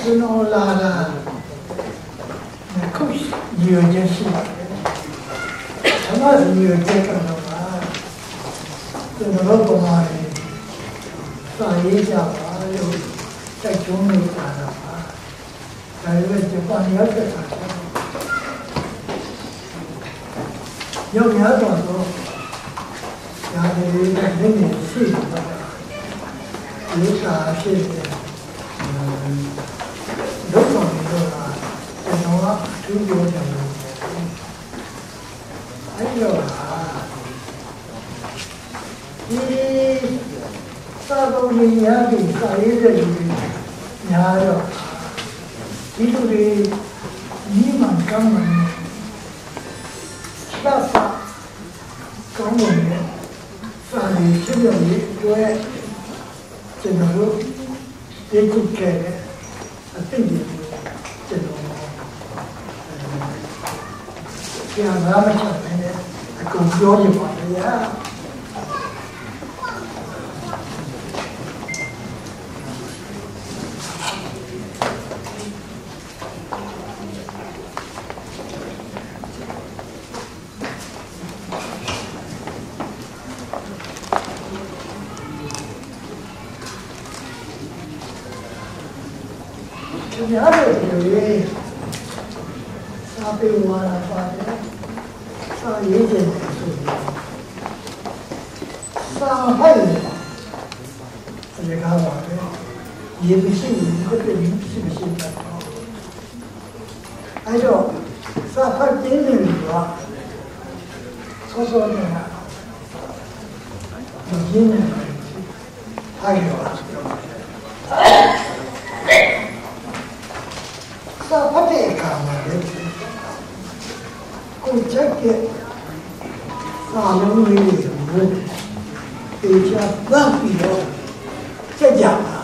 ကျွန်တော်လာတာခုရည်ရွယ်ချက်ရှိပါတယ်။ကျွန်တော်ရည်ရွယ်ချက်ကတော့ကျွန်တော်တို့ပုံမှန်စာရေးကြပါလို့တိုက်တွန်းနေတာပါ။ဒါပေမဲ့ဂျပန်ရောက်တဲ့အခါရောက်ရတော့ညာတွေနဲ့နည်းနည်းရှိတယ်။ဒီစာဖြစ်တယ်လောက်ဆောင်နေတော့ကျွန်တော်ကသူ့ပြောတယ်အဲ့တော့ဒီစာပုံရည်ရပြီးစာရေးတဲ့လူတွေများတော့ဒီလူတွေညီမကောင်းတယ်စာကောင်းတယ်စာရေးချက်ရည်တွေ့ကျွန်တော်တို့ဒီကုတ်ခဲ့အသိဉာဏ်ကျွန်တော်ကျန်လာမှချက်နေအကုန်ပြောပြပါလေ။ညာတယ်လေစာပေဝါဒပါတယ်စာရေးတယ်ဆိုစာဟဲ့ဒီကားပါပဲရေးမရှိဘူးကိုယ်တည်းမရှိတာအဲ့တော့စာဖတ်ခြင်းတွေကစောစောနေတာဒီရင်းနေအဲ့တော့စာဖတ်တဲ့အခါမှာလေကိုချက်တဲ့စာလုံးလေးတွေကိုတေချာပတ်ပြီးတော့ချက်ကြပါ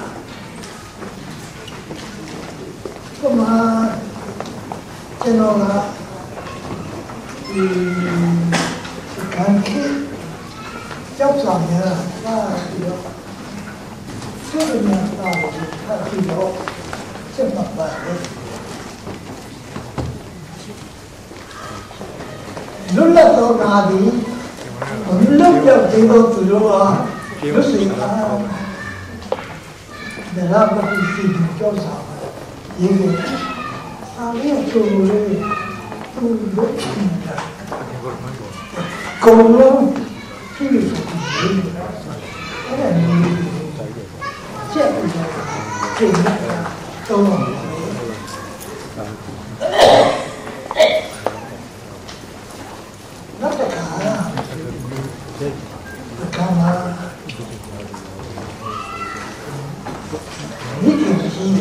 ကမှကျွန်တော်ကဒီကန်ခေကြောက်ဆောင်ရတာပြီးတော့ဆွေးနွေးတာဖတ်ပြီးတော့ချက်မှတ်ပါတယ်လွတ်လပ်သောနာသည်လွတ်ပြောက်တဲ့သူတို့ဟာလွတ်စေတာဒါရပတိစီကြောက်စားရေးတယ်အားလေးဆိုလို့သူလွတ်နေတာကုန်လုံးကြည့်လို့ရေးတယ်အဲ့ဒါမျိုးချက်ပြီးတော့ကျင်းတာတော့နောက်တစ်ခါဒီကိစ္စကြီး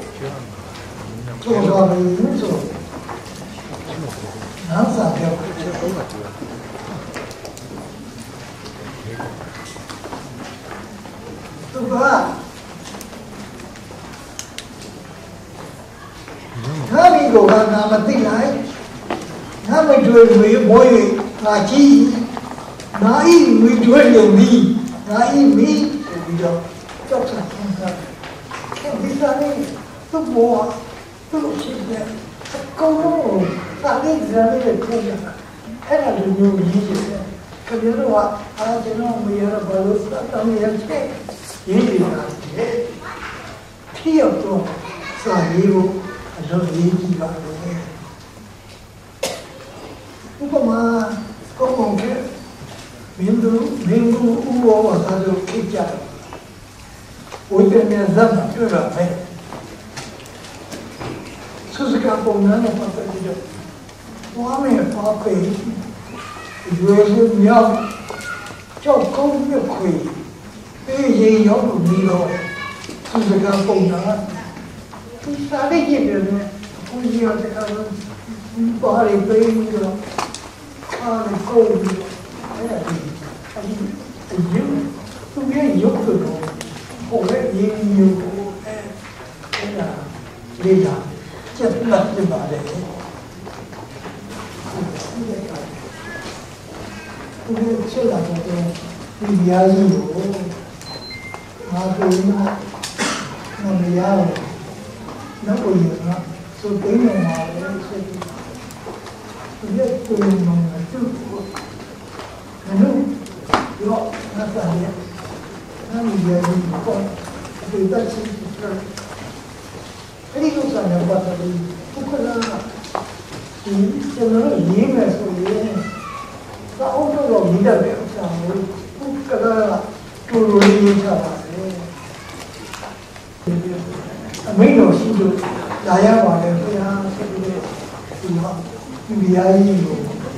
ကျော်တော်ပြီးဆိုနောက်စားပြောသူက他们如果那么进来，他们就会摸鱼，拿起，拿一米就有米，拿一米就比较照常看看，看比啥呢？都摸，都现在高中啥的啥的都可以了，哎，那就有意思了。可别的话，啊，这种没有了，把路当年菜，也有啊，皮要多，啥衣服。တော့ရေးကြည့်ပါလေဥပမာကောင်းကောင်းကမင်းတို့ဥပမာသာလို့ခေကြတယ်ဝိတ္တမြတ်ဇတ်တွေ့ရမယ်သုစကပုံနာနဲ့ပတ်သက်ပြီးတော့ဘွားမယ်ပါပေရွယ်စုမြောက်ကြောက်ကောင်းမြခွေအေးရင်ရောက်လို့ပြီးတော့သုစကပုံနာသူစားရည်တယ်နဲ့ဘုန်းကြီးကဘာတွေပေးပြီးတော့အားနဲ့ကိုယ်ပြီးအဲ့ဒါဒီရုပ်သူရဲ့ရုပ်တော့ဟိုလည်းရင်းရုပ်ကိုအဲ့ဒါလေးတာချက်မှတ်ပြပါလေသူရဲ့ချက်လာတော့ဒီများကြီးကိုငါတို့ကမရဘူး那我也呢，是北农嘛，是也北农的政府，反正要那3年，那你也是以后对得起这事儿，这里头3年把它不可能啊，只能一面说一，那欧洲老一点点上，不可能注入一下吧。没有心就哪样玩的，非常对吧？你压抑了，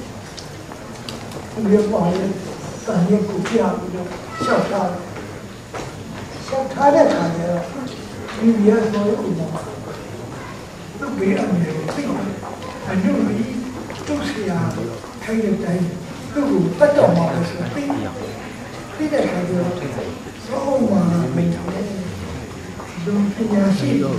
特别玩的，感觉股票就相差的，相差的感觉，你别说有嘛，都别人没有这个，反正你都是呀，开的在都不懂嘛，是非得开的，说嘛没有。都非常细致。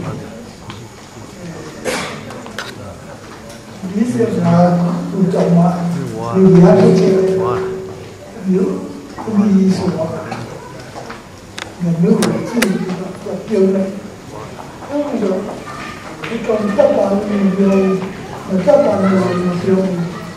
你是啥都讲嘛？你别这些有意思嘛？没有自己的标准。那个你讲这把目标，那这把目标，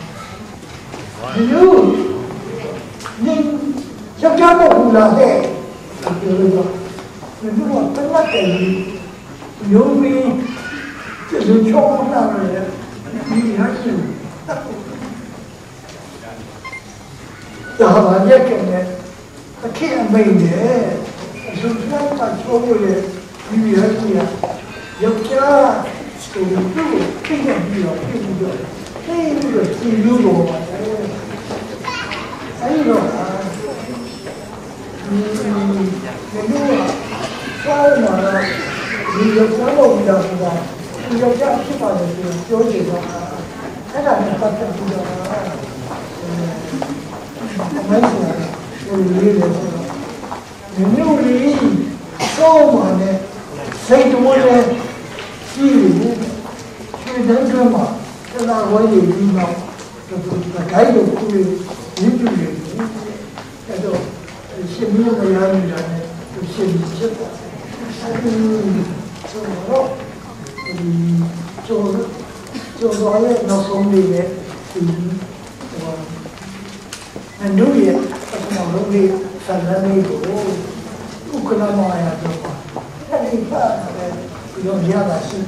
有你想加个湖南的，对吧？如果真的给牛逼，就是敲不上的人，你还是，然后人家给呢，他看没的，首先他敲过来，你还是要加手度，这个比较对不对？这个是有多嘛？还有啊，那个。sáu mà vì được quá lâu giờ là vì được ra khi mà được tiêu chỉ là thế là mình tập trung bây giờ mấy người lý được nếu lý sáu mà này xây cho mọi người chi đến cơ mà thế là có gì đi nào là cái được của mình những chuyện gì cái đó xem như là như này xem chết cho nó không đi đấy thì anh nói gì các nào nó đi thành ra đi của Ukraine à rồi cái gì cả cái đó giá là gì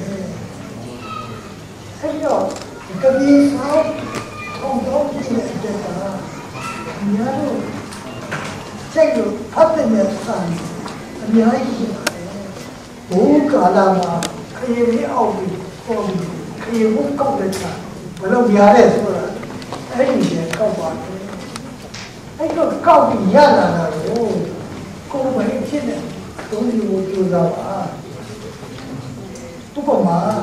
thế rồi cái gì sao không có gì để cho ta nhớ rồi cái được phát triển được thành nhớ gì bố cả là mà khi ấy ông con khi muốn công được cả mà nó nhớ đấy thôi ấy thì sẽ không phải ấy nó cao thì nhớ là rồi cô mấy chết này cũng như một trường giàu à tôi còn mà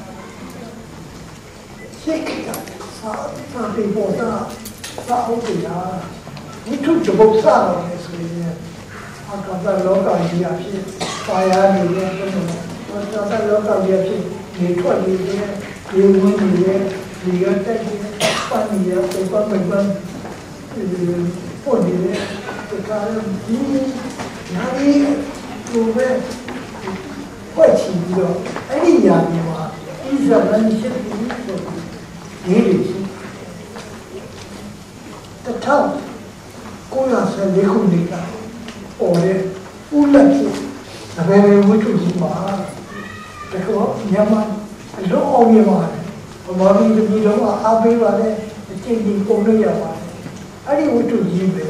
chết cả sao thì bỏ ra sao không thì à những thứ chụp bốc ra rồi 아까 로가 이야기 사야는 아까 로가 이야기 네트워크에 유문이에 이거 때문에 판이야 또한 본인의 그 다른 이 나이 그왜 훨씬이요 아니 이야기와 이 사람은 실패이 내리지 또 꼬라서 내굽니까 올해 울락지 나베베 무투지 마 그거 냐만 저 오미만 마음이 들기로 아베바네 쟁기 공부야 아니 무투지 베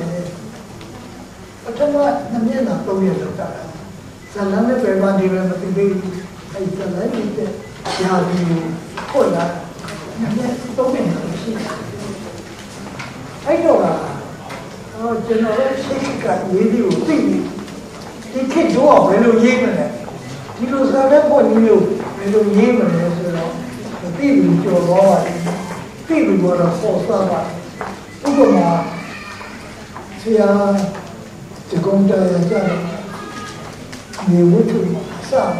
어쩌나 남녀나 또면서 살라네 베반디를 맞게 아이 살라니 때 야비 콜라 남녀 또면서 아이도가 general 시기가 예리로 뜨니 이 캐주어 별로 예민해 이로 사람은 이로 별로 예민해서 비비 좀 와와 비비 뭐라 소사가 이거만 제가 제공자야 내 모습이 사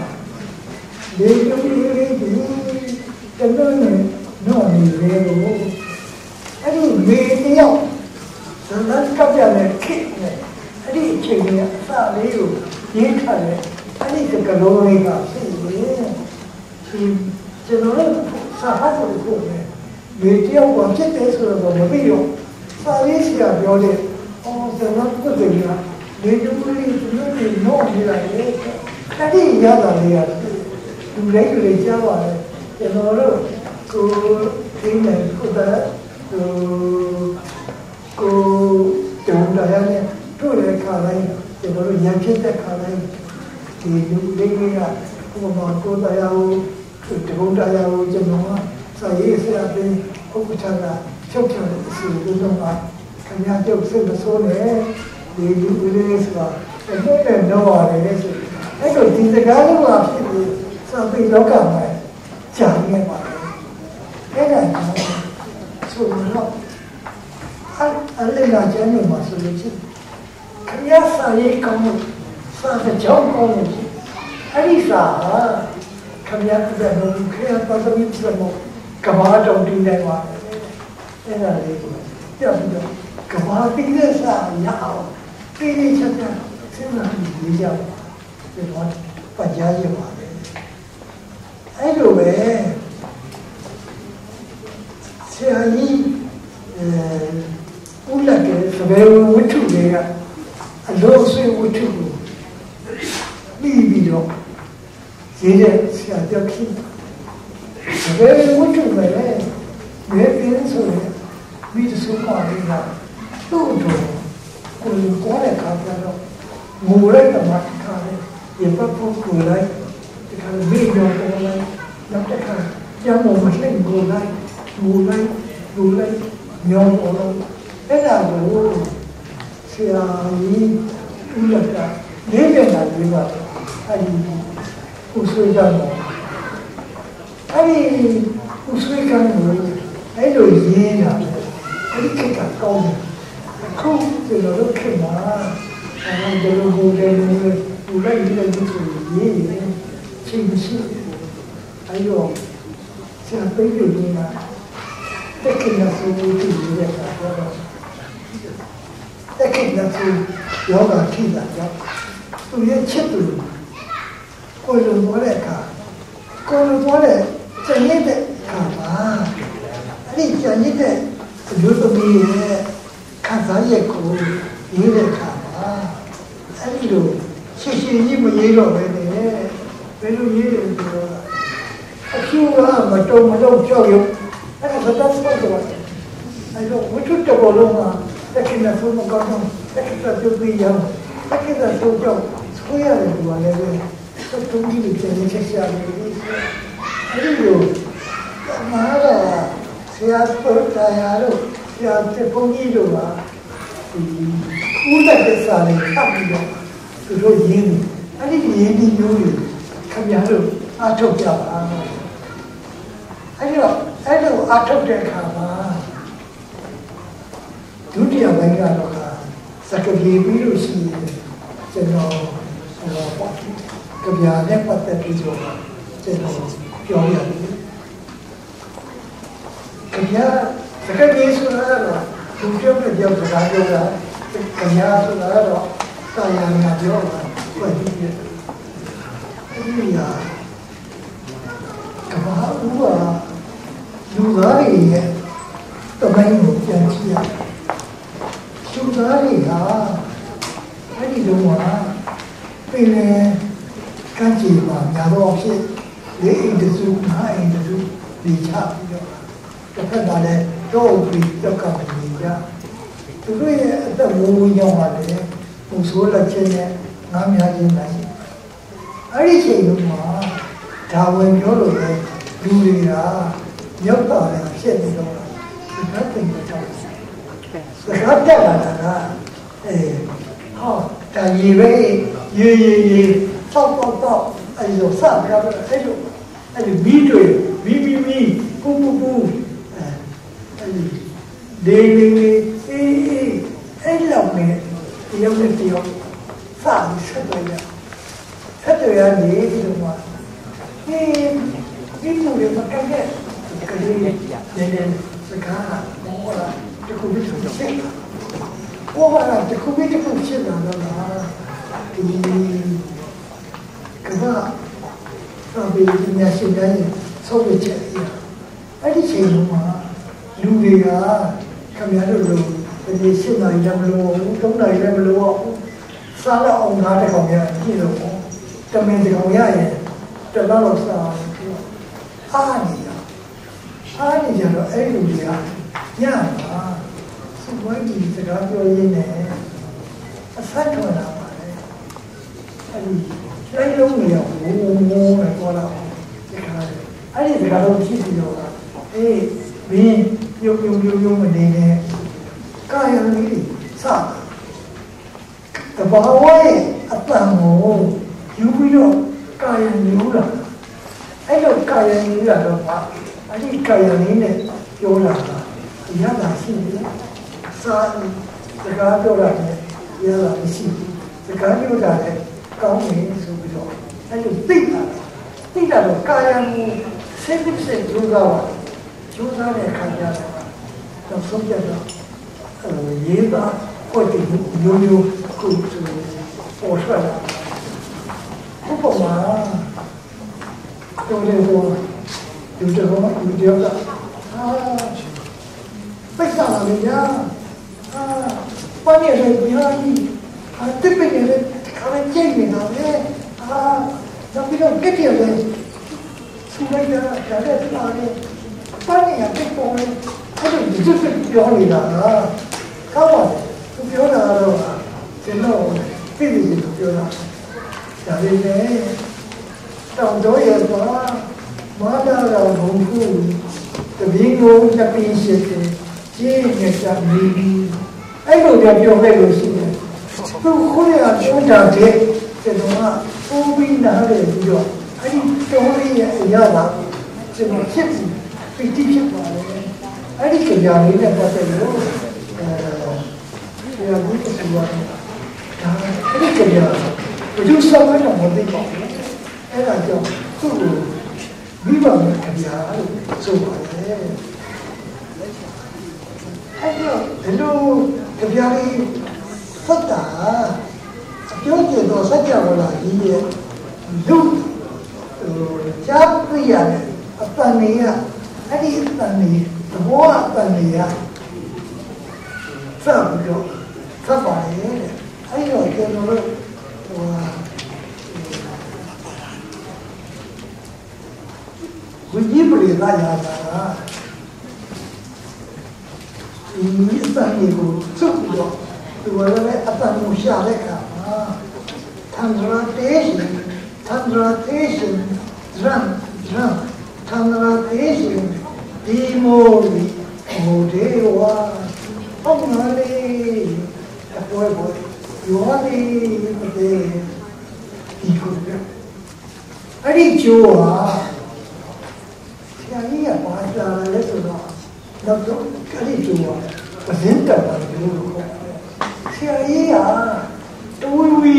내용이 때문에 너무 내로 아니 매대요 저는 갑자기 킥네 아니 책이 사례요 예카네 아니 그 로이가 쓰니 ကျွန်တော်တို့စာဖတ်လို့ကိုပဲဒီတယောက်ကဖြစ်တယ်ဆိုတော့မပြီးတော့စာရေးဆရာပြောတယ်အော်ကျွန်တော်ကိုယ်တည်းကဒီလိုလေးသူတို့တွေတော့နေတာလေအဲ့ဒီရတာလေးကလူတိုင်းတွေကြားပါတယ်ကျွန်တော်တို့ကိုဒီနေ့ကိုယ်ကိုတောင်းတရနဲ့တို့လည်းခါတိုင်းကျွန်တော်တို့ရံဖြစ်တဲ့ခါတိုင်းဒီလူလေးကဘုမာကိုတရားကိုတုံးတရားကိုကျွန်တော်ကစာရေးဆရာပြင်ဥပ္ပထာကချုပ်ချတဲ့အစီအစဉ်တော့ခင်ဗျားတို့စိတ်မဆိုးနဲ့ဒီလူလေးဆိုတာအဲ့နဲ့တော့ရတယ်ဆိုအဲ့တော့ဒီစကားလုံးကဖြစ်ပြီးစာပေလောကမှာကြာနေပါတယ်အဲ့ဒါဆိုတော့အဲ့လေလာကျမ်းမှာဆိုလို့ရှိရင်ခင်ဗျားစာရေးကောင်းလို့စာကြောင်းကောင်းလို့အဲ့ဒီစာခင်ဗျားကလည်းခင်ဗျားပတ်သက်ပြီးတော့ကဘာတောင်တင်နေပါတယ်အဲ့ဒါလေးကိုပြောပြီးတော့ကဘာတင်တဲ့စာရအောင်ပြေးနေချက်ချက်စဉ်းစားပြီးရေးကြပါဒီတော့ပတ်ကြားရပါတယ်အဲ့လိုပဲဆရာကြီးဦးလက်ကစပယ်ဝတ္ထုတွေကအလို့ဆွေဝတ္ထုကိုပြီးတော့ရေးတဲ့ဆရာကြောင့်ဖြစ်စပယ်ဝတ္ထုပဲလေပြင်းဆိုရင်မိသစုပါလေးကသူ့တို့ကိုကိုယ်ကခါတော့ငိုလိုက်တော့မှခါတယ်ရပတ်ဖို့ကိုလိုက်ဒီခါမိတော့ကိုလိုက်နောက်တစ်ခါကျမ်းပေါ်မှာလှည့်ကိုလိုက်လူလိုက်ညောင်းတော့အဲ့ဒါကိုဆရာကြီးဦးလက်ကလေးပြန်လာပြီးတော့အဲ့ဒီဦးဆွေးကြတော့အဲ့ဒီဦးဆွေးကလည်းအဲ့လိုရေးတာအဲ့ဒီခေတ်ကကောင်းတယ်အခုကျွန်တော်တို့ခေတ်မှာဒီလိုဟိုတယ်လူလိုက်ရေးတယ်ဆိုရေးချိန်မရှိအဲ့တော့ဆရာပြေးလို့နေတာတက္ကသိုလ်ဆိုပြီးရေးတဲ့အခါတော့တက္ကသိုလ်ယောဂထိတာကြောင့်သူရဲ့ချစ်သူကိုယ်လိုပေါ်တဲ့အခါကိုယ်လိုပေါ်တဲ့ကျန်ရတဲ့အခါမှာအဲ့ဒီကျန်ရတဲ့အမျိုးသမီးရဲ့ခံစားရက်ကိုရေးတဲ့အခါမှာအဲ့ဒီလိုရှင်းရှင်းကြီးမရေးတော့ပဲနဲ့ဘယ်လိုရေးလဲဆိုတော့အကျိုးကမတုံကြောက်ရွံ့အဲ့ဒါသက်သက်ဆုံးတော့အဲ့တော့ဝိထုတော်လုံးမှာတက္ကသိုလ်ဆုံးမကောင်းတက္ကသိုလ်ပြုပြီးရအောင်တက္ကသိုလ်ဆုံးကြောင့်ဆွေးရတယ်ဒီကလည်းပဲသုံးကြီးတွေပြန်ချက်ရှာနေတယ်အဲ့ဒီလိုမာရဆရာပေါ်တရားတို့ဆရာတဲ့ဘုန်းကြီးတို့ကဦးလက်တဲ့စာလေးဖတ်ပြီးတော့သူတို့ရင်းအဲ့ဒီရင်းဒီမျိုးတွေခင်ဗျားတို့အားထုတ်ကြပါအဲ့တော့အဲ့လိုအားထုတ်တဲ့အခါမှာဒုတိယပိုင်းကတော့စကပြေးပြီးလို့ရှိရင်ကျွန်တော်ကြပြနဲ့ပတ်သက်ပြီးတော့ကျွန်တော်ပြောရတယ်ကြပြစကပြေးဆိုတာတော့သူပြောတဲ့ကြောင့်စကားပြောတာကြပြဆိုတာတော့တာယာနာပြောတာပြည့်ပြည့်ဒီဟာကဘာဦးကလူသားတွေရဲ့တမိုင်းကိုပြန်ကြည့်ရလူသားတွေကအဲ့ဒီလိုကပြင်လေကန့်ကြီးမှာညာတော့ဖြစ်လေးအိမ်တစုငါးအိမ်တစုဒီချပြီးတော့တစ်ခါတည်းလည်းတော့ပြီးတော့ကပ်နေကြသူတို့ရဲ့အသက်ဝဝကြောင်းပါလေဟိုဆိုးလက်ချင်းနဲ့ငါးများချင်းလိုက်အဲ့ဒီချိန်မှာဒါဝင်ပြောလို့လေလူတွေကရောက်တာလည်းဖြစ်နေတော့ဒီကတိတ်တော့စကားတက်လာတာကဟောဒါရေပဲရေတော့အဲ့လိုစပြတော့အဲ့လိုမီးတွေမီးပူအဲ့ဒီအဲ့လောက်နဲ့တယောက်နဲ့တယောက်စပြီးဆက်တယ်ရနေဒီလိုမှာဒီလိုတွေမကတဲ့ကလေးနဲ့စကားမောလာတခုပြီးဆိုတော့ဘောလာတခုပြီးဖြစ်လာတော့ဒီကဘာပေဒီများရှင်တိုင်းဆုံးဖြတ်ချက်အရာအဲ့ဒီချိန်မှာလူတွေကခင်ဗျားတို့လိုဒီ7 နာရီလည်းမလို့3 နာရီလည်းမလို့စားတော့အောင်သားတစ်ကောင်ရကြည့်လို့တမင်တစ်ကောင်ရရင်တလောက်စားအားနေကြတော့အဲ့လူတွေကညမှာစပွဲကြီးစကားပြောရင်းနဲ့အဆက်ထွက်လာပါတယ်အဲ့ဒီလိုက်လုံးနေရောဘုံဘုံနဲ့ပေါ်လာဒီခါအဲ့ဒီစကားတော့ဖြစ်ပြီးတော့အေးဘင်းပြုံမနေနဲ့ကာယံလေးစတဘာဝရဲ့အတန်ကိုယူပြီးတော့ကာယံယူလာအဲ့လိုကာယံယူလာတော့အဲ့ဒီကာယံလေးနဲ့ပြောလာတာရတာရှိတယ်စာစကားပြောတာနဲ့ရတာမရှိဘူးစကားပြောတာလည်းကောင်းတယ်ဆိုပြီးတော့အဲ့လိုသိတာတော့ကာယံကိုစိတ်ကြိုးစားတဲ့ခံရတာတော့ဆုံးဖြတ်တော့ရေးတာကိုတည်းမျိုးကိုပေါ်ထွက်လာဥပမာတို့လည်းဟိုဒီတော့ကပိတ်စားလာလေညာပန်းရည်လည်းညာကြီးတစ်ပိတ်လည်းခါကျင်းနေတာလေနောက်ပြီးတော့ကြည့်ရတယ်စူလိုက်တာဒါလည်းပါလေပန်းရည်ပြပေါ်လေအဲ့ဒါဒီစစ်ပြောနေတာကောင်းပါတယ်သူပြောတာတော့ကျွန်တော်ပြည့်စုံပြောတာဒါပေမဲ့တောင်တော့ရပါမာတာတော်ဘုံခုတပင်းကိုနှစ်ပင်းရှိတယ်ကျင်းနေတာနေပြီးအဲ့လိုပြောခဲ့လို့ရှိတယ်သူခုရပြောတာတဲ့ကျွန်တော်ကပိုးပြီးနားတယ်ပြီးတော့အဲ့ဒီတော်ရရဲ့အရာကကျွန်တော်ဖြစ်ပြီးတိဖြစ်ပါလေအဲ့ဒီကြောင်လေးနဲ့ပတ်သက်လို့ဒီအမှုကိုပြောတာဒါအဲ့ဒီကြောင်ဘယ်လိုဆောက်ရအောင်မသိပါဘူးအဲ့ဒါကြောင့်သူ့ကိုမိဘနဲ့ကြပြလို့ဆိုပါတယ်အဲ့တော့ဒီလိုကြပြလေးဖတ်တာအပြောကျတော့စัจ java လာကြီးရဲ့လူကြားပြရတဲ့အပန်နေရအဲ့ဒီအပန်နေဘောအပန်နေရဆက်ပြီးတော့ဖတ်ပါရဲ့အဲ့တော့ကျွန်တော်တို့ဝိညာဉ်ပရိသတ်ရတာဒီအပန်နေကိုစုပ်ပြီးတော့ဒီဝရနဲ့အပန်ကိုရှာတဲ့အခါမှာသန္ဒရာတေရှင် drum သန္ဒရာတေရှင်ဒီမိုဒီဒေဝါပုံနာလေးအပေါ်ယောဒီဒီကိုအဲ့ဒီကျိုးဟာဆရာကြီးကပါလာလဲဆိုတော့တော့အဲ့ဒီကျိုးဟာပဇင်းတက်ပါတယ်လို့ခေါ်တယ်ဆရာကြီးကတူဝီ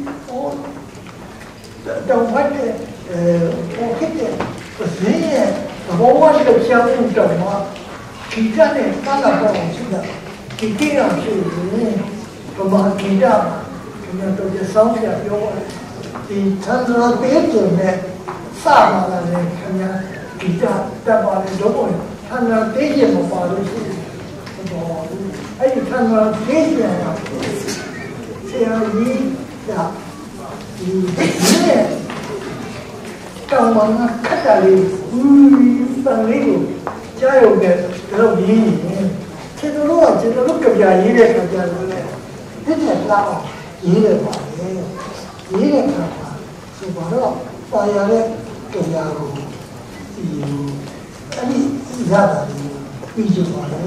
တော့ဘာတဲ့ပေါ်ခက်တဲ့ပဇင်းရဲ့ဘောဝတ်ကိုချောင်းတော့မှာဒီကနေ့ကာလာပေါ်ရှိတာဒီကိရရှိတယ်ပမာကိတာကျွန်တော်တို့ဆောင်းပြပြောပါတယ်ဒီသန္ဒရာတေတုနဲ့စပါလာတယ်ခင်ဗျာဒီတပ်ပါလေတော့သန္ဒရာတေရမပါလို့ရှိတယ်အဲ့ဒီသန္ဒရာတေရကဆရာကြီးကဒီနဲ့တောင်းမှခက်တာလေးတန်လေးကိုကြားရုံနဲ့တော့ရင်းနေကျွန်တော်တို့ကြပြရေးတဲ့ခါကျတော့လေဒီနဲ့လောက်ရေးရပါလေရေးတဲ့ခါမှာဆိုတော့ပါရတဲ့ကြပြကိုဒီအဲ့ဒီရတာပြီးကြပါလေ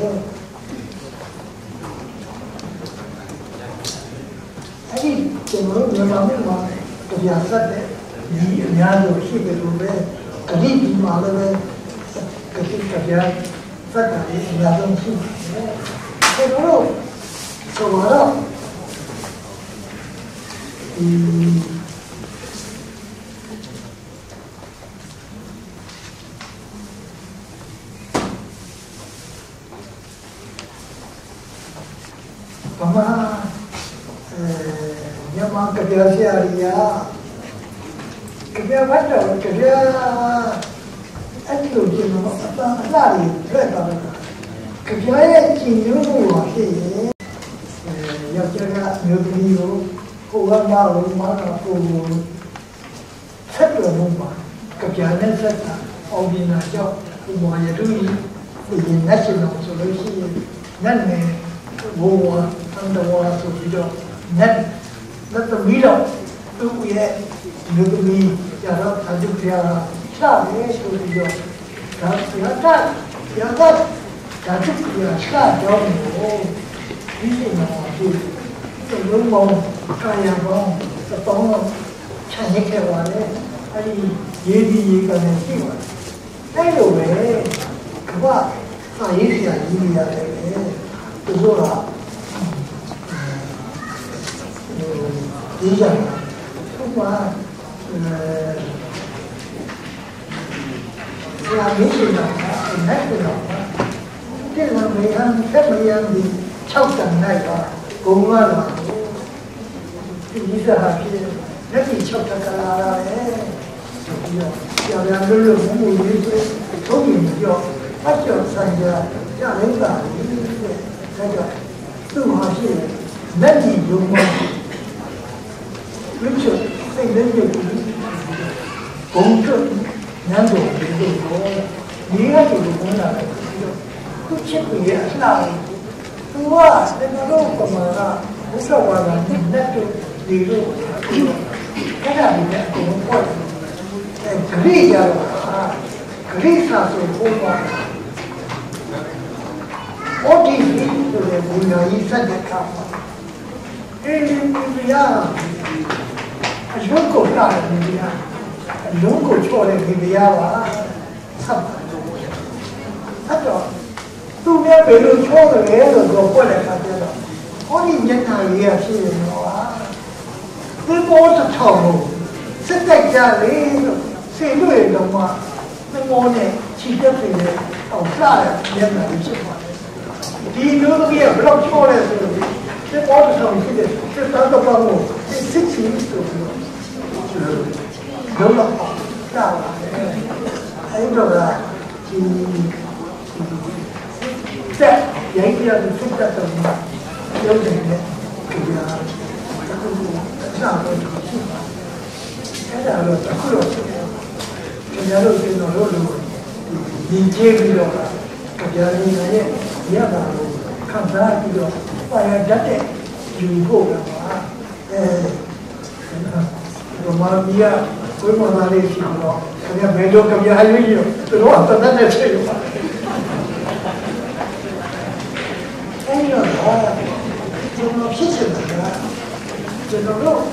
အဲ့ဒီကျွန်တော်တို့မြန်မာမှာကြပြဆက်တဲ့ဒီအများဆုံးရှိတယ်လို့ပဲကတိဒီမှာလည်းကတိကြပြဆက်တာလည်းအများဆုံးရှိတယ်ကျွန်တော်တို့ဆိုတော့ဘာမှမြန်မာကြပြဆရာကြီး 그게 맞죠. 그게 안쪽지는 나리 그랬다는 거. 그게 진정으로 하시. 여자가 여기요. 그가 말로 말하고 책을 봐. 그게 안에 책다. 어디나죠. 뭐예요? 이게 나시는 소리시. 나는 뭐 한다고 소리죠. 나도 믿어. 그 위에 누구미 여러 가족이야 사회 소리죠. 가족이야 여러 가족이야 사정으로 이제는 좀 너무 가야고 또 찬이게 와네. 아니 예비가는 시와. 아이고 왜 그거 사이시야 이리야 돼. 그거라 이잖아. 정말 라미시나 나이나 그냥 매한 매한이 척장나가 공부하라 이사하기 내가 척장가라래 저기요 야야를 공부 이제 저기요 학교 상자 야는가 이제 내가 또 하시 내기 용어 그렇죠. 생명력이 공적 난도 되고 네가 지금 뭐라고 그 책이 하나 그와 내가 로고마가 무서워라 내가 리로 그다음에 공부 그리자라 그리사서 공부 어디 있는데 뭐야 이 사대가 일이야 용고 따는 일이야. 용고 초래 일이야. 참. 하죠. 두면 배로 초를 해서 그 보내 가지고 어디 년나 이해하시는 거야. 그 뭐도 처음. 스택자리 세도에 너무 너무네 지적이네. 없어요. 년나 있어. 뒤로게 블록 초래서 그 뭐도 처음 시대. 그 나도 봐고 특징이 있어. 너무 나와. 아이들아, 자, 얘기하는 생각도 막 여기네. 그냥 자꾸 해달라고 그러세요. 그냥로 되는 인재비로 그냥에 이야기하고 감사하기로 봐야 돼. 유고가 로마니아 얼마나 되시고 그냥 매력감이 하려요. 들어왔다 나네요. 아니요. 좀 시체다. 저도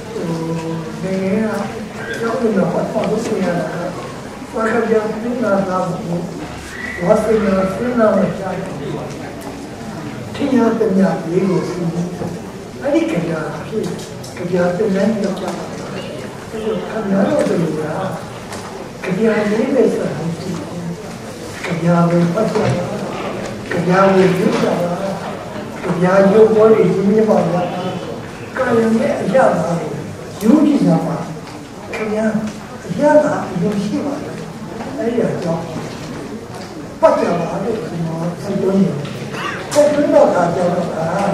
내가 여기서 왔다고 생각하다가 와가지고 끝나고 왔으면 끝나면 짜고听냐 얘기고 있습니다. 아니 그냥 맨날 잡아. 그냥 어디야? 그냥 일에서 그냥 pasal kerja juga, kerja juga boleh ini banyak. Kalau ni siapa, yuji siapa, kerja siapa yuji siapa, ayah jawab. Pasal ada semua semuanya. Kau kenal tak jawab?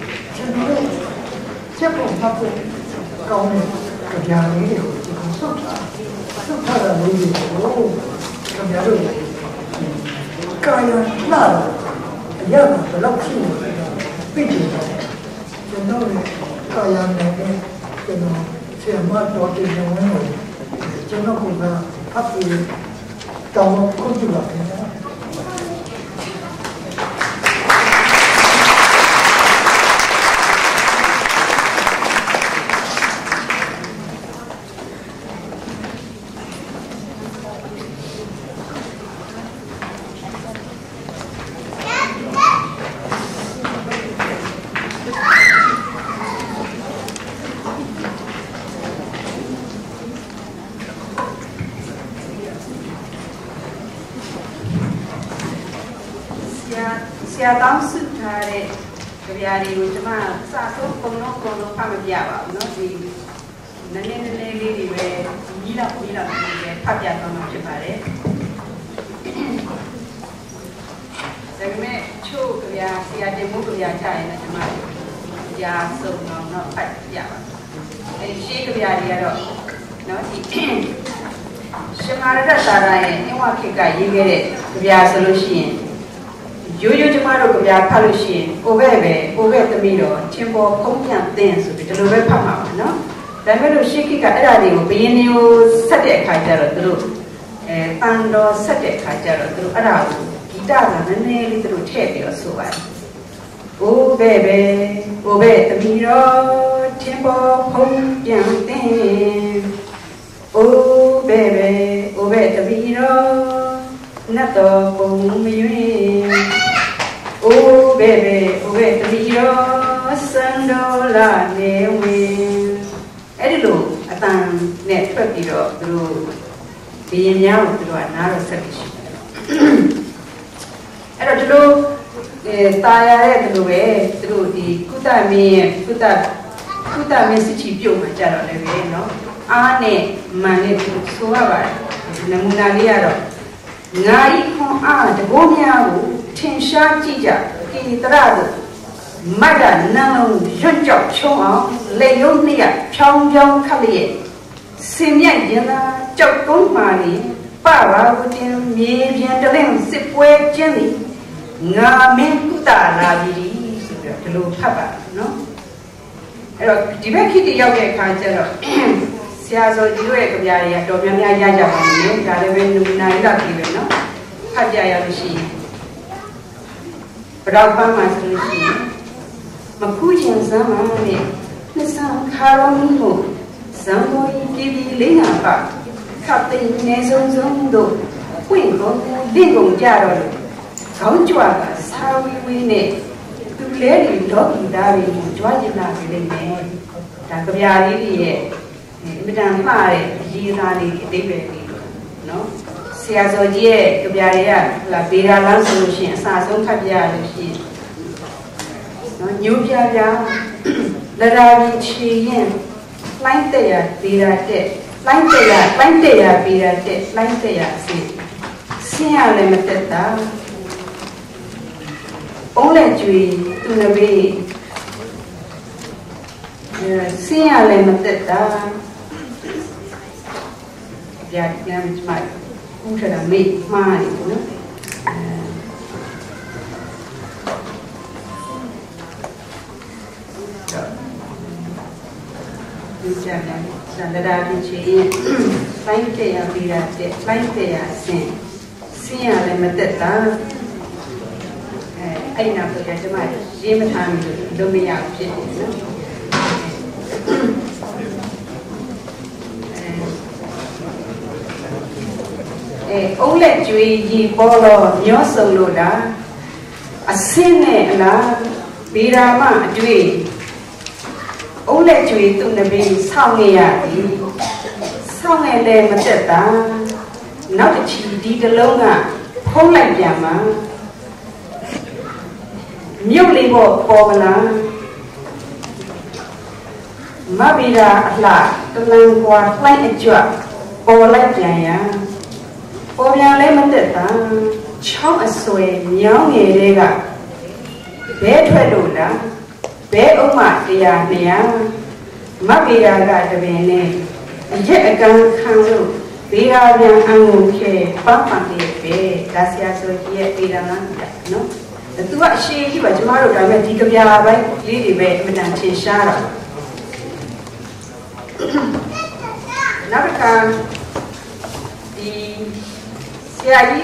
Siapa siapa kau ni kerja ni susah, susah dah ni kerja tu. Kaya nak, yang berlaku sih, begini. Contohnya kaya ni, contoh siapa doktor yang mana, contoh kita apa tahu kau juga. Saya tahu sudah ada kebiasaan cuma satu kono kami biar, no di Nanny where Mila Papia Pare. The Chu, Sia de Mugia China, Ya, so no, not quite Yama. And she could be idea. No, Shamara Sarai, you want to get it, via solution. You tomorrow via pollution, over the middle, Timbo, Pompian dance with the Lower Pama, no? The middle shaking radio, being you set a kajaro through, and set a kajaro through around, guitar and a little tail or so. Oh, baby, the middle, Timbo, Pompian dance. Oh, baby, the middle, not the Pompian. Oh, baby, the middle, Sandola, Newin. Edilu, a time net through being out through another section. Edilu, tired the way through the Kuta message you, my child, no? Ane, Mane, Suava, Namunaliaro. Nai con the Bonia. Tinsha Tija, Kitrado, Mada, Nano, Junjo, Chong, Leonia, Chong Yong Kali, Simia Yena, Chokong Mari, Para, Wutin, Mian, Sipwe, Jenny, Namin Kuta, Nabi, Blue Papa, no? Dibeki the Yoga Kajero, Siazo, Duek, Domina Yaja, Galavan, Naila, no? Hajaya machine. Brava Master Makujan Zamani, the Sam Caromimo, Samboy Gibi Lingapa, Captain Nezon Zondo, Wingo, Lingo Jaro, Conjuaga, Sawi Winne, to clearly talking Dari, Joyina Lane, Takabiari, Madame Pare, Girani, David, no? Siazodia, Gabiaria, La Bira Land Solution, Sazon Cabia, New Jaya, La Ravi Chien, Line there, Bira dead, Line there, Bira dead, Line there, Sia limited down. Only Jui, to the way, Sia limited down. Yeah, my. Cũng sẽ là mệt mà thì cũng là đa đi chế bánh tê à bì ra tê bánh tê à xin à lại mà tết ta anh nào tôi cho mày riêng mà tham đồ mì ảo chế ông lệ chui gì bỏ lo nhớ sầu lo đã xin này là bị ra mà chui ông lệ chui tụi nó bị sao nghe à đi sao nghe đây mà chết ta nó chỉ đi cái lâu à không lại giảm mà nhiều lý bỏ là mà bị ra là tôi làm qua lại chưa bỏ lại vậy à Ôi lấy mất được ta chóng ở xuôi nhớ nghề đây cả bé thuê đủ đó bé ông mặt thì à nè má bị ra cả cho bé này dễ càng khang luôn bị ra đang ăn ngủ kề bắp bằng thì bé đã xia xuôi kia bị ra nó tôi bảo xí khi mà chúng ta rồi mình đi cái nhà vậy đi đi về mình làm chuyện xa rồi nó cái đi Siayi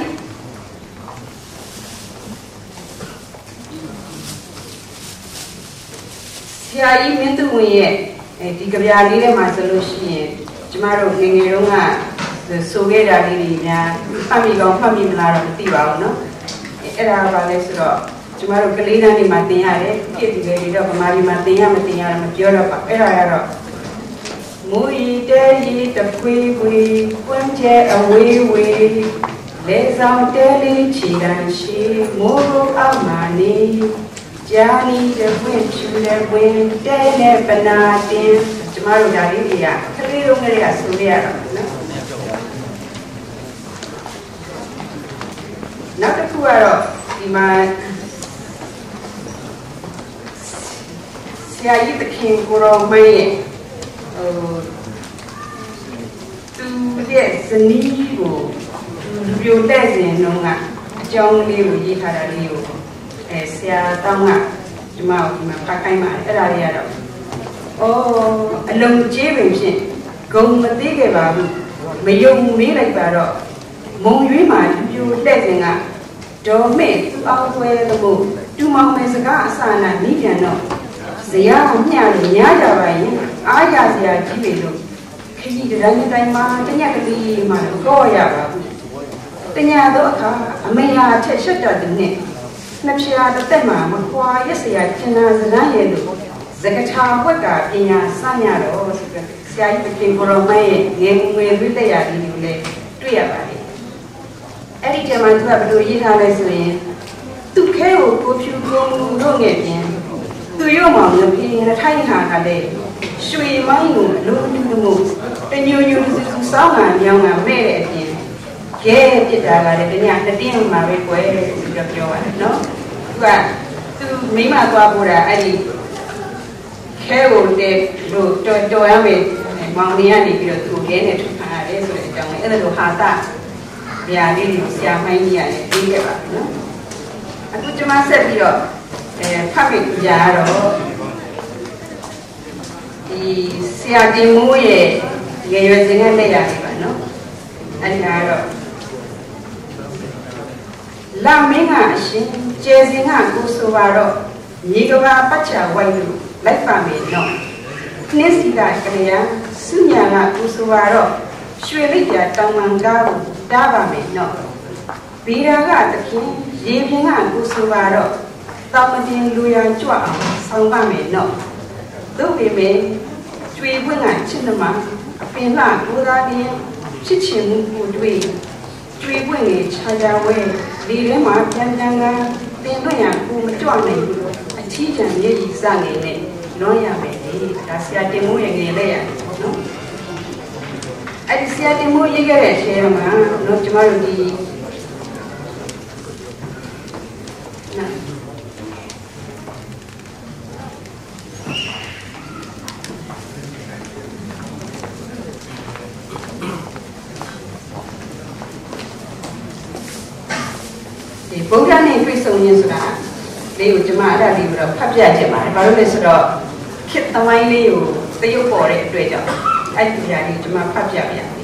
mentu muye di kebiari le masolusi cuma ngenge runga soge dari ni nya kami melarang tiba no era balik sudah cuma kelina ni matinya kita tiga kemari matinya macam apa era Mui dei tapui punje awi le zao deli chiranshi muru amani jani de win chule win dele banatin tomorrow dari dia လေးလုံးတွေကဆိုရတာနော်နောက်တစ်ခုကတော့ဒီမှာဆရာကြီးသခင်ကိုရောမင်းရဲ့သူရဲ့ဇနီးကိုလူပြိုတဲ့စဉ်တုန်းကအကြောင်းလေးကိုရေးထားတာလေးကိုဆရာတောင်းကဒီမှာဖတ်ခိုင်းပါတယ်အဲ့ဒါလေးကတော့အလုံးကြီးပင်ဖြင့်ဂုံမသိခဲ့ပါဘူးမယုံမေးလိုက်ပါတော့မုံရွေးမှာလူပြိုတဲ့စဉ်ကဒေါ်မဲ့သူအောင်ဆွဲသမို့တူမောင်မယ်စကားအစနာမိပြန်တော့ဇရာကိုမျှလို့ညားကြပါရင်အားရစရာကြီးပြီလို့ခကြီးတိုင်းမှာတညက်ကလေးမှတော့ကောရပါဘူးတညာတော့အခါအမေဟာထက်ရှက်တတ်တဲ့နဲ့နှစ်ဖြာတစ်သက်မှာမခွာရက်စရာကျင်နာစကားရဲ့လို့ဇကထာဘွက်ကပညာစညတော့ဆိုပြီးဆရာကြီးပြင်ကိုရောမရဲ့ငယ်ငယ်တွေ့တဲ့ရာလေးကိုလည်းတွေ့ရပါတယ်အဲ့ဒီကျမှသူကဘယ်လိုရေးထားလဲဆိုရင်သူ့ခဲကိုကိုဖြူကိုတို့ငယ်ပြင်သူရုံမောင်လည်းပြင်ထိုင်းဟာကလည်းရွှေမိုင်းကိုလုံးတူမှုတညိုညိုစုစောင်းကမြောင်းကမဲ့တဲ့အပြင်ကဲပြစ်တာကလည်းတညတတင်းမှာပဲကွယ်ဆိုပြီးပြောရတယ်နော်သူမိမသွားပို့တာအဲ့ဒီခဲကိုတဲ့လို့တော်ရမယ်မောင်နေရနေပြီးတော့သူခဲနဲ့ထုတ်ထားရတယ်ဆိုတဲ့အကြောင်းလေးအဲ့ဒါလိုဟာတာဗျာလေးကိုဆရာမိုင်းကြီးရတယ်ပြီးခဲ့ပါပြီနော်အခုကျွန်မဆက်ပြီးတော့ဖတ်ပြီးကြရတော့ဒီဆရာတင်မိုးရဲ့ငယ်ရွယ်စဉ်ကလက်ရလေးပါနော်အဲ့ဒါကတော့လာမင်းကအရှင်ကျယ်စင်ကကိုဆိုပါတော့မြေကဘာပတ်ချဝိုက်လို့လိုက်ပါမယ်နော်နှင်းစီကကလျာစုညာကကိုဆိုပါတော့ရွှေလိပ်ပြတောင်မှန်ကားကိုတားပါမယ်နော်ဗီရာကတခင်ရေပြင်ကကိုဆိုပါတော့တောင်မတင်လူရကြွအောင်ဆောင်းပါမယ်နော်သူ့ပေမဲ့ကျွေပွင့်ကချစ်နှမအပင်လှကိုသားပြင်းချစ်ချင်မှုကိုတွေ့ကျွေပွင့်ကြီးခြားခြားဝဲဒီထဲမှာပြန်ပြန်ကတင်လွင့်ရကိုမကြွနိုင်ဘူးအချီးချံရဲ့ဤစငယ်နဲ့လွန်ရမယ်လေဒါဆရာတင်မိုးရဲ့ငယ်လက်ရနော်အဲ့ဒီဆရာတင်မိုးရေးခဲ့တဲ့အချိန်မှာတော့ကျမတို့ဒီဗုဒ္ဓနဲ့တွေ့ဆုံရင်းဆိုတာလေးကိုကျမအဲ့ဒါလေးကိုတော့ဖတ်ပြချင်ပါတယ်ဘာလို့လဲဆိုတော့ခေတ်သမိုင်းလေးကိုသရုပ်ပေါ်တဲ့အတွက်ကြောင့်အဲ့ဒီຢာလေးကျမဖတ်ပြပြတယ်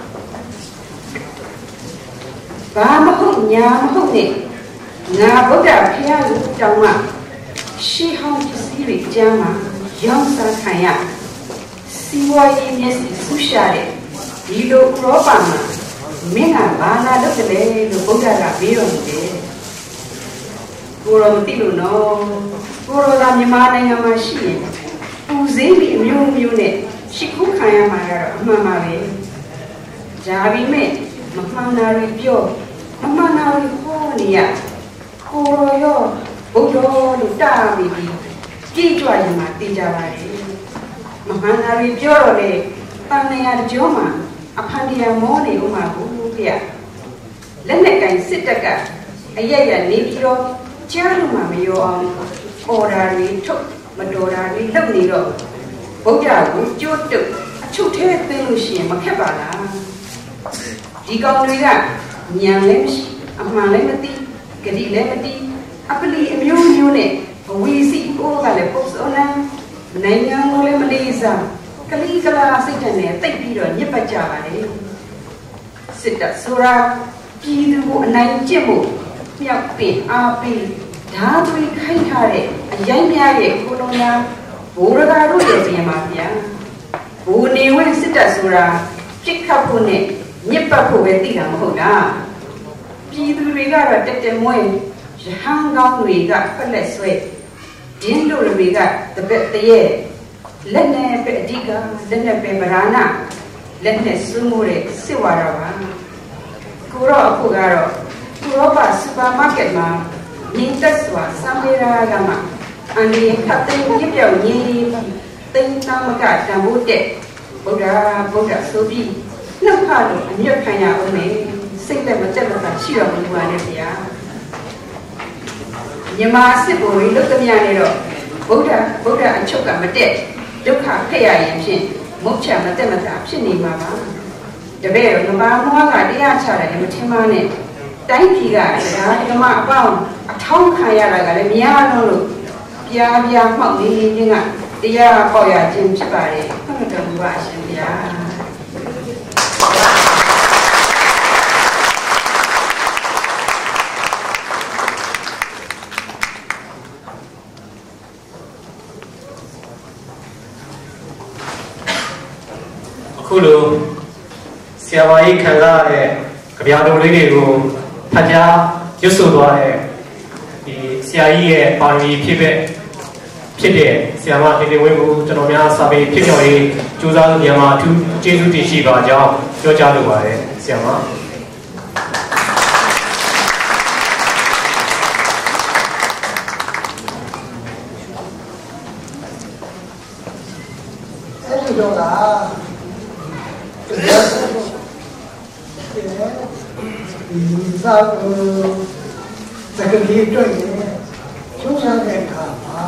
ဘာမဟုတ်ညာမဟုတ်နဲ့ငါဗုဒ္ဓဖျားကိုတောင်းမှရှေးဟောင်းပစ္စည်းတွေကျမ်းမှာရောင်းစားခံရစီဝါရေးမျက်စိဆူရှာတဲ့ဒီလိုဥရောပမှာမင်းကဘာလာလုပ်တယ်လို့ဗုဒ္ဓကပြောတော်မူတယ်ကိုရောမသိလို့နော်ကိုရောကမြန်မာနိုင်ငံမှာရှိရင်ပူစင်းပြီးအမျိုးမျိုးနဲ့ရှိခုခံရမှာကတော့အမှန်ပါပဲဂျာပြီးမဲ့မမှန်တာတွေပြောမမှန်တာတွေဟောနေရကိုရောဘုရားလို့တားပြီးကြည့်ကြွရင်မှသိကြပါလေမမှန်တာတွေပြောတော့လေတန်နေရကြောမှာအဖန်တရားမောနေဦးမှာဘူးဖေလက်နဲ့ကင်စစ်တပ်ကအရရနေပြီးတော့ကြားလို့မှမရောအောင်အော်ဒါတွေထုတ်မတော်တာတွေလုပ်နေတော့ဗုဒ္ဓကိုကြိုးတုပ်အချုပ်ထဲသိလို့ရှိရင်မခက်ပါလားဒီကောင်တွေကဉာဏ်လည်းမရှိအမှန်လည်းမသိဂတိလည်းမသိအပလီအမျိုးမျိုးနဲ့အဝီစီကိုကလည်းပုတ်စောလန်းနိုင်ငံကိုလည်းမလေးစားကလေးကလာစိတ်နဲ့တိတ်ပြီးတော့ညစ်ပတ်ကြပါလေစစ်တပ်ဆိုတာပြည်သူကိုအနိုင်ကျင့်ဖို့မြောက်ပင်အားပေးဓာတ်တွေခိုင်းထားတဲ့အရိုင်းများရဲ့ကိုလုံးများဘိုးရကာတို့ရဲ့ပြင်ပါဗျာဘိုးနေဝင်စစ်တပ်ဆိုတာပြစ်ခတ်ဖို့နဲ့ညစ်ပတ်ဖို့ပဲသိတာမဟုတ်လားပြည်သူတွေကတော့တက်တက်မွေးရဟန်းကောင်းတွေကဖက်လက်ဆွဲဒင်းတို့တွေကတပက်တရဲ့လက်နဲ့ပဲအဓိကလက်နဲ့ပဲဗราဏလက်နဲ့စွမိုးတဲ့စစ်ဝါဒပါကိုတော့အခုကတော့ဥရောပစူပါမားကတ်မှာမြင့်တက်စွာစံမေရာကမှအန်ဒီခတ်တဲ့ပြပြောင်းရင်းတိမ်တမကတံမိုးတဲ့ဗုဒ္ဓဆိုပြီးနှစ်ဖက်လို့အမြတ်ခံရအောင်လေစိတ်လည်းမတက်မတာရှိတော်မူပါနဲ့ဗျာမြန်မာစစ်ဘုံကြီးလုတ်သမျှနဲ့တော့ဗုဒ္ဓအချုပ်ကမတက်ဒုက္ခဖက်ရရင်ဖြင့်မုတ်ချမတက်မတာဖြစ်နေမှာပါတပည့်တော်ငဘာမွားကတရားချတယ်မထင်ပါနဲ့တိုင်းပြည်ကဒါဓမ္မအပေါင်းအထောင်းခံရတာကလည်းများလို့ပြားမှောက်နေခြင်းကတရားပေါ်ရခြင်းဖြစ်ပါတယ်ဟုတ်တယ်ဘုရားအရှင်ဗျာအခုလိုဆရာမကြီးခံစားရတဲ့ကြပြတော်လေးတွေကိုဖတ်ကြားရွတ်ဆိုသွားတဲ့ဒီဆရာကြီးရဲ့ပါရမီဖြစ်တဲ့ဆရာမတင်တင်ဝင်းကိုကျွန်တော်များစာပေဖြစ်မြောက်ရေးကြိုးစားသူမြန်မာအထူးကျေးဇူးတင်ရှိပါကြောင်းပြောကြားလိုပါတယ်ဆရာမအဲ့ဒီတော့ကဒီစာတကယ်ကြီးတွေ့ရင်ကျိုးစားတဲ့အခါမှာ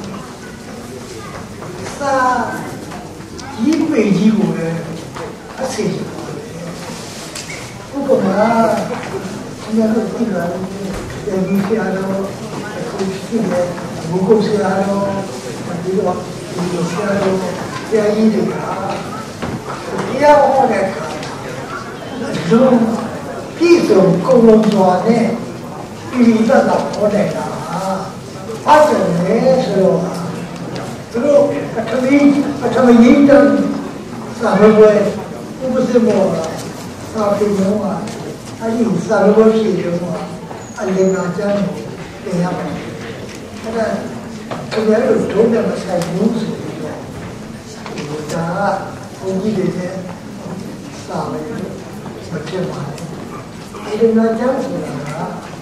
စာကြီးပေကြီးကိုလည်းအစီအစဉ်ဥပမာအများကြီးကြည့်ရတယ်ဒီဆရာတော်ကိုရှိတယ်ဘုကိုဆရာတော်ဒီတော့ဒီဆရာတော်ဆရာကြီးတွေကတရားဟောတဲ့အခါလုံးပြည့်စုံကုန်လုံးစွာနဲ့ပြည်သက်တာဟောတဲ့အခါအားကျတယ်ဆိုတော့သူတို့ပထမကြီးတန်းစာဘဝဥပစေမောစာပေမောအဲ့ဒီစာဘဝရှိတယ်မောအလင်နာကျမ်းကိုသင်ရပါတယ်အဲ့ဒါခင်ဗျားတို့ဒုနဲ့မဆိုင်ဘူးဆိုပြီးတော့ဒါကဘုန်းကြီးတွေနဲ့စာမယ်မဖြစ်ပါဘူးအလင်နာကျမ်းဆိုတာက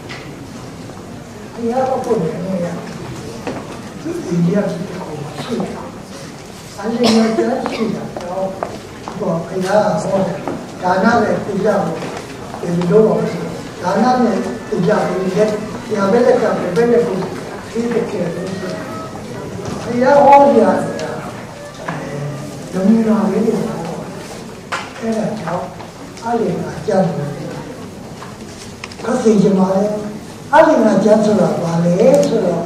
တရားတော်ကိုလည်းဒီအိန္ဒိယပြည်ကိုရှိတာအလင်နာကျမ်းရှိတာတော့ဘုရားဟောတယ်ဒါနနဲ့ပြကြဖို့ဒီလိုပါဒါနနဲ့ပြကြဖို့ဒီရာဘက်ကဘယ်နဲ့ကိုသိတဲ့ကဲလို့ဘုရားဟောကြားတာဓမ္မနာလေးတွေအဲ့ဒါကြောင့်အလင်နာကျမ်းတယ်ခသိကြပါလေအလင်နာကျမ်းဆိုတာဘာလဲဆိုတော့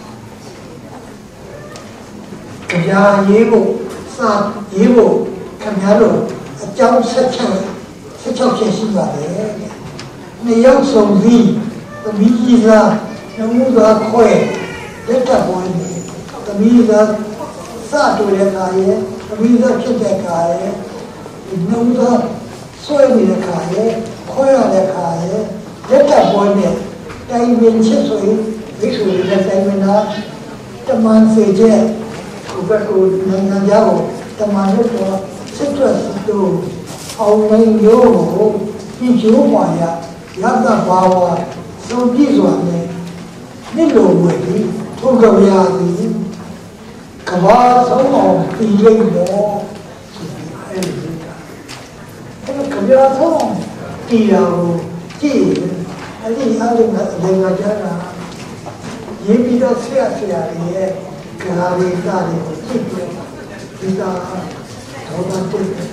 တရားရေးဖို့စာရေးဖို့ခင်ဗျားတို့အကြောင်း16ဖြစ်ရှိပါတယ်နှစ်ယောက်ဆုံးပြီးသမီးကြီးကနှုတ်သားခွဲလက်ထပ်ပေါ်နေသမီးကစတူတဲ့ခါရဲ့သမီးကဖြစ်တဲ့ခါရဲ့နှုတ်သားဆွဲနေတဲ့ခါရဲ့ခွဲရတဲ့ခါရဲ့လက်ထပ်ပေါ်နေတိုင်ပင်ချစ်ဆိုရင်ဒီဆိုရင်တိုင်ပင်တာတမန်စေတဲ့ကိုဘကိုနိုင်ငံသားကိုတမန်လို့တော့စစ်ထွက်တို့အောင်နိုင်ရိုးကိုပြည့်ချိုးပါရရတ္တဘာဝသုံးပြည့်စွာနဲ့နိလိုဝေဒီထုတ်ကြရသည်ကဘာဆုံးအောင်ပြီးလိမ့်တော့အဲ့ဒီကဘာဆုံးတီရကိုကြည့်အဲ့ဒီအားလုံးကလည်းငါကြားတာရေးပြီးတော့ဆရာရဲ့ခါရီတာတွေကိုကြည့်ပြီးဒီသာတော့တော့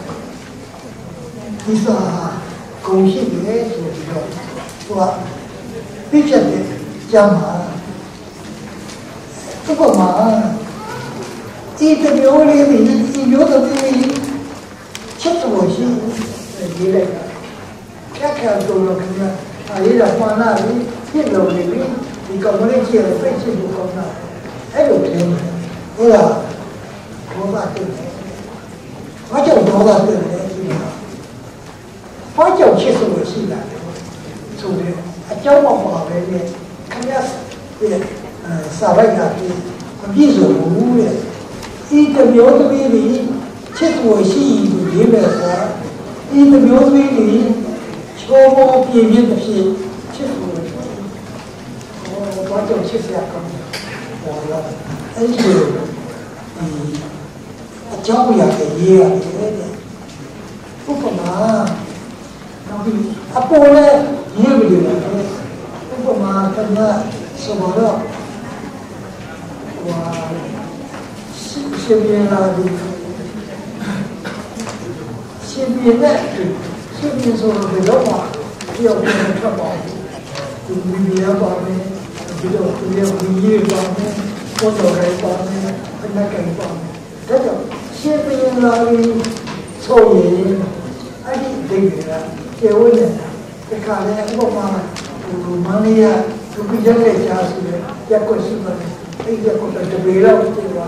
ဒီစာကုန်ရှိတယ်ဆိုပြီးတော့သူကပြည့်ချက်တယ်ကျမ်းမှာသူကမှဒီတမျိုးလေးဒီမျိုးတော့ဒီချက်တော်ရှိရေးလိုက်တာခက်တော့လို့ခင်ဗျာအဲဒီတော့မှန်လားဖြစ်လို့လေဒီကမ္ဘာကြီးရဲ့ဖိတ်ချဖို့ကောင်းတာအဲ့လိုထင်တယ်ဟုတ်လားဘောပါတဲ့ဘာကြောင့်ဘောပါတဲ့လဲဒီမှာဘာကြောင့်ချစ်လို့ရှိတာလဲဆိုတော့အကြောင်းမပါပဲလေခင်ဗျာစာရိုက်တာပြီးမပြည့်စုံဘူးလေဒီတမျိုးသမီးတွေချစ်လို့ရှိလို့ရေးမယ်ဆိုတာဒီတမျိုးသမီးတွေချိုးပေါ်ပြင်းပြင်းတစ်ဖြစ်ချစ်လို့ဘာကြောင့်ချစ်ရကောင်းဟောလာအဲ့ဒီအကြောင်းအရာတွေရေးရတယ် Apole, you Upama, Sobara, Sibian, Sibian sort of the Roma, you have trouble. You will be about me, you have to be about me, what you have about me, and I can about me. That's all. Sibian Lari, so ye, I didn't think that. They wouldn't. The car, Romania, to be young as Yakosima, the Bela,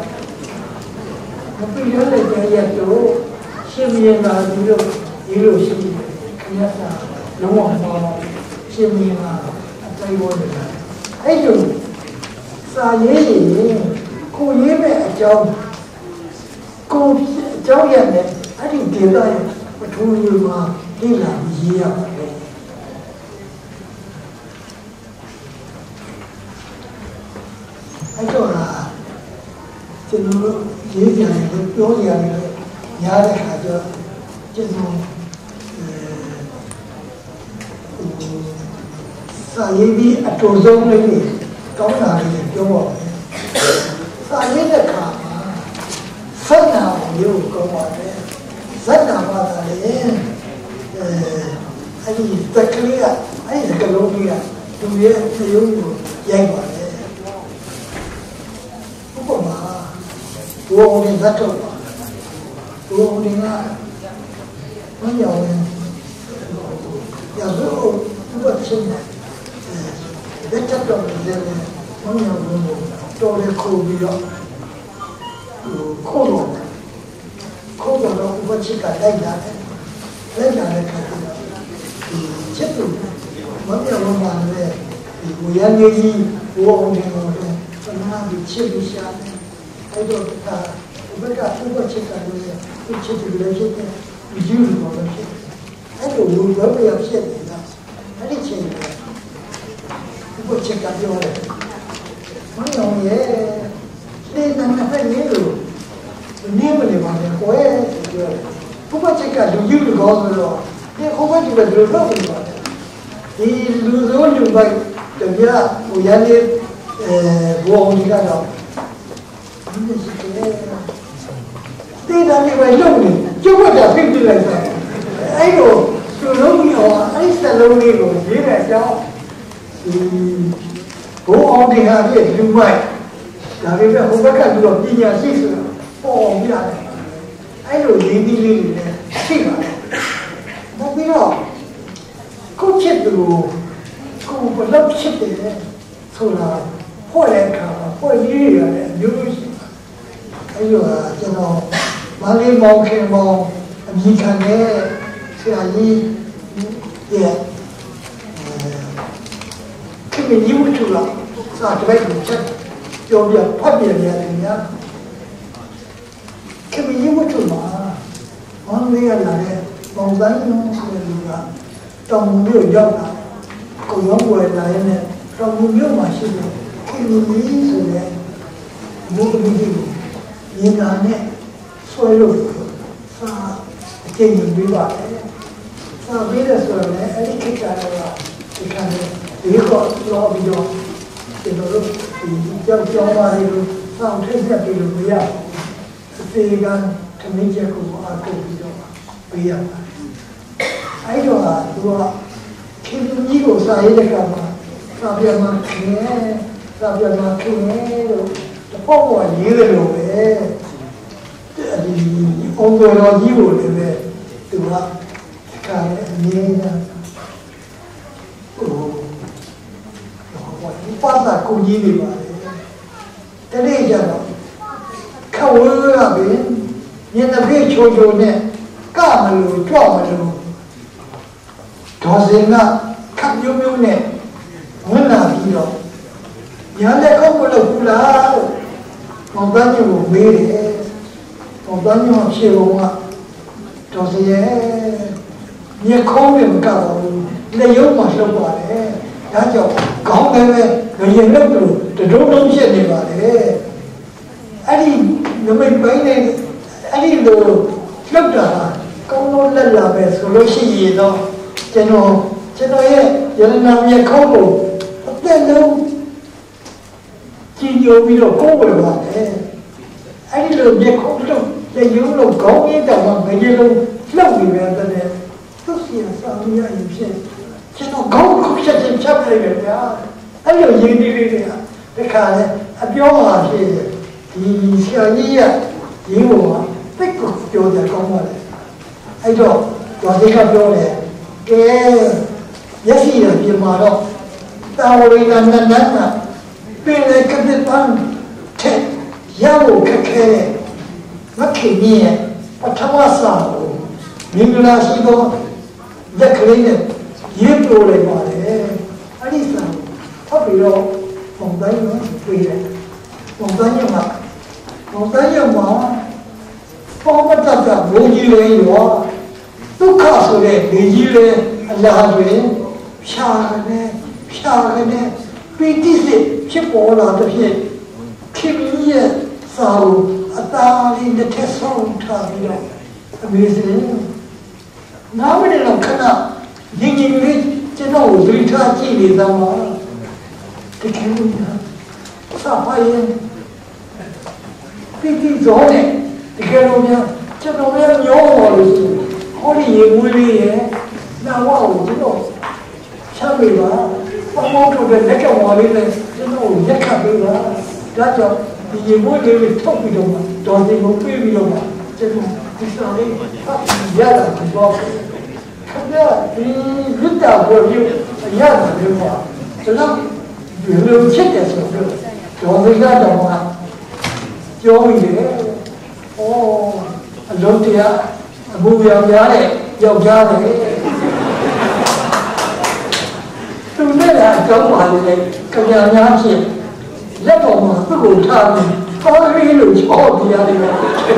the Bela, Yato, Shimina, Hiroshi, Kayata, no one, Shimina, I wanted. I do. Saye, Kuyeme, a job. Go, Joyan, I didn't give that, but who you are, Hila, I don't know. You can go Yada Haja, Sayibi at Tozon, Donna, you Sayida Kama, Sana, you go on there. Sana, I need the clear, I need the Colombia, to be you, Yangwa. Wo ni zato wo ni na ma yaw ni ya zo wo chin da ta to de ma yaw ni to le ko bi yo ko do wo chi ka dai da le ka che tu ma yaw ma le wo ya ni ji wo ni no de na bi che bi sha I don't know. What chicken is chicken related? We do know the chicken. I don't know what we have said in that. I didn't say that. What chicken you are? I know, yeah. They don't have you. The name of the one, where what chicken do you go to law? They over to the river. He lose only by the Via, who had go on the They don't even know me. You would have been like that. I know. You know me or I still know me. Go on the hand, you might. Now, if I can do a dinner sister, oh, yeah. I know you need it. See, but we know. Go check the room. Go for love shit there. So now, for that car, for a year, and you. Mali Monk, Mikane, Siayi, yeah. Kimi you to la, start to make a check. You'll be a puppy again, yeah. Kimi you to la, only a lad, Monzano, Tom New York, Colombo, Lion, from New Machine, Kimi so that move in the soil, taking river, some leaders were educated. We got law beyond the Java, some treasure we are. The Fagan, Tamija, we are. I don't know, you are killing eagles, I Fabian Fabian the power of the overall you to what kind of Pata could give you. The legend Kawa Rabin, in the beach of your neck, Kamalu, Dramalu, Tozina, Kamune, Muna Hero. Yanda Komula, Montanio, Montanio, Shiroma, Tosia, near Combin Cow, Leoma Shopare, that's your Gombe, the Yellow, the Dodon Shenivare. I didn't make my name, I didn't look at her. ကောင်းလို့လက်လာပဲဆိုလို့ရှိရင်တော့ကျွန်တော်ရဲ့ယရနာမြေခေါင်းကိုအသက်လုံးကြည်ညိုပြီးတော့ကိုယ်ဝယ်ပါတယ်အဲ့ဒီလိုမြေခေါင်းလုံးလက်ရုံးလုံးခေါင်းရင်းတောင်မှငရေလုံးလှုပ်နေပဲတဲ့သူစီစာမရရင်ဖြစ်ကျွန်တော်ခေါင်းခုချက်ချင်းချက်ပြလိုက်ဗျာအဲ့လိုရင်းနှီးလေးတွေကဒီခါလဲအပြောမှာဖြစ်ဒီဆရာကြီးရရင်းပေါ်မှာတိတ်ကိုပြောကြကောင်းပါလေအဲ့တော့တော်သေးကပြောတယ်ကဲမျက်စိရပြင်မှာတော့တာဝရိကနန္ဒနာပြင်လေကတဲ့ပန်းတဲ့ရောက်ခက်ခဲမခင်ကြီးရဲ့ပထမဆောင်ကိုမင်္ဂလာရှိသောလက်ကလေးနဲ့ရေးပြလိုက်ပါတယ်အဲ့ဒီဆောင်ဖတ်ပြီးတော့ပုံတိုင်းမှာတွေ့တယ်ပုံတိုင်းမှာပေါ်မတတ်တာဘုံကြီးလေးရောဒုက္ခဆိုတဲ့ဒီကြီးလေးအလားတွင်ဖြာကနေပီတိစစ်ဖြစ်ပေါ်လာတဲ့ဖြစ်ခင်ကြီးရဲ့စာအုပ်အသားလေးတစ်ထက်ဆုံးထားပြီးတော့အမေစင်နာမည်တော့ခဏရင်းလေးကျွန်တော်ကိုဒိဋ္ဌာကြည့်နေသမှာတကယ်လို့စာဖတ်ရင်ပြီးဇောနဲ့တကယ်လို့များကျွန်တော်များညောပါလို့ဆိုဟောဒီရေမွေးလေးရဲ့နာဝကိုကျွန်တော်ချမ်းပေးပါပေါင်းထုတ်တဲ့လက်ကောင်ဝါလေးနဲ့ကျွန်တော်ရက်ခတ်ပေးပါဒါကြောင့်ဒီရေမွေးလေးကိုထုတ်ပြီးတော့တော်စီကိုပြေးပြီးတော့ကျွန်တော်ဒီစားလေးရတာတော့ခင်ဗျာဒီလွတ်တာကိုရရတယ်လို့ပါကျွန်တော်ဒီလိုချက်တယ်ဆိုတော့တော်စီကတော့ပြောမိတယ်။အော်အလုံးတရားအမှုရောင်များတဲ့ယောက်ျားတယ်။သူနဲ့အကြောင်းပါလေကံများဖြစ်လက်ပေါ်မှာသူ့ကိုထားပြီးကောင်းရည်လို့ချော့ပြရတယ်။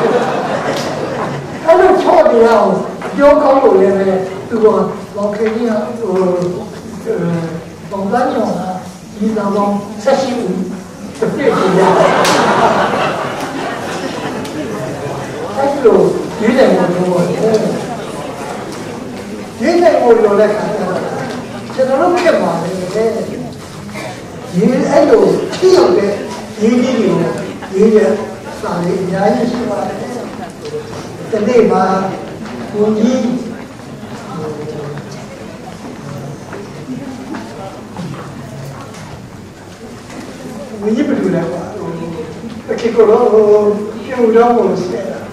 အဲ့လိုချော့ပြရအောင်ပြောကောင်းလို့လည်းပဲသူကလောကကြီးကပုံစံညောင်းတာဒီတော့ဆက်ရှိဦးတစ်ပြည့်ပြရတယ်။အဲ့လိုဒီတဲ့ကိုပြောတယ်ဒီတဲ့ကိုပြောတဲ့ခါကျတော့ကျွန်တော်တို့ခက်ပါလေဒီအဲ့လိုထိရောက်တဲ့ဒီကြီးတွေရေးရစာလေးအများကြီးရှိပါတယ်ဒီနေ့မှာဘုန်းကြီးဘယ်လိုလဲကွာတကယ်တော့ပြုံတော့လို့ဆက်တာ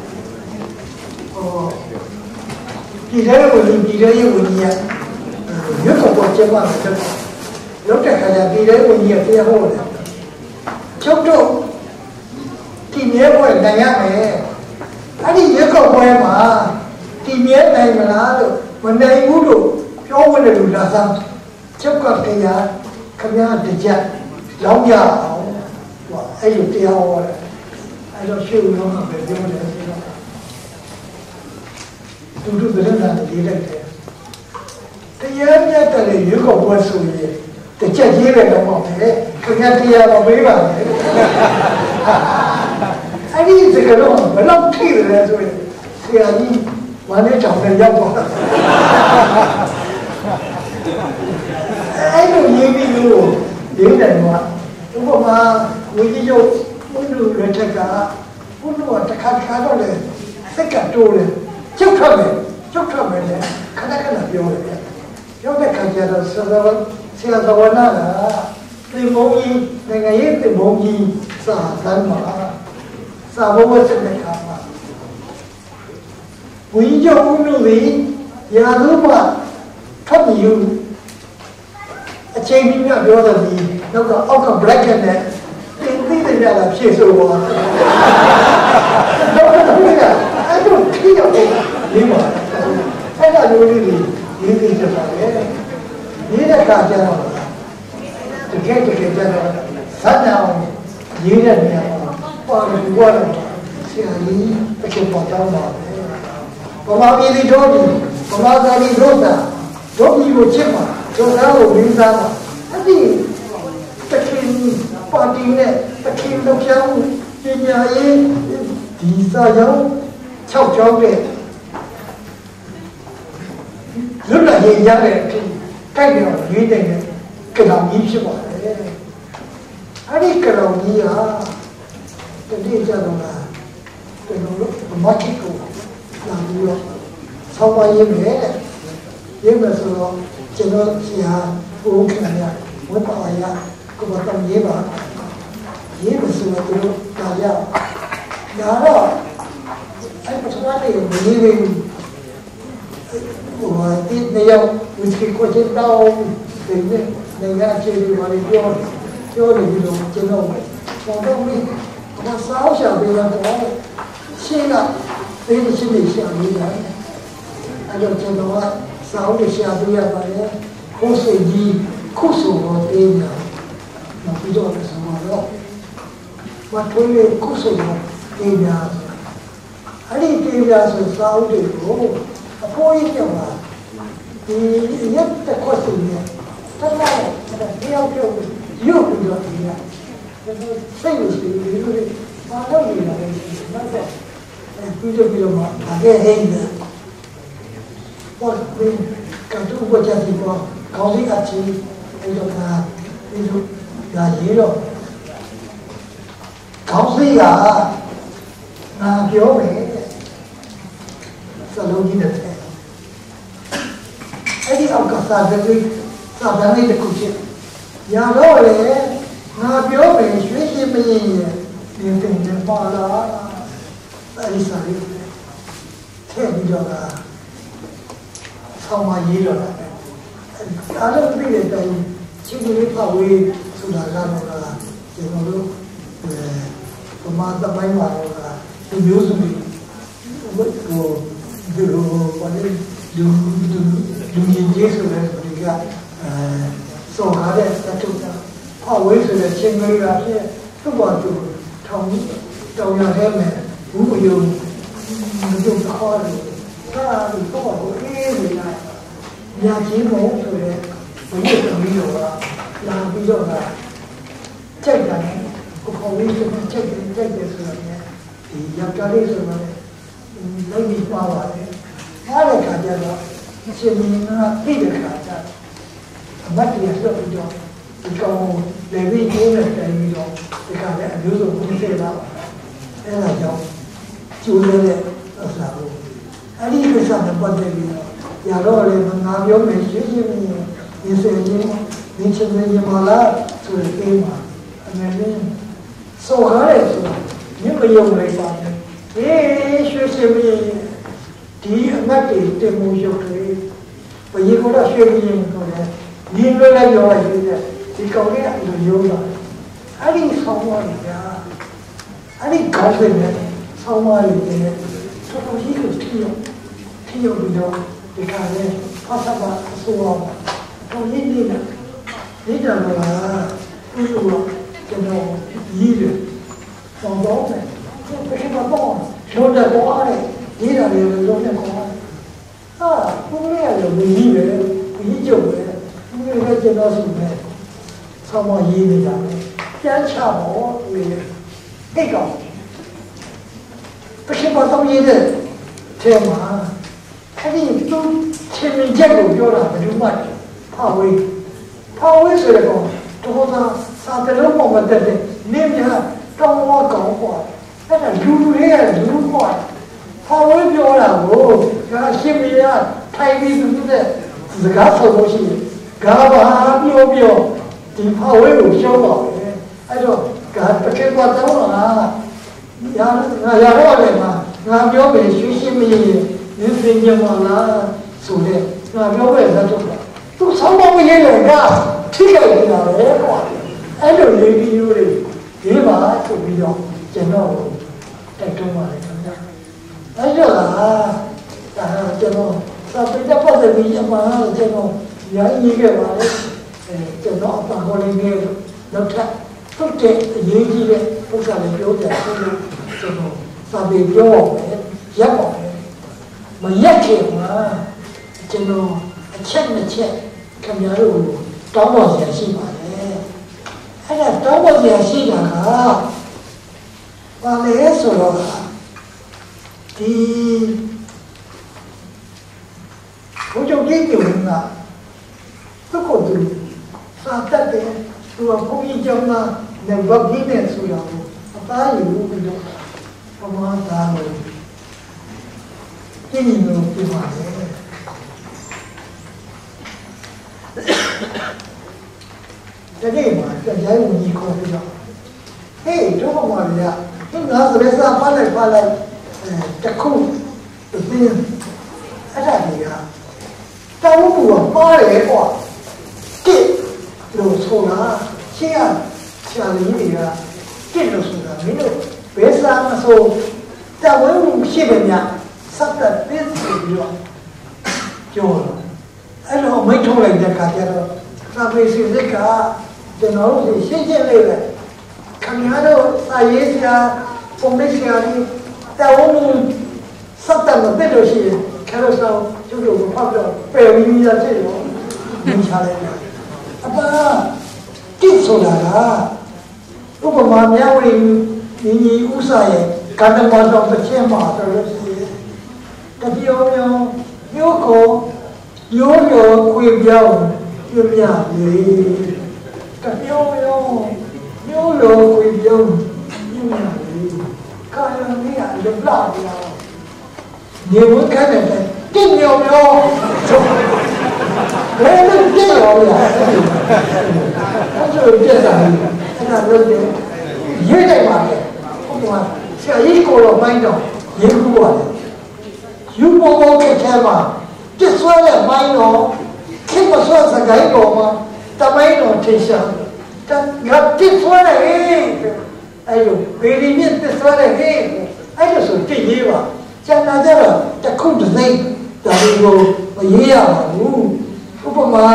ဒီထဲကိုဒီထဲရဲ့ဝင်ကြီးရွက်ပေါ်ကျမတယ်လောက်တဲ့ခါကျဒီထဲဝင်ကြီးတရားဟောတယ်ချုပ်တော့ဒီမြဲပွဲနိုင်ရမယ်အဲ့ဒီရွက်ပွဲမှာဒီမြဲနိုင်မလားလို့မနိုင်ဘူးလို့ပြောဝင်တယ်လို့လာစားချုပ်ကတရားခင်ဗျားတကြလောင်းရအောင်အဲ့လိုတရားဟောတယ်အဲ့တော့ရှေ့ဦးတော့ပဲပြောတယ်ဆိုတော့သူတို့ဗရဏာရေးလိုက်တယ်တရားမြတ်တယ်ရုပ်ကပွဲဆိုရင်တကြက်ရေးပဲတော့ပေါ့လေခင်ဗျားတရားမပေးပါနဲ့အဲ့ဒီစကားတော့ဘယ်တော့ထိတယ်ဆိုရင်ဆရာကြီးဝမ်းနဲ့ကြောင်နဲ့ရောက်သွားတာအဲ့လိုရေးပြီးလို့ရေးတယ်ကွာဥပမာဝိဇ္ဇယဘုလူလက်ထက်ကဘုလူကတစ်ခါတော့လေစက်ကတိုးတယ်ကျုပ်ထွက်မယ်လေခဏပြောတယ်ပြောတဲ့ခါကျတော့ဆရာတော်ဝနာကဒီမုံကြီးနိုင်ငံရေးဒီမုံကြီးစာတမ်းမှာစာဘဝစတဲ့ခါမှာဝိဇ္ဇယဘုလူတွေရာသူမှထွက်ပြီးယူအချိန်ကြီးများပြောတယ်ဒီနောက်ကအောက်က bracket နဲ့သိတယ်ရတာဖြည့်ဆိုပါတော့အဲ့တော့ထိရောက်နေမှာအဲ့ဒါလိုလေးရေးသိကြပါလေရေးတဲ့အခါကျတော့တကယ်ကျတော့စမ်းအောင်ရေးတဲ့နေရာမှာပေါ်ပြီးတော့ဆရာကြီးတစ်ချက်ပေါ်တော့ပါပဲဘာမှမပြီးတော့ဘူးဘာမှသာပြီးတော့တို့ဒီကိုချစ်ပါတို့သားကိုဝင်းစားပါအဲ့ဒီတခင်ပါတီနဲ့တခင်လောက်ချောင်းပညာရေးဒီစာကြောင်း6ကျောင်းတဲ့လွတ်လပ်ရေးရတဲ့အဖြစ်ကြိုက်ပြီးတော့ရွေးတဲ့ကလောင်ကြီးဖြစ်ပါတယ်အဲ့ဒီကလောင်ကြီးဟာတတိယကျတော့ကျွန်တော်တို့မတ်တီကိုလာပြီးတော့ဆောင်းပါးရေးမယ်ရေးမယ်ဆိုတော့ကျွန်တော်ဆရာဘုန်းခင်ဗျာဝတ်ပါရကိုတော့ရေးပါရေးမယ်ဆိုတော့တို့ဒါရဒါတော့အဲ့ပထမနေ့မရေးဘူးဟိုဒီနေ့ရောက်ဝစ်ကီကိုကျတော့ဒီနေ့နိုင်ငံအခြေအနေမှာပြောနေပြီးတော့ကျွန်တော်တော့မင်းဘာသာရှာပေးရတော့ရှင်းတာဒီရှင်းနေရှာနေတယ်အဲ့တော့ကျွန်တော်ကစာအုပ်ရှာပေးရပါတယ်ကိုယ်စိတ်ကြီးခုဆိုတော့တင်းနေတာပြီးတော့ဆိုတော့ဘာထွေးခုဆိုတော့တင်းနေတာအဲ့ဒီတင်းနေတာဆိုစာအုပ်တွေကိုအဖိုးကြီးကဒီရက်တဲ့ခွက်စီနဲ့တော်တော်တယောက်ပြောရုပ်ပြီးတော့ဒီကစိတ်လို့ရှိရင်ဒီလိုဘာလို့လဲနောက်တော့ပြီးတော့မှအကဲဟင်းတယ်ဘာလို့ကတော့ဘာကြည့်တော့ကောင်းစီအချင်းအဲ့တော့ဒီလိုဒါရေးတော့ကောင်းစီကငါပြောမယ်စလုံးကြီးနဲ့အဲ့ဒီအောက်ကစားတဲ့စာပန်းလေးတစ်ခုဖြစ်ရတော့လေငါပြောမယ်ရွှေရှင်မင်းရဲ့ဒီတင်တယ်ပါလားအဲ့ဒီစာလေးထည့်ပြီးတော့ဆောင်းမရေးတော့တာအားလုံးပြည့်တဲ့တိုင်ချင်းလေးပါဝေးဆိုတာကတော့ကျွန်တော်တို့ပမာသမိုင်းမှာတော့ဒီမျိုးစုတွေဟိုဒီလိုဘာလဲလူကြီးကြီးဆိုတဲ့ဒီကစော်ကားတဲ့တထုတာဖောက်ဝေးဆိုတဲ့ချင်းကလေးကဖြစ်သူ့ဘာသူထောင်တောင်ရထဲမှာဘူးမယုံမယုံခေါ်တယ်အဲ့ဒါကိုတော့အေးနေတာညာချင်းမဟုတ်ဆိုတဲ့ဘုရားသမီးတော်ကလာပြီးတော့ကြိုက်တယ်ကိုခေါ်ဝေးဆိုတဲ့ကြိုက်တယ်ဆိုတော့ဒီယောက်ျားလေးဆိုတော့လိုက်ပြီးပါပါတယ်အဲ့ဒါကကြတော့အရှင်မင်းကပြည့်တဲ့ခါကျအမတ်တရားဆိုပြီးတော့ဒီကောင်လေဝိကျိုးနဲ့တိုင်ပြီးတော့ဒီကလည်းအမျိုးစုံကိုသိလာပါအဲ့ဒါကြောင့်ကျိုးတဲ့အစားကိုအဲ့ဒီကိစ္စနဲ့ပတ်သက်ပြီးတော့ရတော့လေငါပြောမယ်ရှင်းရှင်းလင်းလင်းဒီစင်ကြီးဒီချင်းမင်းမလာဆိုတဲ့အိမ်မှာအမေလေးစော်ကားတယ်ဆိုတာမြင်မယုံလိုက်ပါနဲ့ရှင်းရှင်းလင်းဒီအမတ်တွေတင်မှုရုပ်တွေဘယ်ကိုတော့ရွှေရင်းကိုလည်းဒီလိုလည်းပြောရည်တဲ့ဒီကောင်လေးအလိုရိုးတာအဲ့ဒီဆောင်းပါးကြီးကအဲ့ဒီကောင်းတဲ့ဆောင်းပါးကြီးတဲ့တော်တော်ကြီးကိုထိရောက်ပြီးတော့ဒီကလည်းဖတ်ပါအစိုးရတော်ရင်းနေတာဒီကြတော့သူ့လိုကျွန်တော်ရည်တယ်ဆောင်းတော့တယ်ဘယ်မှာပေါ့ရိုးတယ်ပေါ့အဲ့ဒီတာလေးလုံးနဲ့ခေါ်ဟာဘုရားရဲ့ဝီကြီးပဲဝီကြီးကျုပ်ပဲဘုရားရဲ့ကျွန်တော်ဆိုပဲဆောင်းမရေးနေတာပဲကျန်းချဖို့ဒီအိတ်ကောင်တခင်မတော့ရေးတဲ့ထဲမှာအဲ့ဒီသူချင်းမြင့်ချက်ကိုပြောတာဘယ်သူမှဖောက်ဝေးဆိုတဲ့ကောင်တော့သာတလုံးပေါ်မှာတက်တဲ့နေမြတောင်းဝါကောင်ကွာအဲ့ဒါလူလေးရဲ့လူကွာဖောက်ဝေးပြောတာကိုငါရှင်းပြရထိုင်ပြီးသူတဲ့စကားဆိုလို့ရှိရင်ဂါဘာပြောဒီဖောက်ဝေးကိုရှောင်းပါပဲအဲ့တော့ဂါတကယ်ကတော့ငါရတော့လေငါပြောပဲရှင်းမင်းရင်းစင်ကြမှာလားဆိုတဲ့ငါပြောပဲဇာတ်တော့သူဆောင်းမမရေးတယ်ကထိခိုက်နေတာပဲကွာအဲ့လိုလေးပြီးရိုးလေးဒီပါဆိုပြီးတော့ကျွန်တော်တိုက်တွန်းပါလေခင်ဗျာအဲ့တော့ဒါကျွန်တော်စာပေတဲ့ပတ်သက်ပြီးအမှန်တော့ကျွန်တော်ရည်ရည်ခဲ့ပါလေကျွန်တော်အပန်းခေါ်လေးနဲ့နောက်ထပ်တုတ်တဲ့အရေးကြီးတဲ့ပုဂ္ဂိုလ်ပြောကြတယ်ကျွန်တော်စာပေပြောမယ်ရပ်ပါမယ်မရက်ခင်မှာကျွန်တော်အချက်နဲ့ချက်ခင်ဗျားတို့တောင်းပေါ်စရာရှိပါတယ်အဲ့ဒါတောင်းပေါ်စရာရှိတာကဘာလဲဆိုတော့ဒီဘုရားကြီးကသူကသူစာတတ်တယ်သူကဘုန်းကြီးကျောင်းသားနဲ့ဗတ်ကြီးနဲ့ဆိုတာကိုအသားယူပြီးတော့ပမာသားလို့ကျင်းနေလို့ပြပါလေတကယ်မှာကြားဝင်ကြီးခေါ်ပြီးတော့ဟေးတို့ကမှလည်းသူကစရဲစားဖတ်လိုက်တခုသင်အဲ့ဒါကြီးကတောင်းဘူးကပါတယ်ကွာတိလို့ဆိုတာရှင်းရဆရာကြီးတွေကတိလို့ဆိုတာမင်းတို့ဘယ်စားမဆိုတဝဲမှုရှိပဲများစက်တဲ့ပြည့်စုံပြီးတော့ပြောတယ်အဲ့တော့မိတ်ထုတ်လိုက်တဲ့ခါကျတော့သာမေစီစိတ်ကကျွန်တော်တို့ရှင်းရှင်းလေးပဲခင်ဗျားတို့စာရေးဆရာပုံလေးဆရာကြီးတဝဲမှုစက်တဲ့မသိလို့ရှိရင်ခါတော့ကျုပ်တို့ဖောက်တော့ပယ်ပြီးရဖြစ်ရောမြင်ချလိုက်တယ်အပါတိဆိုတာကဥပမာများဝင်ညီဥစားရဲ့ကန္တမတော်တစ်ချက်မှာဆိုလို့ရှိရင်တပြောမျိုးကိုရိုးခွေပြောင်းပြမြလေတပြောမျိုးခွေပြောင်းပြမြလေကာယနဲ့အလပလာနေဝခနဲ့တင်းမြောဘယ်လိုကြည့်ရောလဲအဲ့ဒါပြတ်တာအဲ့ဒါလို့ရေးလိုက်ပါလေဟုတ်ကဲ့ဆရာကြီးကိုတော့မိုင်းတော့ရေးခုပါလေယူပေါ်ခက်ခဲမှာပြစ်ဆွဲတဲ့မိုင်းတော့ခိမဆွဲစကိုင်းပေါ်မှာတမိုင်းတော့ထင်ရှားတငါပြစ်ဆွဲတယ်အဲ့လိုဗေဒီမြင့်ပြစ်ဆွဲတယ်အဲ့လိုဆိုပြည့်ရေးပါကျန်တာကြတော့တခုတစ်သိန်းဒါတွေကိုမရေးရပါဘူးဥပမာ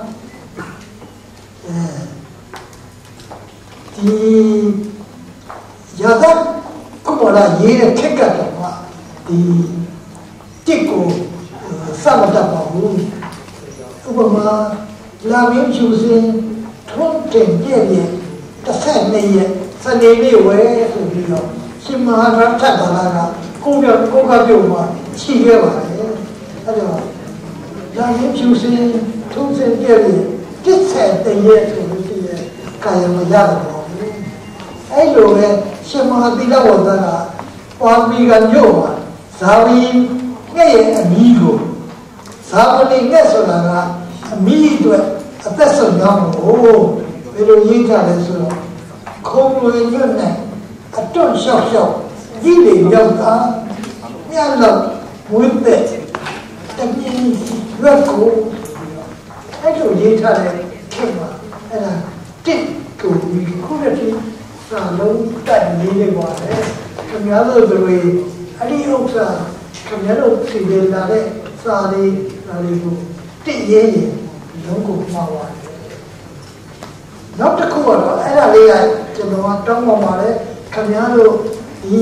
ဒီရာဇကုမလာရေးတဲ့ခက်ကတော့ဒီတစ်ကိုစမတတ်ပါဘူးဥပမာလာမင်းဖြူစင်ထုံးတင်ပြည့်ရဲ့12ရက်စနေနေ့ဝဲဆိုပြီးတော့ရှင်မဟာရထတ်တာကကိုကပြုတ်မှာရှိခဲ့ပါတယ်အဲ့တော့လာမင်းဖြူစင်ထုံးစင်ပြည့်ရဲ့13ရက်ဆိုလို့ရှိရင်ကာယမရတယ်ပေါ့အဲ့လိုပဲရှင်မဟာသီလဝန္တကပါမီကညို့မှာဇာဝီငှက်ရဲ့အမီးကိုဇာဝတိငှက်ဆိုတာကအမီးအတွက်အသက်ဆုံးကြောင်းကိုဘယ်လိုရေးကြလဲဆိုတော့ခုံလွင်ညွတ်နဲ့အတွန့်လျှောက်ကြီးလေရောက်တာမြတ်လို့ဝိသက်တမီးရွက်ကိုအဲ့လိုရေးထားတဲ့ခေတ်မှာအဲ့ဒါတစ်ကိုဒီခုတည်းစာလုံးတက်နေနေပါတယ်ခင်ဗျားတို့တွေအဲ့ဒီဥစ္စာခင်ဗျားတို့သိနေလာတဲ့စာလေးကိုတစ်ရေးရင်လုံးကိုမှားပါတယ်နောက်တစ်ခုကတော့အဲ့ဒါလေးကကျွန်တော်ကတောင်းပန်ပါတယ်ခင်ဗျားတို့ဒီ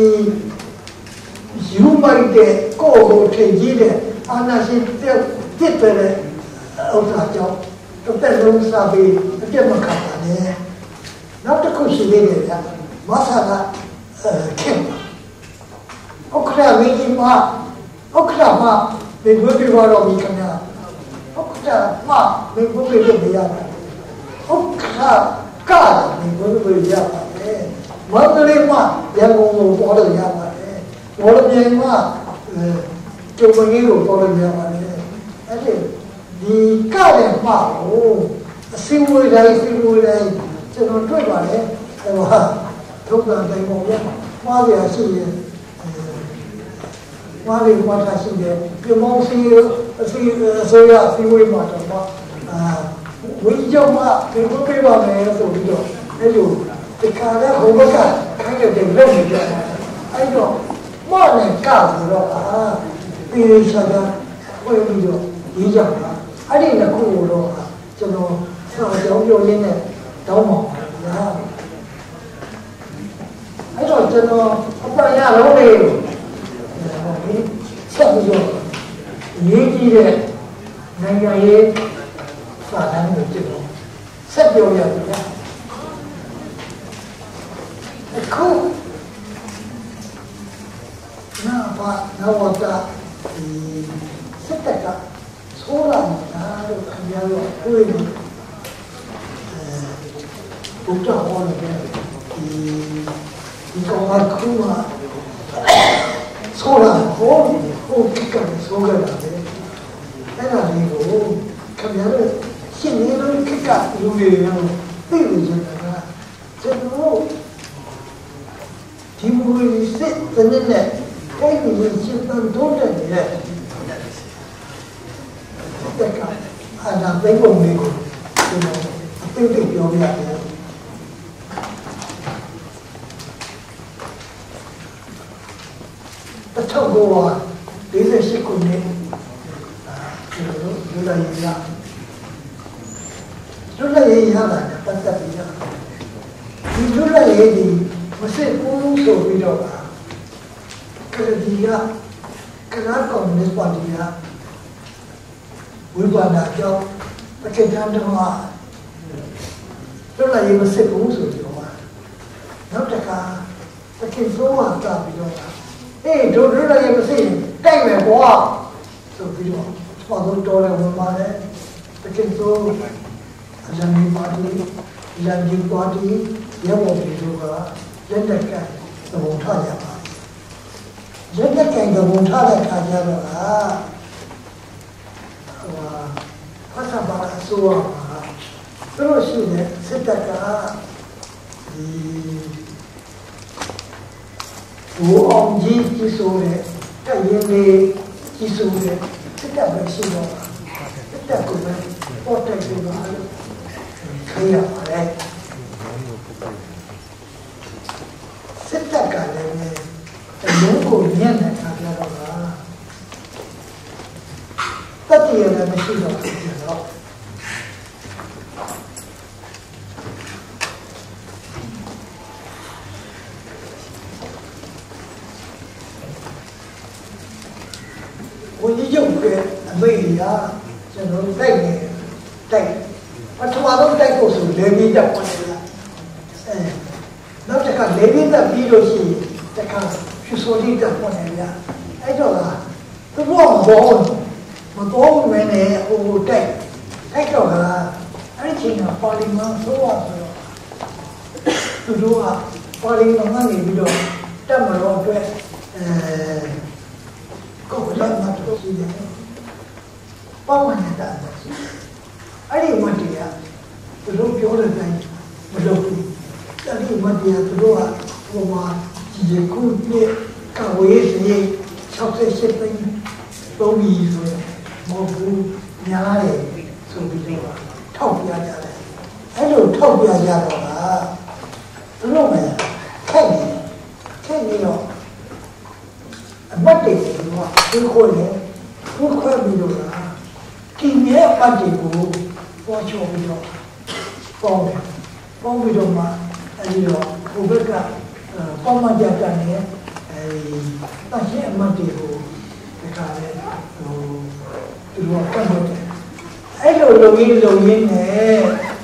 ယူမိုက်တဲ့ကိုယ့်ကိုထင်ကြီးတဲ့အာနာရှင်တစ်တဲ့ဥစ္စာကြောင့်တစ်သက်လုံးစာပြီးအပြတ်မခံပါနဲ့နောက်တစ်ခုရှိသေးတယ်ဗျာမဆာကခင်ဥက္ခရာမင်းကြီးမဥက္ခရာမဘယ်ဘက်ပြောတော့မိခင်ဗျာဥက္ခရာမဘယ်ဘက်ပြောမရဘူးဥက္ခရာကဘယ်ဘက်ပြောရပါလဲမန္တလေးမှာရန်ကုန်ကိုပေါ်လို့ရပါတယ်ဘောလမြိုင်မှာကျုံမကြီးကိုပေါ်လို့ရပါတယ်အဲ့ဒီကတဲ့မှာကိုအစည်းအဝေးတိုင်းကျွန်တော်တွေ့ပါတယ်ဟိုဟာထုတ်ပြန်တိုင်ပေါ်ရမှားရရှိရင်မှားရမှားတာရှိတယ်ပြမောင်းစီအစိုးရစီဝေးမှာတော့ဝင်းကြောင့်မှဒီလိုပြပါမယ်ဆိုပြီးတော့အဲ့လိုဒီခါတဲ့ဟိုဘက်ကခိုင်းတဲ့လက်နေကြတယ်အဲ့တော့မော်နဲ့ကောက်ပြီးတော့ပြေးစားဝယ်ပြီးတော့ရေးကြတာအဲ့ဒီနှစ်ခုတော့ကျွန်တော်ဆောင်းကြောင်းပြောရင်းနဲ့တောင်းပါဗျာအဲ့တော့ကျွန်တော်အပရလုံးလေးဆက်ပြီးတော့ရေးကြည့်တဲ့နိုင်ငံရေးစာတမ်းကိုကျွန်တော်ဆက်ပြောရပြီဗျာအခုနာဝတာစက်တက်က 소라니까 그냥 그의 복잡하는 이거가 그만 소라고 그까지 소가라네. 해가지고 그냥 신이를 그까지 요리해요. 이러잖아. 저도 뒷부분이 셋었는데 애기는 집단 도전이래. 그러니까 나 빼고 뺑뺑ပြောပြတယ်1948ခုနှစ်လွတ်လပ်ရေးရတာနဲ့ပတ်သက်ပြီးတော့ဒီလွတ်လပ်ရေးဒီမစစ်ဘူးဆိုပြီးတော့ကဒီကကနာကွန်မြူနစ်ပါတီကဝိပါဒကြောင့်ประเทศนั้นတော့လွတ်လပ်ရေးမစစ်ဘူးဆိုပြီးတော့နောက်တစ်ခါประเทศဆုံးမှာတာပြီးတော့တို့လွတ်လပ်ရေးမစစ်တိုက်မယ်ကွာဆိုပြီးတော့ဘာလို့တော်လဲဝင်ပါတယ်ประเทศဆုံးအလံမီပါတီလမ်းကြီးပါတီရဲဘော်ပြည်တို့ကလက်နက်ကသဘောထားကြပါလက်နက်ကသဘောထားတဲ့ခါကျတော့ဖတ်စာပါအစိုးရမှာသူတို့ရှိတဲ့စစ်တပ်ကဒီဘူအောင်ကြီးကြီးဆိုတဲ့တပ်ရင်းလေးကြီးဆိုတဲ့စစ်တပ်ပဲရှိတော့စစ်တပ်ကပဲပေါ်တက်ပြီးတော့ခေရပါတယ်စစ်တပ်ကလည်းအလုံးကိုညံ့တဲ့အခါကျတော့တတိယလည်းမရှိတော့ဘူးတော့ဝန်ကြီးချုပ်ကအမေရိကကျွန်တော်တိုက်နေတိုက်ပထမဆုံးတိုက်ဖို့ဆိုလေပြီးတက်ပေါ်နေတာနောက်တစ်ခါလေပြီးတက်ပြီးလို့ရှိရင်တစ်ခါဖြူစော်လေးတက်ပေါ်နေတာအဲ့တော့သူတို့မတော်ဘူးမင်းနဲ့ဟိုတိုက်တော့အဲ့ဒီချိန်ကပါလီမန်ဆိုတော့သူတို့ကပါလီမန်ကနေပြီးတော့တက်မလို့အတွက်ကိုယ်လည်းမတော်ရှိတယ်ပေါ့မနေတာအဲ့ဒီမတရားသူတို့ပြောတဲ့တိုင်းမလုပ်ဘူးအဲ့ဒီမတရားသူတို့ကဟိုမှာဒီခုနှစ်ကဝေးစီ68သိန်းသုံးပြီးဆိုရင်မဟုတ်ဘူးများတယ်ဆိုပြီးတော့ထောက်ပြကြတယ်အဲ့လိုထောက်ပြကြတော့သူတို့ကခက်နေတော့အမတ်တွေကိုသူခေါ်တယ်သူခေါ်ပြီးတော့ဒီမြဲအမတ်တွေကိုပေါ်ချောပြီးတော့ပေါင်းပြီးတော့မှအဲဒီတော့ဟိုဘက်ကပေါင်းမှကြတယ်တန်ရှင်းအမတ်တွေကိုဒီခါလဲသူတို့ကတ်တယ်အဲ့လိုလုပ်ရင်းနဲ့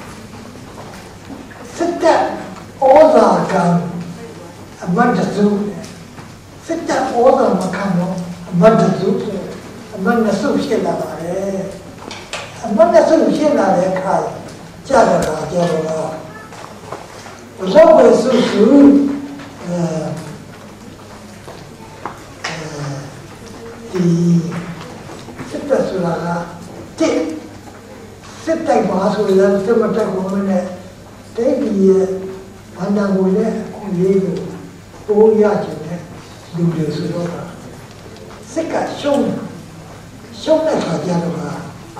စစ်တပ်ဩဇာကံအမတ်စုစစ်တပ်ဩဇာမခံတော့အမတ်စုအမတ်နစုဖြစ်လာပါတယ်အမတ်နစုဖြစ်လာတဲ့အခါကြာတော့ဘယ်လိုပဲစုဒီစစ်တပ်ဆိုတာကစစ်တိုက်ပါဆိုရင်စစ်မတိုက်ဘူးနဲ့တိတ်ပြီးဘာသာကိုလည်းအခုရေးလို့တိုးရချင်တယ်လူတွေဆိုတော့စစ်ကရှုံးတဲ့ခါကျတော့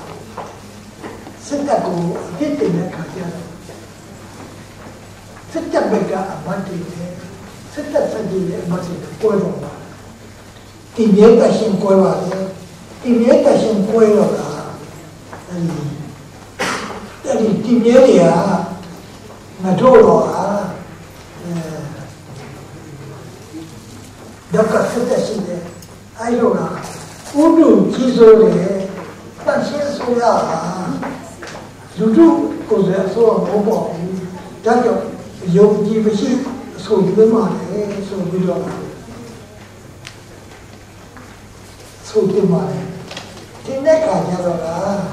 စစ်တပ်ကိုအပြစ်တင်တဲ့ခါကျတော့စစ်တပ်ဘက်ကအမတ်တွေစစ်တပ်စကြည့်တဲ့အမတ်တွေကိုယ်တော့ဒီမြေတရှင်ကိုယ်ပါတယ်ဒီမြေတရှင်ကိုယ်တော့ဒီမြေတွေကမတို့တော့တော့ကစစ်တပ်ရှိတယ်အဲ့လိုလားဥဒုကြီးစိုးတယ်တန်ရှင်းဆိုရလူတို့ကိုယ်စားဆိုတော့မဟုတ်ပါဘူးဒါကြောင့်ယုံကြည်မရှိဆိုပြီးမှလည်းဆိုပြီးတော့ဆိုပြပါတယ်တင်တဲ့ခါကျတော့လား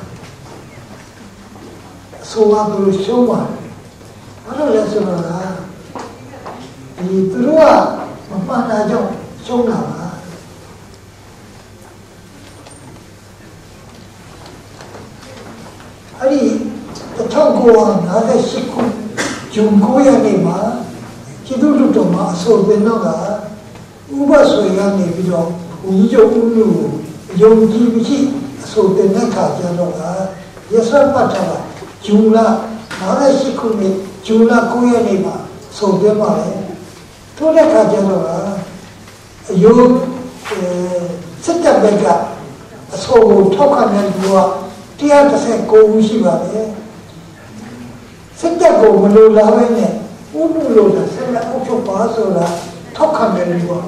ဆိုပါလို့ရှုံးပါဘာလို့လဲဆိုတော့လားဒီသူတို့ကမမှန်တာကြောင့်ရှုံးတာပါအဲ့ဒီ1958ခုဂျွန်9ရက်နေ့မှာကျသူတို့တော်မှာအဆိုပင်တော့ကဥပဆွေကနေပြီးတော့ဦးကြီးချုပ်ဦးလူယုံကြည်မရှိအဆိုပင်တဲ့ခါကျတော့ကရစပတ်တာဂျူလာ58ခုနှစ်ဂျူလာ9ရက်နေ့မှာဆိုပြပါလေထို့တဲ့ခါကျတော့ကအယုံစစ်တပ်ဘက်ကအဆိုကိုထောက်ခံတဲ့လူက139ဦးရှိပါတယ်စစ်တပ်ကိုမလိုလားပဲနဲ့ဦးလူလိုတဲ့ဆက်လက်အုပ်ချုပ်ပါဆိုတာထောက်ခံတဲ့လူက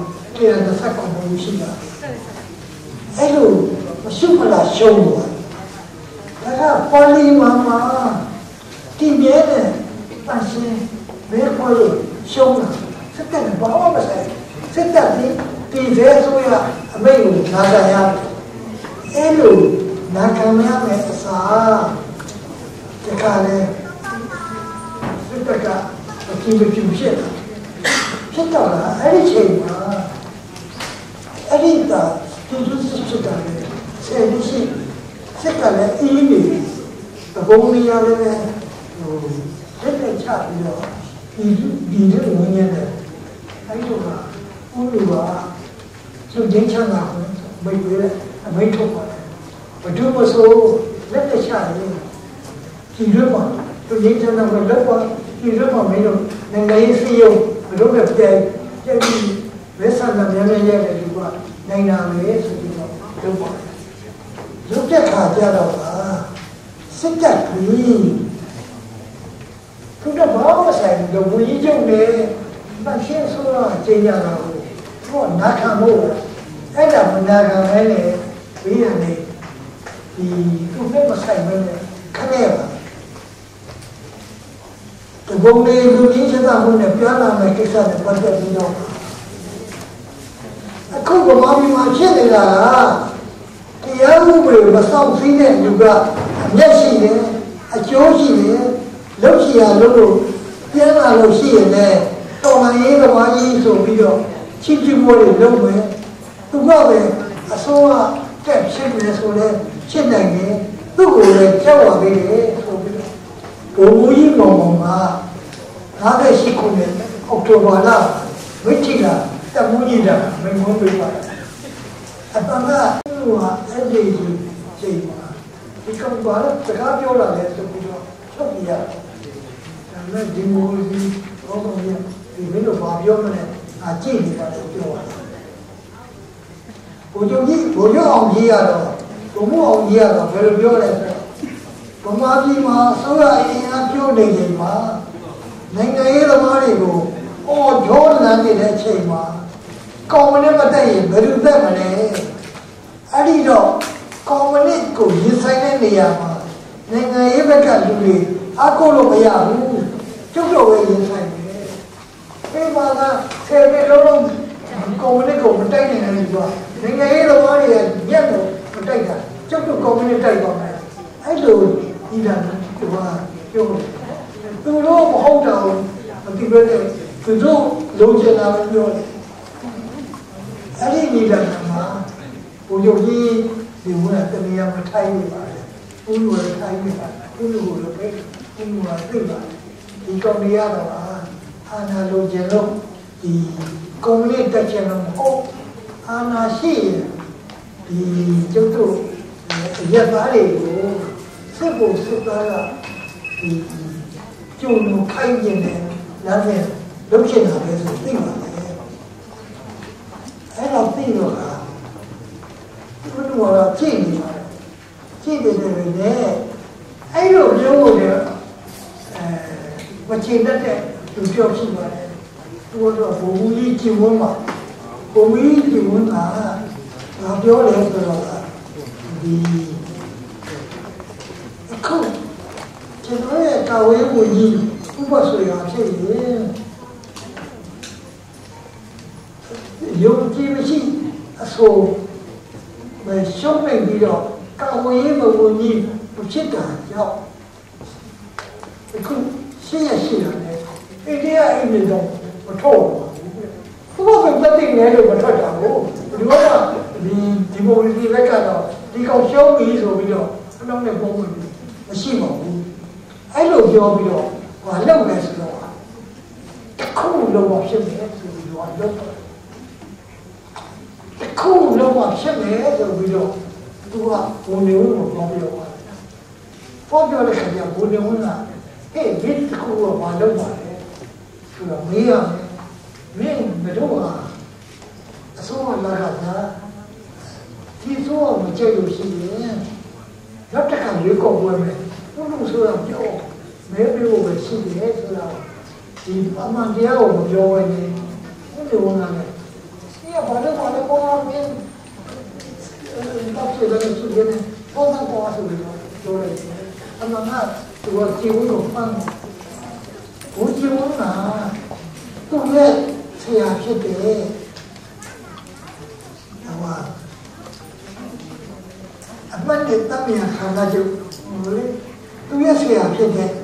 129ဦးရှိပါတယ်အဲ့လိုမရှိမလားရှုံးသွားဒါကပါဠိမှာဒီမြဲတဲ့ပန်းစင်ဘယ်ပေါ်လို့ရှုံးတာစစ်တပ်ကဘာမှမဆိုင်စစ်တပ်ဒီသေးဆိုရအမိန့်ကိုနာခံရအဲ့လိုနာခံရမယ်အစားတခါလေစစ်တပ်ကအကြည့်မပြူဖြစ်တာဖြစ်တော့လားအဲ့ဒီချိန်မှာအဲ့ဒီတာသူစစ်တပ်လည်းဆယ်နှစ်ရှိစစ်ကလည်းအင်းနေတဘုံနေရလည်းဟိုလက်ချပြီးတော့ဒီလိုဝင်ရတယ်အဲ့ဒီကဦးလူကသူငင်းချမ်းတာကိုမိတ်ဝဲအမိတ်ထုတ်ပါတယ်ဘဒုမဆိုလက်ချရတယ်ဒီလိုမှသူငင်းချမ်းတာကိုလက်ပါဒီလိုမှမင်းတို့နိုင်ငံရေးစီယုံဘဒုနဲ့ပြည့်ပြီးဝိဆန္ဒမြန်မြန်ရတယ်ဒီကနိုင်ငံလေဆိုပြီးတော့လုပ်ပါတယ်ရုပ်တက်ခါကြတော့စစ်တပ်ကြီးသူကဘာမှဆိုင်ဘူးဘုရားကျုပ်နဲ့ဗတ်ရှင်းဆိုတာကျင်းရတာကိုသူကနာခံလို့အဲ့ဒါမနာခံမဲနဲ့ဘေးရနေဒီသူနဲ့မဆိုင်မဲနဲ့ခက်ရပါဒီဘုံလေးလူကြီးချက်တာမှုနဲ့ပြန်လာမယ်ကိစ္စနဲ့ပတ်သက်ပြီးတော့အခုကဘာမှမဖြစ်နေတာကတရားဥပဒေမဆောင်စည်းတဲ့လူကအမျက်ရှိတယ်အကျိုးရှိတယ်လုပ်ရှိရလို့ပြန်လာလို့ရှိရင်လည်းတော်မရေးသမားကြီးဆိုပြီးတော့ချစ်ချစ်မိုးတွေလုပ်မယ်သူကပဲအစိုးရတက်ဖြစ်နေဆိုလဲဖြစ်နိုင်တယ်သူ့ကိုလည်းကြောက်ရသေးတယ်ဆိုပြီးတော့ဘုံမူကြီးမောင်မောင်က58ခုနှစ်အောက်တိုဘာလဝိထိလာတမူကြီးတာမင်းမွေးပါတယ်အတန်ကသူကအဲ့ဒီချိန်မှာဒီကောင်ကစကားပြောလာတယ်ဆိုပြီးတော့ချုပ်ပြရတယ်ဒါနဲ့ဒီမိုဒီဘောကောင်ကြီးဒီမင်းတို့ဘာပြောမလဲကြည့်နေတာလည်းပြောရတယ်ဘုရားကြီးဘုရားအောင်ကြီးရတော့ဘုံမအောင်ကြီးရတော့ဘယ်လိုပြောလဲဆိုတော့ဗမာပြည်မှာဆိုရအင်အားပြောနေချိန်မှာနိုင်ငံရေးသမားတွေကိုအော်ဂျောလန်နေတဲ့အချိန်မှာကော်မစ်မတက်ရင်ဘယ်လိုတက်မလဲအဲ့ဒီတော့ကော်မစ်ကိုရင်ဆိုင်တဲ့နေရာမှာနိုင်ငံရေးဘက်ကလူတွေအကုလို့မရဘူးကျုပ်တော်ပဲရင်ဆိုင်တယ်ဒီမှာကဆယ်ပေလုံးလုံးကော်မစ်ကိုမတိုက်နိုင်ဘူးကွာနိုင်ငံရေးသမားတွေညက်လို့မတိုက်တာကျုပ်တို့ကော်မစ်တိုက်သွားမယ်အဲ့လိုဒီလာကပြောသူတို့မဟုတ်တော့မသိဘဲနဲ့သူတို့လုံးချင်တာပဲပြောတယ်အဲ့ဒီညီလာမှာဘုရားကြီးဒီဝါတနေရာမှာထိုင်နေပါတယ်ဘုရားထိုင်နေပါတယ်ဘုရားကိုလည်းဘုရားသိပါတယ်ဒီကောင်တွေရတော့အာနာလိုချင်လို့ဒီကွန်မြူနတီတက်ချင်လို့မဟုတ်အာနာရှိဒီကျုပ်တို့ရက်သားတွေကိုစစ်ဖို့စစ်သားကဒီကျုံလို့ခိုင်းနေတယ်နားနဲ့လုပ်ချင်တာပဲဆိုသိပါတယ်အဲ့တော့သိတော့ဘုရားကကြည့်နေပါတယ်ကြည့်တယ်လည်းအဲ့လိုပြောလို့လည်းမချင်တတ်တဲ့လူပြောရှိပါတယ်သူတို့ဘုံကြီးကျင့်ဝန်းမှာဘုံကြီးကျင့်ဝန်းကငါပြောတယ်ဆိုတော့ဒီအခုကျွန်တော်ရဲ့ကာဝေးကိုကြီးဥပဆွေရဖြစ်ရင်ယုံကြည်မရှိအဆိုမရှုံးနေပြီးတော့ကကာကွယ်ရေးမဝင်ကြီးမဖြစ်တာကြောင့်အခုရှင်းရရှိရတယ်အိန္ဒိယအိန္ဒိယတော့မထောက်ဘူးဘုရားကတည်းကလည်းမထွက်တာဘူးဒီတော့ဒီမိုကရေစီဘက်ကတော့ဒီကောင်ရှုံးပြီဆိုပြီးတော့အနောက်နဲ့ပုံမှန်မရှိပါဘူးအဲ့လိုပြောပြီးတော့ဘာလုပ်လဲဆိုတော့ခုလုံးဝဖြစ်မယ်ဆိုပြီးတော့လုပ်တယ်ခုလုံးဝဖြစ်မယ်ဆိုပြီးတော့သူကဘုံနေဦးကိုပြောပြတော့ပေါ်ပြောတဲ့ခါကျဘုံနေဦးကဟဲ့ဒီခုကဘာလုပ်ပါလဲဆိုတော့မေးရမယ်မင်းဘယ်တော့အစိုးရလာတာဒီဆိုးမကြိုက်လို့ရှိရင်နောက်တစ်ခါရွေးကောက်ပွဲမယ်ဘုလို့ဆိုတော့ပြောမဲပြောပဲရှိတယ်ဆိုတော့ဒီအမှန်တရားကိုမပြောဘဲနဲ့ဘုလို့ကလည်းဒီကဘာလို့ပေါ်လာမင်းတော့ဆိုတော့သူကလည်းပေါ်တော့ပေါ်ဆိုပြီးတော့ပြောလိုက်တယ်အမှန်ကသူကကြည့်လို့ဖမ်းဘုကြည့်လို့နာသူရဲ့ဆရာဖြစ်တယ်ဟာအမှန်နဲ့တမန်ခန္ဓာကျုပ်သူရဲ့ဆရာဖြစ်တဲ့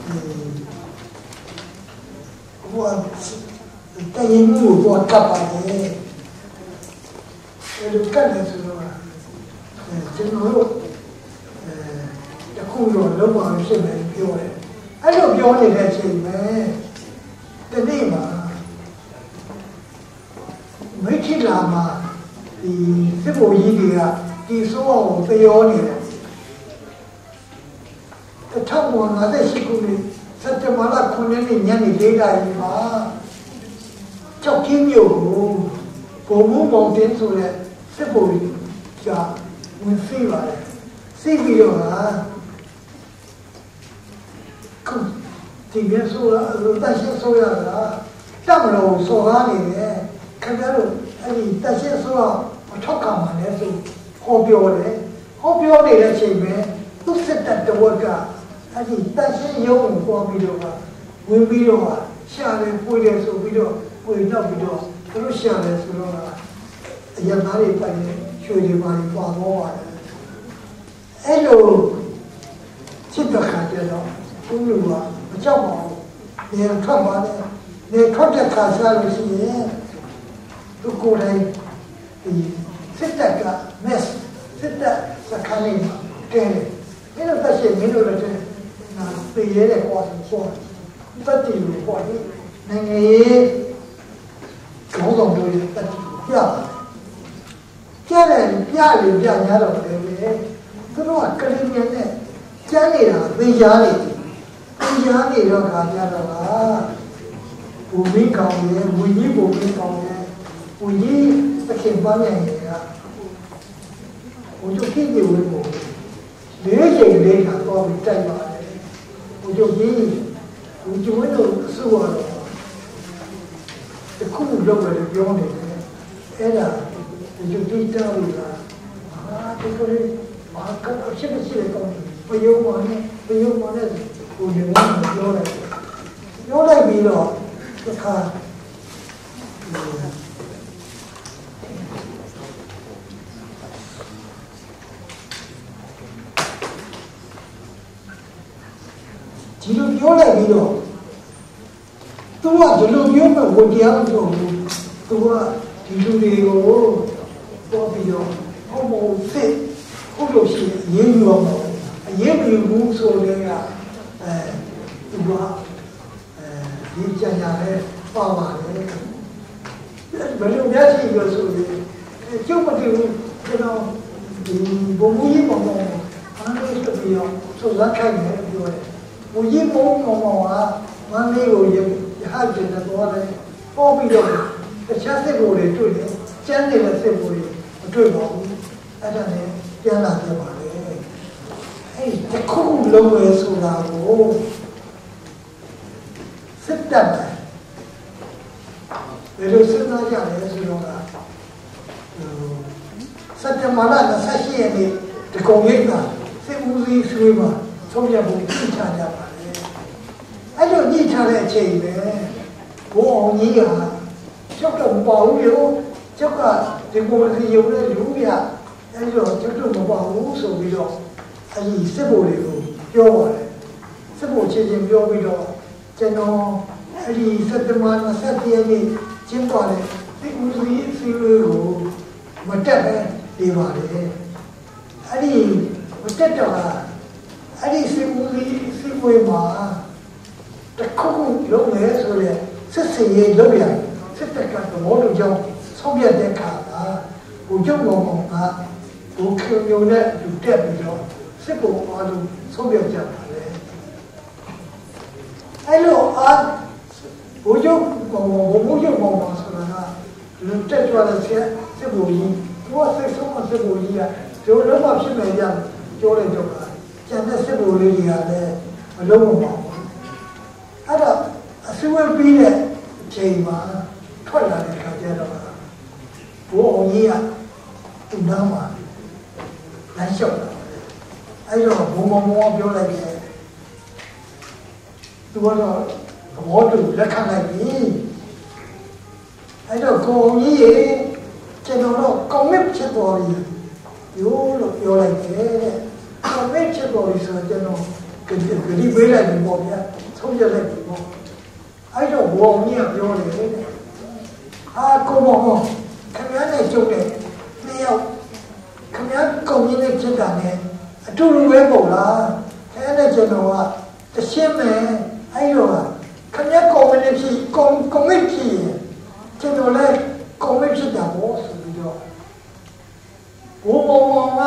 ဟိုတရင်မှုကိုကပ်ပါတယ်အဲ့လိုကပ်နေဆိုတော့ကျွန်တော်တို့တခုတော့လုံးဝဖြစ်မယ်ပြောတယ်အဲ့လိုပြောနေတဲ့အချိန်မှာတနေ့မှာမိခိလာမှာဒီစစ်ဘုံကြီးတွေကဒီဆိုးအောင်ပြောနေတယ်1958ခုနှစ်စက်တင်ဘာလ9ရက်နေ့ညနေ4 နာရီမှာကြောက်ကြီးမြို့ကိုဘုံမောင်တင်းဆိုတဲ့စစ်ဘုံကြီးကဝင်စီးပါတယ်စီးပြီးတော့ခုဒီမြတ်ဆိုတော့တရှိဆိုရတာတမလို့စော်ကားနေတယ်ခင်ဗျားတို့အဲ့ဒီတရှိဆိုတော့မထောက်ခံပါနဲ့ဆိုဟောပြောတယ်ဟောပြောနေတဲ့အချိန်မှာသူစစ်တပ်တဝက်ကအဲ့ဒီတရှိရုံးကိုပေါ်ပြီးတော့ဝင်ပြီးတော့ရှာတယ်ပွေတယ်ဆိုပြီးတော့ပွေတော့ပြီးတော့သူတို့ရှာတယ်ဆိုတော့အရသားတွေပိုင်နေရွှေတွေပါပွားတော့ပါတယ်အဲ့လိုစစ်တပ်ခါကျတော့ဦးလူကမကြောက်ပါဘူးနေထွက်ပါနဲ့နေထွက်တဲ့ခါစားလို့ရှိရင်သူကိုယ်တိုင်ဒီစစ်တပ်ကမက်စစ်တပ်စခန်းလေးမှာကဲမင်းတို့တက်ရှိမင်းတို့လည်းနာပြေးရဲကွာဆိုတက်တီလို့ပေါ့ဒီနိုင်ငံရေးခေါင်းဆောင်တို့တက်တီပြတယ်ပြညာတော့တယ်လေသူတို့ကကလေးငယ်နဲ့ကျန်းနေတာသိကြားနေတရားနေတော့ခါကြတော့ဘူမိကောင်းရဲ့ဝီကြီးဘူမိကောင်းရဲ့ဝီကြီးသခင်ပန်းမြန်ရဲ့ကဘုရားကြီးကိုဝင်ဖို့လေးချိန်လေးကတော့တိုက်ပါတယ်ဘုရားကြီးဘုရားဝင်လို့ဆိုတော့တခုလုံးလည်းပြောနေတယ်အဲ့ဒါဘုရားကြီးတောင်းတာဒီကိုလေးဘာကအဖြစ်မရှိတဲ့ကောင်းဘယုံပါနဲ့ကိုယ်ဒီမှာပြောလိုက်ပြီးတော့တစ်ခါဒီလိုပြောလိုက်ပြီးတော့သူကဒီလိုပြောမှဝန်တရားမပြောဘူးသူကဒီလူတွေကိုပေါ်ပြီးတော့ဟောမို့စစ်ဟုတ်လို့ရှိရင်ရင်းယူအောင်အရေးမယူဘူးဆိုတဲ့ကသူကဒီကြံရတဲ့ပါပါတယ်ဘယ်လိုများရှိလို့ဆိုရင်ကျုပ်မတည်ဘူးကျွန်တော်ဒီဘုံကြီးပုံပေါ်အားလေးဆိုပြီးတော့စုံစမ်းခိုင်းတယ်ပြောတယ်ဘုံကြီးပုံပေါ်ကမန္တလေးကိုရဟကျင်တဲ့သွားတယ်ပေါ်ပြီးတော့တခြားစစ်ဘိုလ်တွေတွေ့တယ်ကျန်းနေတဲ့စစ်ဘိုလ်တွေမတွေ့ပါဘူးအဲ့ဒါနဲ့ပြန်လာပြပါလေအဲ့ဒီခုလုံးဝဲဆိုတာကိုစစ်တပ်ဘယ်လိုစဉ်းစားကြလဲဆိုတော့စက်တင်ဘာလ28ရက်နေ့ဒီကုံရိပ်ကစစ်ဦးစီးဆွေးမှာဆုံးဖြတ်ဖို့ညှိချကြပါလေအဲ့လိုညှိချတဲ့အချိန်ပဲဘိုးအောင်ကြီးကကျောက်တော့မပေါ့ဘူးလေကျောက်ကဒီကိုယ်စီရုံနဲ့လူပြအဲဒီတော့ကျွတ်တော့မပါဘူးဆိုပြီးတော့အဲဒီစစ်ဘိုလ်တွေကိုပြောပါတယ်စစ်ဘိုလ်ချင်းပြောပြီးတော့ကျွန်တော်အဲဒီစက်တဘာ27ရက်နေ့ကျင်းပတဲ့ဒီဦးစီးစီဝေးကိုမတက်ပဲနေပါတယ်အဲဒီမတက်တော့အဲ့ဒီစီဦးစီးစီဝေးမှာတခုခုလုံးလဲဆိုရဲစစ်စင်ရေးလုပ်ရစစ်တပ်ကသဘောတူကြောင်းဆုံးဖြတ်တဲ့အခါမှာဘုံကျုံကောင်ကဘုံခေမျိုးနဲ့လူတက်ပြီးတော့စစ်ဘုံအားလုံးဆုံးဖြတ်ကြပါတယ်အဲ့လိုအားဘုံကျုံကောင်ဆိုတာကလူတက်ကြွတဲ့စစ်ဘုံကြီးသူကစိတ်ဆုံးတဲ့စစ်ဘုံကြီးကဒီလိုမှဖြစ်နေကြပြောတဲ့ကြောင့်ကျန်တဲ့စစ်ဘိုလ်လေးတွေကလည်းမလုံးဝပါဘူးအဲ့တော့အစဝဲပြီးတဲ့အချိန်မှာထွက်လာတဲ့ခါကျတော့ဘိုးအောင်ကြီးကသူ့နားမှာလမ်းလျှောက်လာတယ်အဲ့တော့ဘုံမောင်ပြောလိုက်တယ်သူကတော့သဘောတူလက်ခံလိုက်ပြီအဲ့တော့ကိုအောင်ကြီးရေကျွန်တော်တော့ကောင်းမစ်ဖြစ်သွားပြီရိုးလို့ပြောလိုက်တယ်အမေချစ်တော်ကြီးဆိုကျွန်တော်ဂတိပေးလိုက်ပြီပေါ့ဗျာဆုံးဖြတ်လိုက်ပြီပေါ့အဲ့တော့ဘောင်ကြီးကပြောတယ်အာကိုမောင်ခင်ဗျားနဲ့ကြုံတဲ့နှစ်ယောက်ခင်ဗျားကောင်းကြီးနဲ့ချစ်တာနဲ့အတူတူပဲပေါ့လားအဲ့ဒါကျွန်တော်ကတရှင်းမယ်အဲ့တော့ခင်ဗျားကောင်းမင်းဖြစ်ကောင်းမင်းဖြစ်ကျွန်တော်လည်းကောင်းမင်းဖြစ်တာပေါ့ဆိုပြီးတော့ဘောက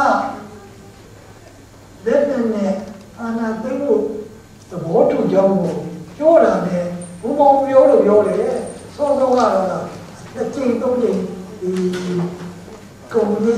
လက်နဲ့အာနာသိဖို့သဘောတူကြောင်းကိုပြောတာနဲ့ဘုံမောင်ပြောလို့ပြောတယ်စောစောကတော့တစ်ချိန်သုံးချိန်ဒီကုမ္ပဏီ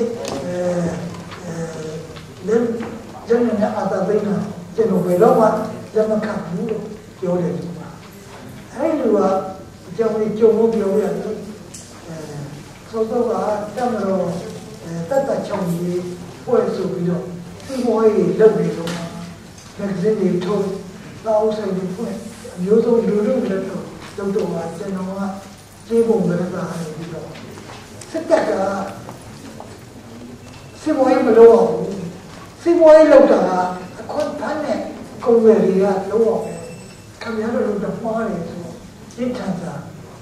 လက်ကျန်တဲ့အာသာသိနာကျွန်တော်ဘယ်တော့မှလက်မခံဘူးလို့ပြောတယ်ဒီမှာအဲ့ဒီကအကြောင်းလေးကြုံလို့ပြောရတယ်စောစောကတမလို့တတ်ချောင်းကြီးဖွဲ့ဆိုပြီးတော့ဒီဘဝကြီးလုပ်နေတော့မဂ္ဂဇင်းတွေထုတ်လောက်ဆိုင်တွေဖွင့်အမျိုးစုံလူလူလည်းတော့ကျွန်တော်ကကျေးပုံကလေးပါနေပြီးတော့စစ်တပ်ကစစ်ဘဝကြီးမလုပ်အောင်စစ်ဘဝကြီးလုပ်တာကအခွင့်ဖမ်းတဲ့ကုံတွေတွေကလုပ်အောင်ခင်ဗျားတို့လုပ်တော့မှားတယ်ဆိုတော့ဒီထန်စာ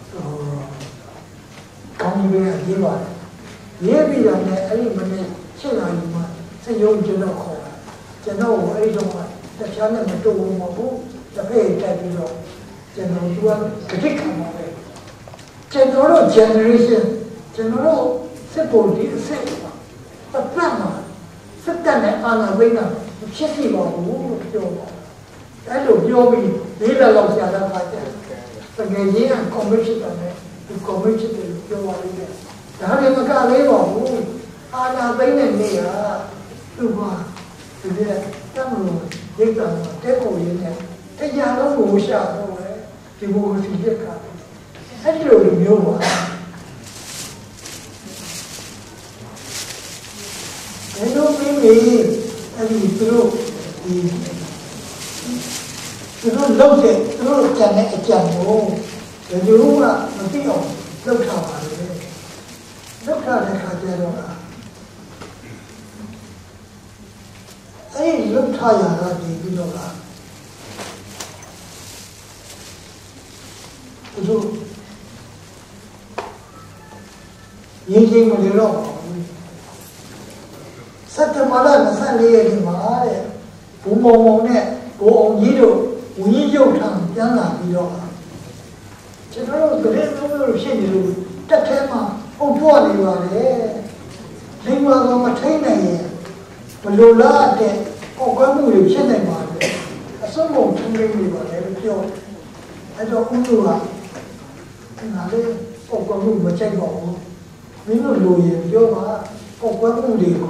ကောင်းကြီးပဲရေးပါတယ်ရေးပြီးတော့လည်းအဲ့ဒီမနေ့ရှင်းလာပြီမှာစရုံကျွန်တော်ခေါ်တာကျွန်တော်ကိုအဲ့ဒီတော့တရားနဲ့မတူဘူးမဟုတ်ဘူးတစ်ဖက်တက်ပြီးတော့ကျွန်တော်ကဂတိခံပါပဲကျွန်တော်တို့ generation ကျွန်တော်တို့စစ်ပေါ်ဒီစစ်ပါပတ်မှာစစ်တပ်နဲ့အာဏာသိမ်းတာဖြစ်စီပါဘူးလို့ပြောပါအဲ့လိုပြောပြီးလေးလလောက်ကြာတဲ့အခါကျတကယ်ကြီးက commission တယ်ဒီ commission ကိုပြောပါလိမ့်မယ်ဒါတွေမကလေးပါဘူးအာဏာသိမ်းတဲ့နေ့ကသူကဒီကတမလို့ရိတ်တာတဲ့ကိုရင်းနဲ့တရားလုံးကိုရှာတော့တယ်ဒီဘုရားစီရက်ကအဲ့ဒီလိုမျိုးပါဘယ်လိုမျိုးလဲအဲ့ဒီသူတို့လုပ်တဲ့သူတို့ကြံတဲ့အကြံကိုဒီလိုကမသိအောင်လုပ်ထားပါလေလုပ်ထားတဲ့ခါကျတော့အဲ့ဒီလုပ်ထားရတာဒီပြီးတော့သူတို့ရင်းချင်းမတွေတော့စက်တဘာလ24ရက်နေ့မှာတဲ့ဘုံမောင်နဲ့ဘိုးအောင်ကြီးတို့ဝင်းရုပ်ထံပြန်လာပြီးတော့ကျွန်တော်တို့တရေမျိုးဖြစ်နေလို့တက်ထဲမှာအုပ်ပွားနေပါတယ်လိမ္မာကောင်မထိန်နိုင်ရင်ဘလိုလားတဲ့အောက်ကမှုတွေဖြစ်နေပါတယ်အစွန်းကုန်ထင်းနေပါတယ်လို့ပြောအဲ့တော့ဦးတို့ကငါလည်းအောက်ကမှုမချိုက်ပါဘူးမင်းတို့လိုရင်ပြောပါအောက်ကမှုတွေကို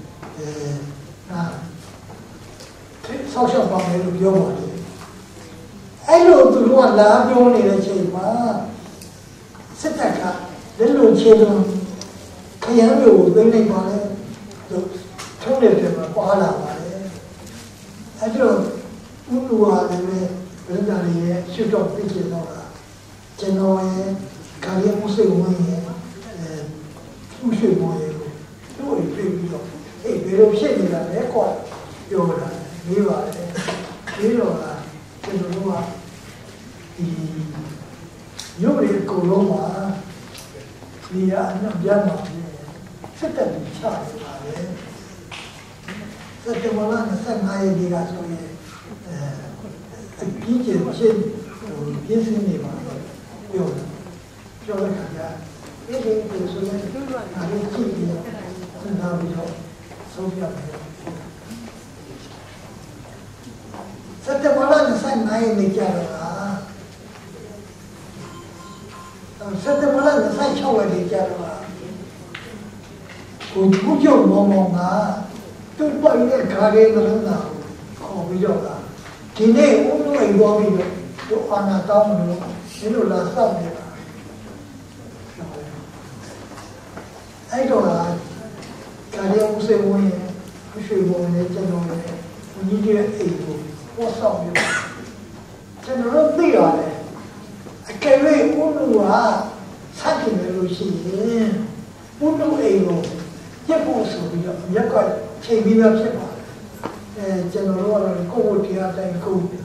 ဆောက်ရှောက်ပါမယ်လို့ပြောပါတယ်အဲ့လိုသူတို့ကလာပြောနေတဲ့ချိန်မှာစစ်တပ်ကလက်လုံချေလုံးခရမ်းမျိုးကိုသိမ်းလိုက်ပါလေလို့ထုံးတယ်ပြန်ပါလာပါတယ်အဲ့တော့ဥပ္ပဝါလည်းဘယ်လိုလဲရှုတော့သိချင်တော့တာကျွန်တော်ရဲ့ကာရီမှုစိတ်ဝင်ရဲ့ဥရှိမောရဲ့တို့ပြီးတော့အေးဘယ်လိုဖြစ်နေတာလဲကွာပြောတာလေးပါတယ်ပြီးတော့ကျွန်တော်တို့ကဒီရုပ်ရည်ကိုလုံးမှာဒီအနောက်ပြန်မှာစစ်တပ်ပြီးချနေပါလေစက်တဘာလ25ရက်နေ့ကဆိုရင်အကြီးကျယ်ဖြစ်ပြင်းစင်းနေပါပြောတဲ့ခါကျဒီလိုဆိုရင်အားလုံးကြည့်ပြီးတော့နားပြီးတော့ဆုံးဖြတ်တယ်စက်တဘာလ25ရက်နေ့ကျတော့စက်တဘာလ26ရက်နေ့ကျတော့ကိုသူ့ကြောင့်မောင်ကသူ့ပိုင်တဲ့ခါလေးကလည်းခေါ်ပြီးတော့ဒီနေ့ဦးတို့အိမ်ပေါ်ပြီးတော့သူအာနာတောင်းလို့ဒီလိုလာစောင့်နေတာအဲ့တော့ကာရီဦးစေဝင်ရွှေဘုံနဲ့ကျွန်တော်လည်းဦးကြီးရဲ့အိမ်ကိုပေါ်ဆောင်ပြီးကျွန်တော်တို့သိရတယ်အကယ်၍ဦးတို့ကဆက်ကြည့်လို့ရှိရင်ဦးတို့အိမ်ကိုပြတ်ဖို့ဆိုပြီးတော့ရက်ကချိန်ပြီးတော့ဖြစ်ပါတယ်ကျွန်တော်တို့ကတော့ကိုယ့်ကိုတရားတိုင်းကိုဦး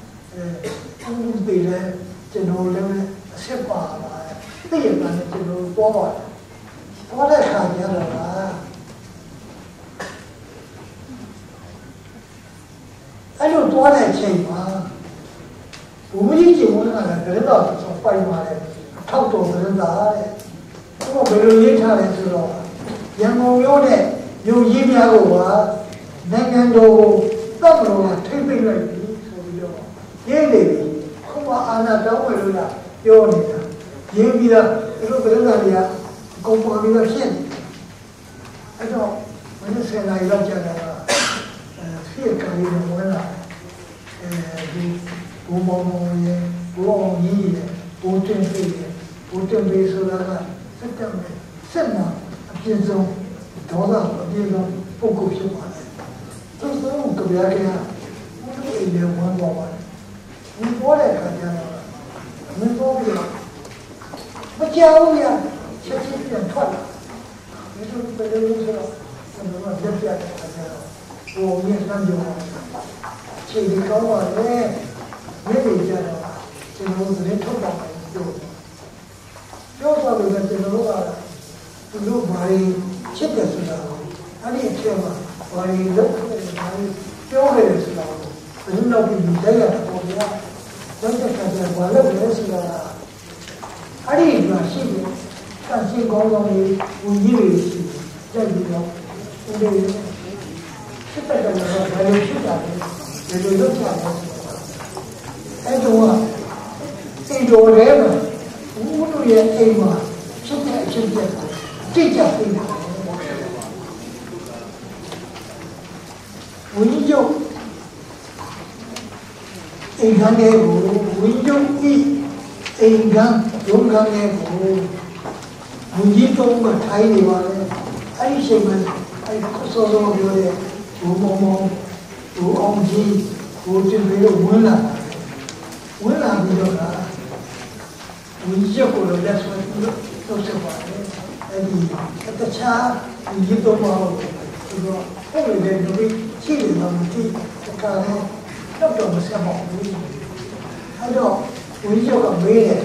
ပေးလဲကျွန်တော်လည်းအဆက်ပါပါတယ်သိရပါနဲ့ကျွန်တော်တော့ပါတယ်တဲ့ခါကျတော့အဲ့လိုတော့တဲ့ချိန်မှာဘုမကြီးကျုံကလည်းတော့ဆိုပိုင်ပါတယ်ထောက်တော်ပြန်တာတဲ့ဘုဘယ်လိုရေးထားလဲဆိုတော့ရန်ကုန်မြို့နဲ့မြို့ကြီးများကိုကနိုင်ငံတော်ကိုတပ်မတော်ကထိမ့်သိမ်းလိုက်ပြီဆိုပြီးတော့ရေးနေပြီခုမှအာဏာတောင်းဝင်လို့လားပြောနေတာရေးပြီးတော့ဒီလိုပြည်သားတွေကကုန်ပေါ်ပြီးတော့ဖြစ်နေအဲ့တော့မင်း10နာရီလောက်ကြာတာဖြစ်ကလေးတွေဝင်လာဒီဘုံမောင်ရဲ့ဘုံအောင်ကြီးရဲ့ဘုံတင်ပေးရဲ့ဘုံတင်ပေးဆိုတာကစက်တက်မယ်ဆက်မှာအပြည့်စုံဒေါသအပြည့်စုံပုဂ္ဂိုလ်ဖြစ်ပါတယ်သူတို့ကကြရတဲ့ဘုရားအိမ်ထဲဝင်သွားပါတယ်ဒီပေါ်တဲ့ခါကျတော့မင်းတို့ကမကြောက်ရချက်ချင်းပြန်ထွက်လာဒီလိုပဲလို့ဆိုတော့ကျွန်တော်ကရက်ပြတဲ့ခါကျတော့ဘုံရဲ့လမ်းကြောင်းခြေဒီကောင်းပါလေမြေကြီးကြတော့ကျွန်တော်တို့ထုတ်တာပဲပြောသွားလို့ကျွန်တော်တို့ကသူတို့ဘာတွေချစ်တယ်ဆိုတာအဲ့ဒီအချက်မှာဘာတွေလုပ်ခဲ့တယ်ဘာတွေပြောခဲ့တယ်ဆိုတာကိုဘယ်လိုလုပ်ပြီးတိုက်ရတာပေါ့ဗျာတော့တဲ့ခါကျဘာလုပ်လဲဆိုတာအဲ့ဒီမှာရှိတယ်ကံရှိကောင်းကောင်းလေးဝင်ကြီးတွေရှိကြက်ပြီးတော့ဒီလိုစစ်တပ်ကလည်းဘာလို့ဖြစ်တာလဲဒီလိုလုပ်ကြတယ်အဲ့တော့စိတ်တော်ထဲမှာဦးတို့ရဲ့အိမ်မှာဖြစ်တဲ့အဖြစ်အပျက်ကိုသိကြသိတယ်ဝိညာဉ်ချုပ်အိမ်ခံတဲ့ကိုဝိညာဉ်ဤအိမ်ခံဒုက္ခနဲ့ကိုဝိညာဉ်သုံးကထိုင်နေပါလေအဲ့ဒီချိန်မှာအဲ့ဆောစောပြောတဲ့ဘုံမောဘုံအောင်ကြီးဘုံတင်ပြီးတော့ဝင်လာပြီးတော့ဝိညာဉ်ကိုလည်းလက်ဆွဲပြီးတော့ဆက်ပါတယ်အဲ့ဒီတခြားဝိညာဉ်သုံးပါလို့ဆိုတော့အဲ့ဒီလည်းဒီရှိတယ်မှာမသိတခါတော့တော့မဆက်ပါဘူးအဲ့တော့ဝိညာဉ်ကမေးတယ်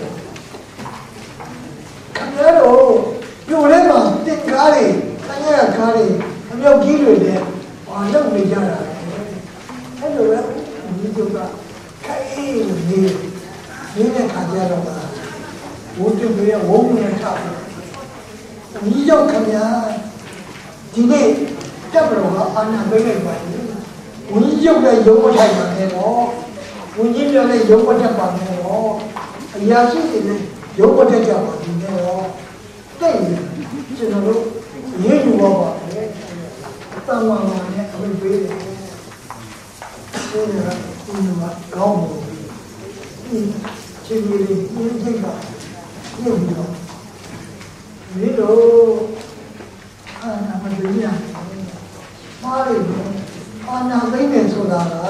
ခင်ဗျားတို့ပြုတ်ထဲမှာတင်ကားတွေတိုင်းရကားတွေအမြောက်ကြီးတွေလည်းဘာလုပ်နေကြတာလဲအဲ့လိုပဲဝိညာဉ်ကခိုင်းနေတဲ့ခါကျတော့ဝုန်းကျုပ်ရဲ့ဝုန်းနဲ့ထားတယ်။ဒီကြောင့်ခင်ဗျာဒီနေ့တက်မလို့ကအာဏာပေးလိုက်ပါလေ။ဝင်းကျုပ်လည်းရုံးမထိုင်ပါနဲ့တော့။ဝင်းကြီးလည်းရုံးမတက်ပါနဲ့တော့။အရာရှိတွေလည်းရုံးမတက်ကြပါဘူးနဲ့တော့။တဲ့ကျွန်တော်တို့ရေးယူပါပါလေ။တမန်တော်နဲ့အမိပေးတယ်။ဒီမှာကောင်းပါဘူး။ဒီချင်းကြီးလေးပြင်းထိတ်ပါပြုတ်ပြီးတော့ဒီလိုအာနာမသိရမားလေးအာနာသိနေဆိုတာက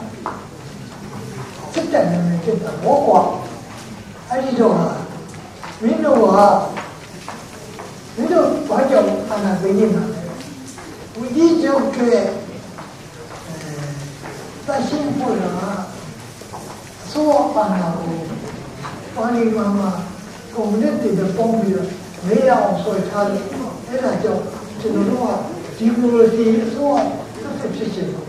စစ်တပ်နဲ့ဖြစ်တာဘောကွာအဲ့ဒီတော့မင်းတို့ဘာကြောင့်အာနာသိနေတာလဲ 우리 저께 다시 보라 소화 반하고 아니 마마 공부했는데 pom비를 매일 소리 타는 애라죠. 저는 디그로시 소화 그렇게ဖြစ်죠.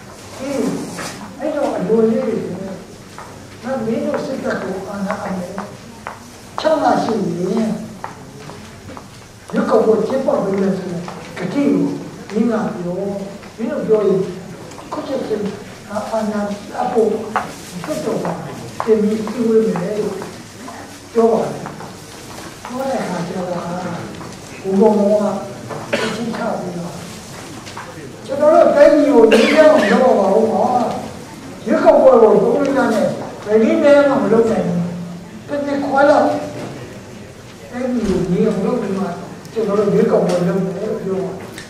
အဲ့တော့အလိုလေးတွေနော်မင်းတို့စိတ်ကကိုအာနာအနေ6လရှိရင်ရုပ်ကောကိုကျင်းပပေးမယ်ဆိုရင်ကတိကိုမင်းကပြောမင်းတို့ပြောရင်ခုချက်ချင်းအာနာအဖို့ဖြစ်တော့တယ်ဒီစီဝေးမယ်လို့ပြောပါတယ်ပြောတဲ့အခါကျတော့ဘုံဘုံကချင်းချပြီးတော့ကျွန်တော်တို့တိုင်းပြည်ကိုဒီကြောင်တော့ပါဦးပါရုပ်ကောကိုသုံးလိုက်တဲ့ဗလီမဲမှမလုပ်နိုင်ဘူးတစ်ခွာလောက်အဲ့ဒီလိုနေအောင်လုပ်ပြီးမှကျွန်တော်တို့ရုပ်ကောကိုလုပ်တယ်ပြောတာ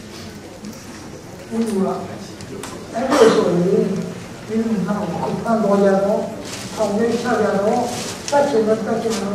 ဘူးလားအဲ့လိုဆိုရင်ဒီမှာခုပန်းတော်ရတော့ဆောင်နေချရတော့တတ်ချင်တော့ဟေး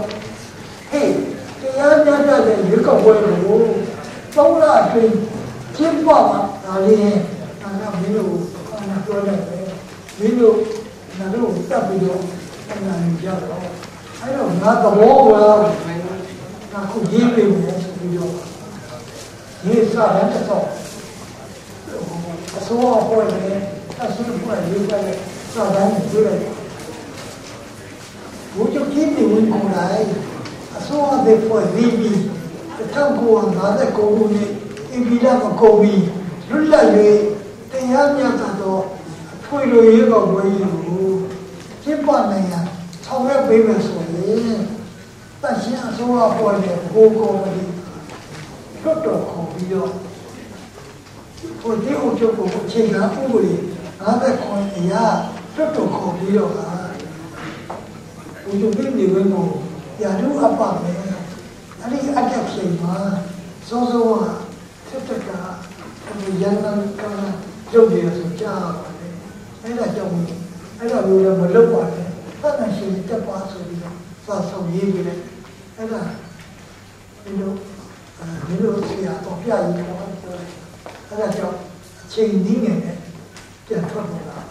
တရားများတဲ့ရုပ်ကောကိုသုံးလအတွင်းကျင်းပမှာဒါလေးဒါကမင်းတို့ပြောတယ်မင်းတို့ငါတို့တက်ပြီးတော့အမှန်ကြတော့အဲ့တော့ငါသဘောကငါခုရေးပေးမယ်ဆိုပြီးတော့ရေးစားတဲ့တော့အစိုးရအဖွဲ့နဲ့အစိုးရအဖွဲ့ရေးတဲ့စာတမ်းကိုတွေ့လိုက်ဘုရားကြီးနေဝင်ကိုလိုက်အစိုးရတဲ့ဖွဲ့ရေးပြီး1959ခုနှစ်အင်္ဂလိပ်မှာကုန်ပြီးလွတ်လပ်ရေးတရားမျှတသောဖွေလိုရေးကောဝေးကိုကျင်းပနိုင်ရန်ဆောင်ရွက်ပေးမယ်ဆိုရင်တရှိအစိုးရပေါ်တဲ့ဘိုးကောမတီလွတ်တော်ခေါ်ပြီးတော့ဒီအုပ်ချုပ်ကိုအခြေခံဥပဒေ59အရာလွတ်တော်ခေါ်ပြီးတော့ဘုရားပြည်နေဝင်ကိုရာထူးအပ်ပါမယ်အဲ့ဒီအတက်ချိန်မှာစောစောကစစ်တပ်ကရန်ကုန်ကရုပ်ရည်ဆိုကြားပါတယ်အဲ့ဒါကြောင့်အဲ့ဒါလိုလည်းမလုပ်ပါနဲ့သတ်နိုင်ရှင်တက်ပါဆိုပြီးတော့စာဆောင်ရေးပြီးတယ်အဲ့ဒါဒီလိုဆရာတော်ပြရေးတော့အဲ့ဒါကြောင့်အချိန်နည်းငယ်နဲ့ပြန်ထွက်ပေါ်လာ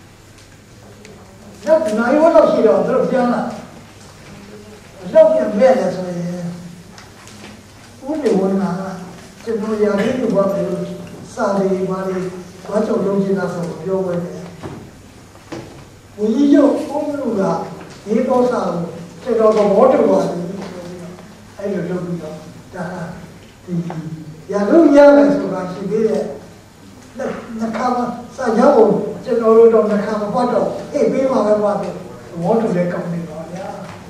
နောက်နိုင်ဝတော့ရှိတော့သူတို့ပြန်လာလောက်ပြန်မဲ့တယ်ဆိုရင်ဦးနေဝင်လာကျွန်တော်ရာထူးကိုပါလို့စာလေးပါလေးဘာကြောင့်လုံးချင်တာဆိုပြောဝဲတယ်ဘုရားကျောင်းဦးလူကဒီတော့စာကိုကျွန်တော်သဘောတူပါတယ်အဲ့လိုလုပ်ပြီးတော့ဒါဒီရာထူးရမယ်ဆိုတာရှိသေးတယ်နှခါမစာရောက်ကျွန်တော်တို့တော့နှခါမပတ်တော့အေးပေးပါပဲပါပဲသဘောတူတဲ့ကောင်းနေပါဗျာ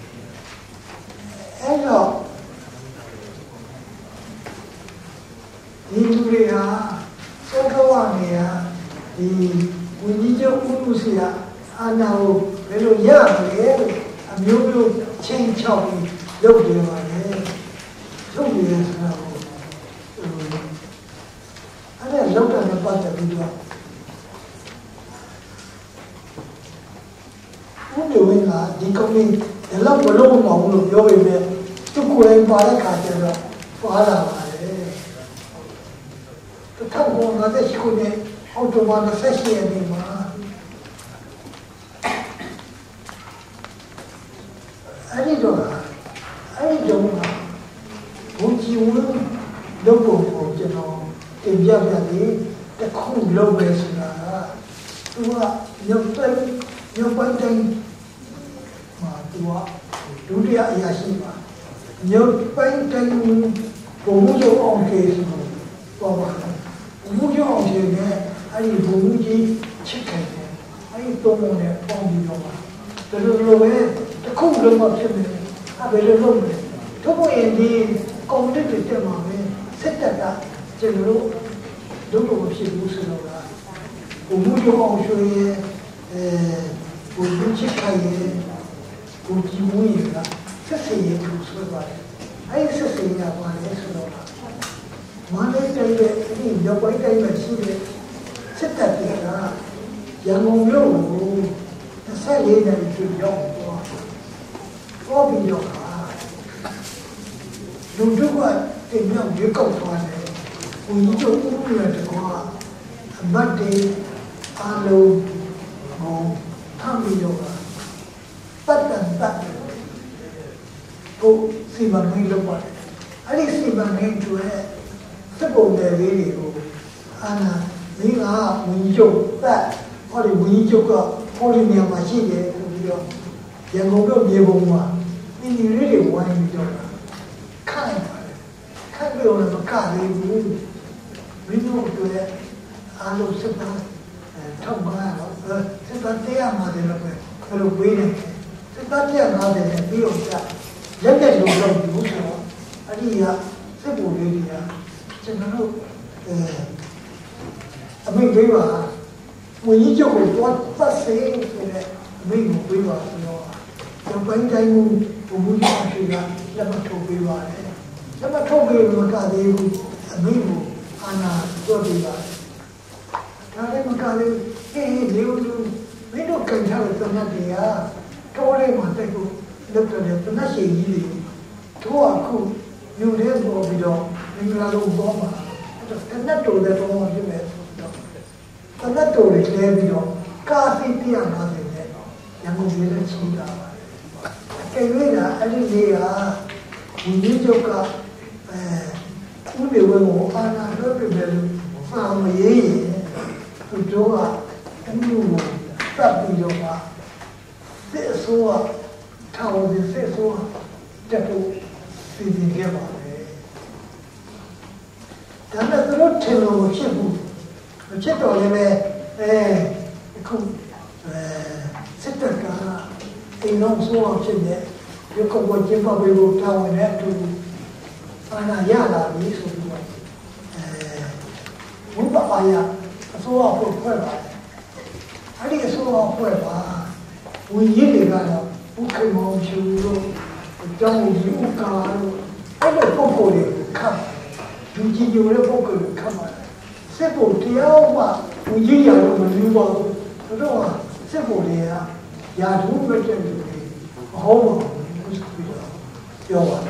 အဲ့တော့ဒီလူတွေဟာသောကဝနေရဒီဝိညာဉ်ချုပ်ဥပုစီယအာနာကိုဘယ်လိုရမလဲအမျိုးမျိုးချင်းချောက်ပြီးလုပ်နေပါလေလုပ်နေရတာကိုအဲ့ဒါလောက်တာနဲ့ပတ်သက်ပြီးတော့ဦးနေဝင်ကဒီကုမ္ပဏီဒီလောက်မလုပ်မအောင်လို့ပြောပေမဲ့သူကိုယ်တိုင်ပါတဲ့ခါကျတော့ပါလာပါတယ်1958ခုနှစ်အောက်တိုဘာ28ရက်နေ့မှာအဲ့ဒီတော့ဘုကြီးဝင်းလုပ်ဖို့ကျွန်တော်တင်ပြပြတယ်တခုလုပ်မယ်ဆိုတာကသူကရုပ်ပိုင်းတိုင်းမှာသူကဒုတိယအရာရှိပါရုပ်ပိုင်းတိုင်းဘုံရုပ်အောင်ကေဆိုတော့ပါဘုံရုပ်အောင်ကေနဲ့အဲ့ဒီဘုံကြီးချစ်ခဲ့တယ်အဲ့ဒီတုံးနဲ့ပေါင်းပြီးတော့ပါဒါလိုပဲတခုလုံးမဖြစ်နေအဲ့ဘယ်လိုလုပ်မလဲတို့ကိုရင်ဒီကွန်ပျူတာတက်မှာပဲစစ်တပ်ကကျွန်တော်တို့မဖြစ်ဘူးဆိုတော့ဘုံရုပ်အောင်ဆိုရင်ဘုံချစ်ခိုင်ရဲ့ဘုံကြီးမွေးရတာဆက်စရသူဆိုပါတယ်အဲ့ဒီဆက်စရပါလေဆိုတော့မန္တလေးတိုင်းရဲ့ဒီရောက်ပိုင်းတိုင်းမှာရှိတဲ့စစ်တပ်ကရန်ကုန်မြို့ကို24နှစ်ကျော်ရောက်တော့ပြီးတော့လူတို့ကတင်မြောက်ရွေးကောက်သွားတယ် we need to move at Goa, but they are low, Tammy, but go see my name look what. I didn't see my name to her. Suppose they're really go. And we are, we joke that, or the we joke up, holding me on my sheet, young old Yaboma. We really want to do can't be on a car, we know to it. I don't sit down and talk about sit down there, mother, hello, waiting. Sit down there, mother, and be on that. Let that go to you. I did simple lady. I mean, we were when you go what first saying to that, we were, the one time we never told me about it. Never told me about the amigo, Anna, Dodiva. Tell hey, we don't come out of the Nadia. Told him what they go, looked at it, but not easy. Two are cool, you live over the dog, you are no bomber. Not told that all you met. But not told it, there we go. Car city and nothing there. Young women see that. Okay, wait, I didn't hear. We need your car. We will Anna Robbie from a year to do and you will stop with your car. This one, tower, this one, that will be the game. Then the road tell of Chibu. The Chito, could sit there, they don't so much in there. You could watch him probably go down and have to Anayala, this would be Mubaya, so awful forever. I think so awful forever. We really got a Ukamo, John Uka, other Poko come. You give you a Poko come. Simple, Tiawa, we give you a simple there. Yadu better home. Your one.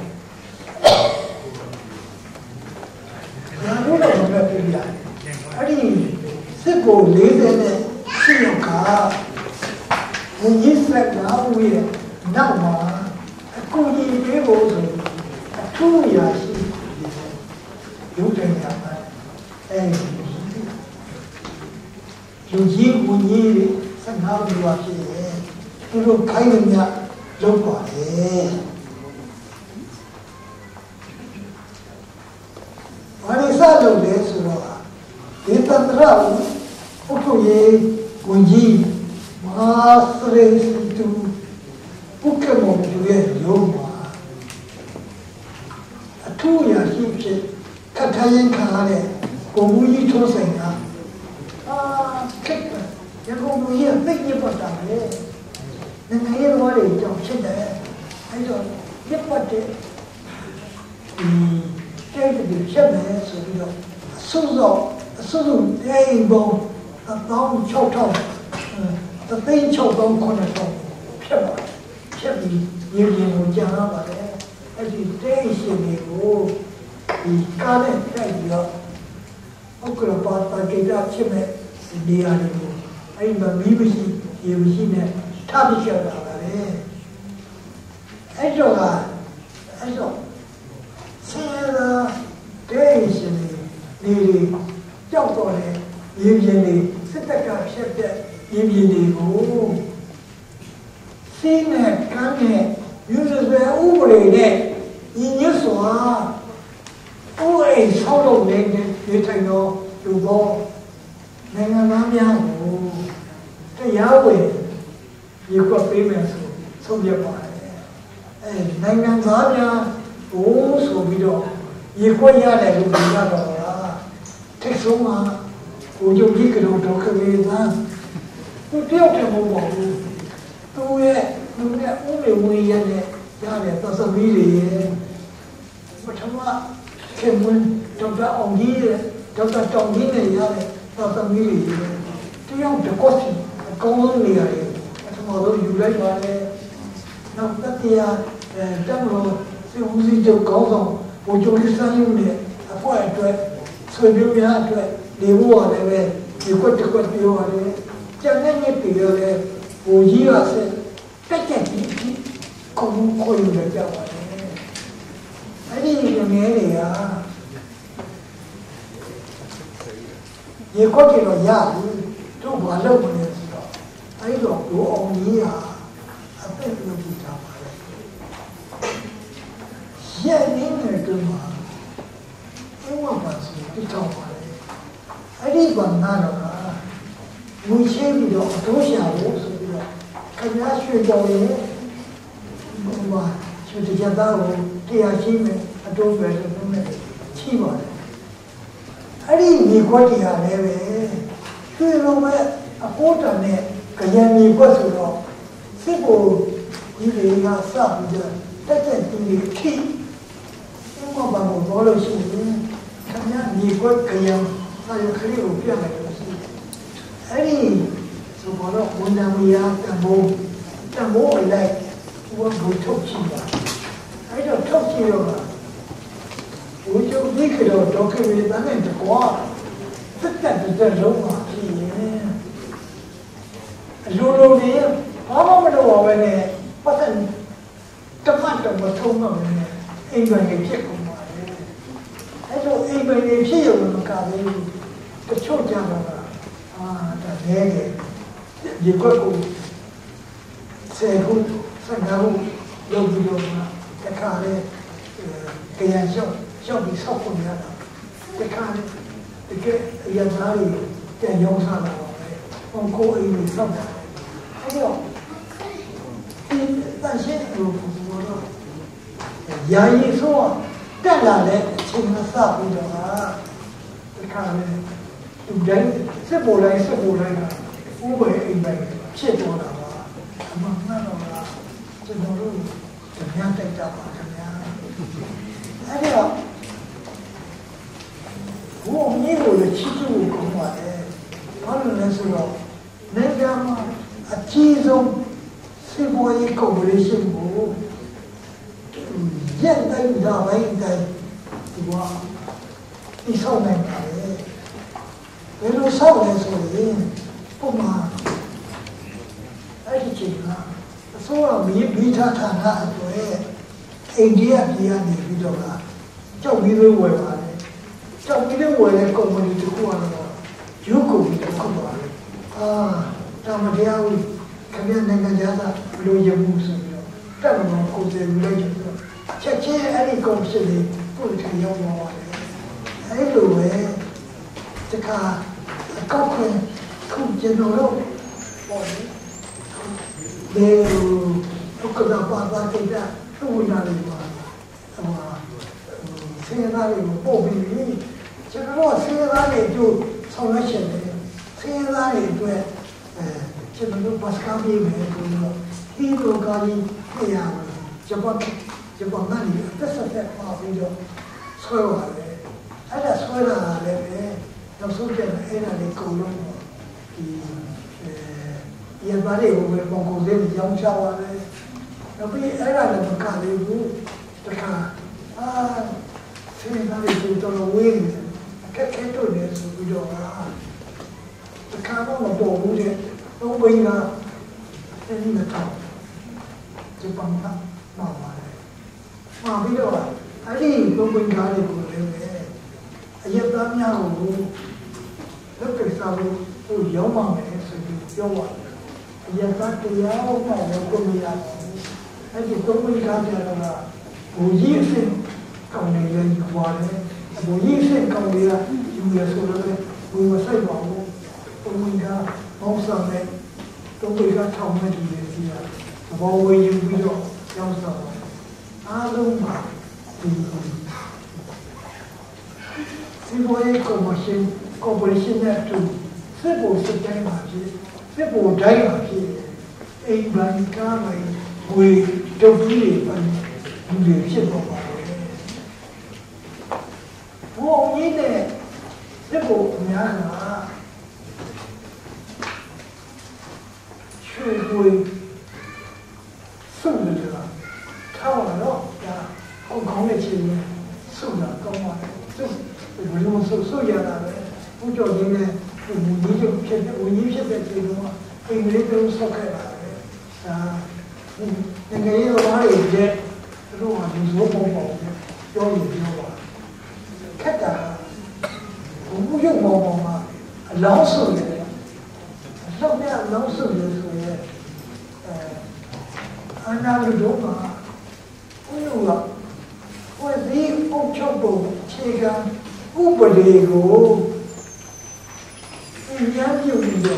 I mean, simple, lazy, see your car. When you said now, we now, a good year also, a 2 years. You can have that. You give somehow you are here. You don't kind of look on it. What is that of this? It's a drown. Okay, Gunji, Master to Pokemon to get Yoma. A 2 year ship, Katayan Kane, Gomuji Tosena. Kicker, you're going to hear big about that. Then I hear what it don't sit there. I don't get what it. The shepherds, so they go down Choton, the thing Choton corner, Shepherd, Union Java, as it days in the garden, thank you. Okay, about I get that shipment in the animal. I am a BBC, you will see that Tabisha. I saw. Sarah, days nearly jumped on it, usually sit there, shut that, usually go. See that, come here, usually over there, in your swamp. Oh, a sort of you take no, you go. Nangamia, the Yahweh, you got payments, so you're fine. And Nangamia. Oh, so we don't. You go yard and look at that. Take so much. Would you get it on talk away then? You tell them about it. Oh, yeah, only we and it doesn't really. But I'm came when Dr. Ongi, Dr. Tongini, doesn't really. The young the question, go on near it. Tomorrow you like it. Now that the Who's it goes on, or you listen in there, a poet, ဆွေမျိုးများအတွက်နေဖို့ရတယ်ပဲဒီကွက်တစ်ကွက်ပြောရတယ်ကျန်တဲ့နေ့ပြောရတယ်ဟိုကြီးရဆက်တက်ကြပြီးခုံခွေရကြပါတယ်အဲ့ဒီငယ်တွေကရေကွက်ကတော့ရဘူးတို့ဘာလုပ်မလဲဆိုတော့အဲ့တော့ကိုအောင်ကြီးဟာအသက်လို့ပြတာပါလေရဲ့နင်းနေတော့မှာဘဝပါဆိုပြတော့ပါလေအဲ့ဒီကနာတော့ငွေချင်းပြီးတော့အတိုးရှာဖို့ဆိုပြီးတော့ခင်ဗျားရွှေကြော်ရင်ဘုရားရွှေကြသားကိုတရားရှိမယ်အတိုးပဲလို့နဲ့ချိပါတယ်အဲ့ဒီမြေခွက်တရားလည်းပဲရွှေလုံးပဲအပိုးတန်နဲ့ကြံမြေခွက်ဆိုတော့စစ်ကိုဒီတွေကစပြီးတော့တက်တက်တူတွေခိဘုရားဘာလို့တော်လို့ရှိရင်ခင်ဗျားမြေခွက်ကြံစာရခလေးကိုပြတ်တယ်လို့ရှိအဲ့ဒီဆိုတော့ဝန်ထမ်းများတံမိုးအလိုက်ဘုရားကိုထုတ်ချင်တာအဲ့တော့ထုတ်ချင်တော့ဘုရားဒီကတော့ဒေါက်တာဝေဒနဲ့တကွာတက်တက်လုံးပါဖြစ်ရင်အလိုလိုနေဘာမှမလုပ်ဘဲနဲ့ပတ်သက်တမတ်တော့မထုံးတော့ဘူးအိမ်ပိုင်းဖြစ်ကုန်ပါလေအဲ့တော့အိမ်ပိုင်းဖြစ်ရုံမကဘူးတချို့ကြတော့ဒါလည်းဒီကွက်ကို10ခု15ခုလုပ်ပြီးတော့တခါလေတရားရှောက်ပြီးဆောက်ဖို့ရတာတခါလေတကယ်ရသားတွေပြန်ရောင်းစားတာပါပဲဟိုကိုအိမ်ကိုဆောက်တာအဲ့တော့ဒီတန်ရှင်းလို့ပြောတော့ယာယီဆိုတက်လာတဲ့အချိန်မှစပြီးတော့တခါလေသူတိုင်းစစ်ပေါ်တိုင်းကဥပဒေအိမ်ပိုင်းဖြစ်သွားတာပါအမှန်တော့ကျွန်တော်တို့တရားတိုက်တာပါခင်ဗျာအဲ့တော့ဘုံမျိုးကိုချစ်သူကိုကောင်းပါတယ်ဘာလို့လဲဆိုတော့နိုင်ငံမှာအကြီးဆုံးစီးပွားရေးကော်ပိုရေးရှင်းကိုရက်တိုင်းဒါပိုင်းတိုင်းဒီကဆောက်နိုင်တယ်ဘယ်လိုဆောက်လဲဆိုရင်ပုံမှန်အဲ့ဒီချိန်ကအစိုးရမိထားဌာနအတွက်အိန္ဒိယပြည်ကနေပြီးတော့ကြောက်ပြီးဝယ်ပါတယ်ကြောက်ပြီးဝယ်တဲ့ကုမ္ပဏီတစ်ခုကတော့ယူကုမ္ပဏီတစ်ခုပါလေတာမတရားဘူးခင်ဗျနိုင်ငံသားဘလို့ရမှုဆိုပြီးတော့တက်လို့ကိုယ်စီယူလိုက်တယ်ချက်ချင်းအဲ့ဒီကုမ္ပဏီကိုထည့်ရောက်သွားပါတယ်အဲ့လိုပဲတခါအကောက်ခွင့်ခုကျွန်တော်တို့ပေါ့လေဒီကပါကိတာသူ့နာလေးပါဆေးသားလေးကိုပို့ပြီးကျွန်တော်ဆေးသားလေးတို့ဆောင်ရွက်ရှင်တယ်ဆေးသားလေးအတွက်ကျွန်တော်တို့ပတ်စကားပေးမယ်ဆိုတော့ဒီလိုကားကြီးပြရမယ်ဂျပန်ကနေတက်ဆက်ပါပြီးတော့ဆွဲပါတယ်အဲ့ဒါဆွဲလာတယ်ပဲနောက်ဆုံးပြန်အဲ့ဒါလေးကုန်လုံးဒီရပါလေဘယ်ပုံကိုလေးရောင်းချပါတယ်နောက်ပြီးအဲ့ဒါလည်းမကလေးဘူးတခါဆေးသားလေးတို့တော့ဝင်းအခက်ခဲတို့နေဆိုပြီးတော့တခါတော့မပေါ်ဘူးတဲ့တော့ဘင်းကအဲ့ဒီကတော့ဂျပန်ကမှာပါတယ်မှာပြီးတော့အဲ့ဒီဘုံဘင်းကားလေးကိုလည်းအယက်သားများကိုလက်ကိစ္စကိုရောင်းပါမယ်ဆိုပြီးပြောပါတယ်အယက်သားတရားဟောမှလည်းကိုမရဘူးအဲ့ဒီဘုံဘင်းကားကြတော့ဘုကြီးအစ်ကောင်းနေရင်ယူပါတယ်ဘုကြီးအစ်ကောင်းနေတာယူရဆိုတော့ဘုံမဆိုင်ပါဘူးဘုံဘင်းကားမောင်းစားမယ်တုံးတွေကထောင်မဲ့ဒီလေကြီးတာဘောဝေးယူပြီးတော့ရောင်းစားပါတယ်အားလုံးပါဒီစီးပွားရေးကော်ပိုရေးရှင်းနဲ့တူစစ်ဖို့စစ်တိုင်းမှာဖြစ်စစ်ဖို့တိုင်းမှာဖြစ်အိမ်ဘန်ကားမှာဝေဒုက္ခတွေပဲဒီလိုဖြစ်ပေါ်ပါတယ်ဘုံကြီးနဲ့စစ်ဖို့အများကရွှေကိုစုနေတာထားပါတော့ဒါဟောကောင်းတဲ့ချင်းစုတာကောင်းပါတယ်ဘယ်လိုဆိုရ là cũng cho nên là mình nghĩ được chuyện mình nghĩ chuyện về gì đúng không? Mình nghĩ tôi sau cái là những cái đó là gì? Nó là những số mong mỏi cho nhiều nhiều mà khách cả cũng dùng mong mỏi mà lão sư này sau này lão sư này rồi anh em được đúng mà cũng như là 왜 네 옥천보 제가 우버리고 이야기하는데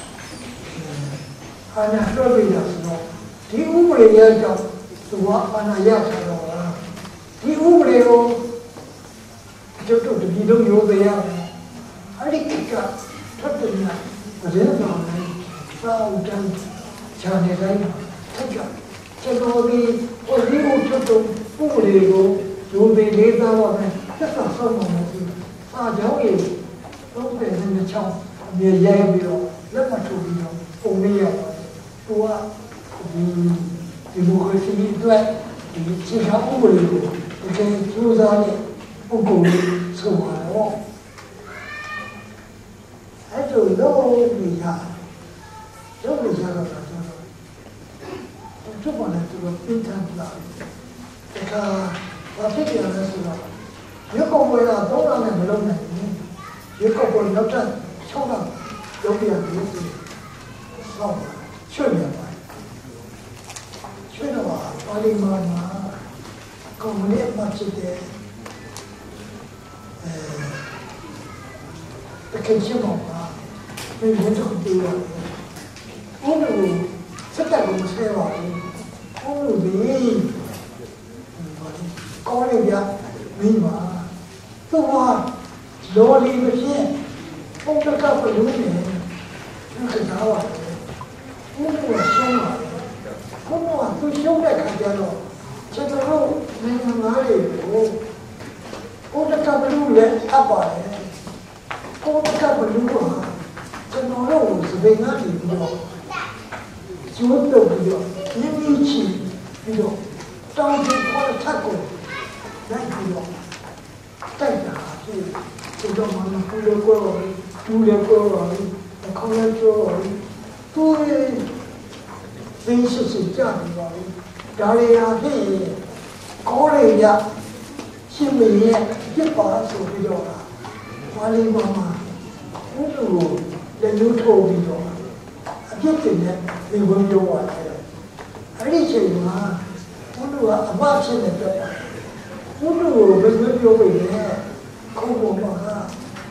하나 그러면서 이 우버리야죠 누가 하나 약하더라 이 우버리고 저도 이동 요배야 아리키가 터뜨냐 어제는 싸우던 자네가 터져 제가 어디 옥천도 우버리고 요배 내다와는 tất cả không mà một gì pha giáo gì không để nên trong bề dày bị rồi rất là chủ bị rồi cùng bây giờ tua thì một người suy nghĩ tuệ thì chỉ khá cũng một điều cái chú ra này ông cùng sửa hòa đúng không hãy rồi đâu bị già đâu bị già rồi chúc bạn là tụi tinh thần là cái và thích điều này là nếu con quay là tốt ra này mà lâu này nếu con quay nó chân trong lòng giống như là cái gì xong chuyên nghiệp này chuyên là bảo đi mà còn một nét mà chỉ để cái chiếc mỏng mà mình muốn cho công ty là uống được tất cả cùng xe vào uống được gì có điều gì mình mà tôi mà lo đi với xe không có các phải đúng này nó phải sao à không có sống mà không có tôi sống đây cả nhà rồi cho tôi đâu nên là nói gì không có các phải đúng đấy áp bảo đấy không có các phải đúng mà cho nó đâu sự về ngã thì được chúa đâu được những ý chí được trong cái khoa thắt cổ đấy được tất cả thì tôi mà không được qua rồi tu được qua rồi không được qua rồi tôi vì sự cha rồi đó là cái có này ya xin mình giúp bà sự bây giờ là qua đi mà cũng được để lưu thô bây giờ biết gì đấy mình vẫn yêu à cái này chỉ mà cũng được à ba xin được 오늘 몇 개월 이내 거기 엄마가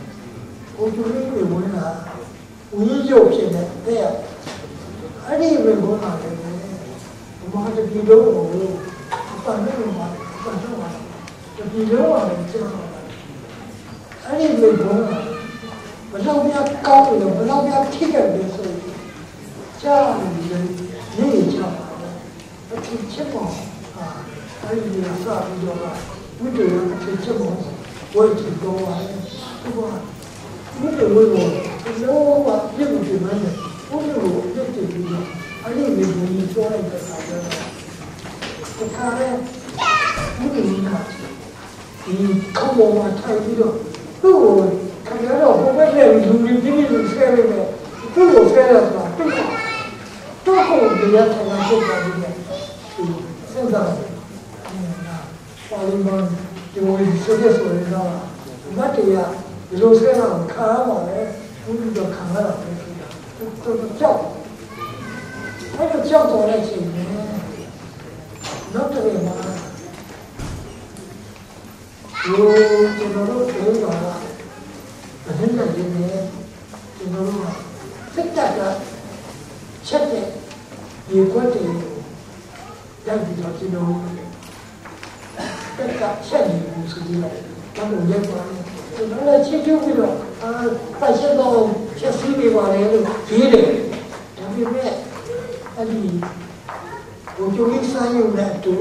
오죽이 뭐냐 우연히 없이네 때 아니 왜 뭐나 그래 엄마한테 비료고 아빠는 막 아빠는 막 비료가 있잖아 아니 왜 뭐나 뭐라고야 까고요 뭐라고야 티가 돼서 자는 이제 얘기잖아 어떻게 채워 아니 내가 비료가 우리가 대체 뭐 월지 도와 그거 우리가 뭐 너와 이렇게 만나 오늘로 이렇게 비교 아니 왜 우리 좋아해 가지고 그 카레 우리가 이 커버와 타이로 또 카메라 보면은 우리 비밀을 세우면 또 세워서 또 내가 내가 좀 가지고 생각 아니면 우리 속에서 맞대야 요새는 강하네 우리도 강하다 또 叫아주 叫来起呢너들이 막 저노로 배우가 맨날 이제 저노로 색다가 책에 이거지 여기서 지금 tất cả sẽ bị một sự gì vậy trong một dân mà thì nó là chi tiêu bây giờ tại sao đâu sẽ suy nghĩ vào đấy được phí để trong việc này anh thì của chúng mình sai nhiều là chủ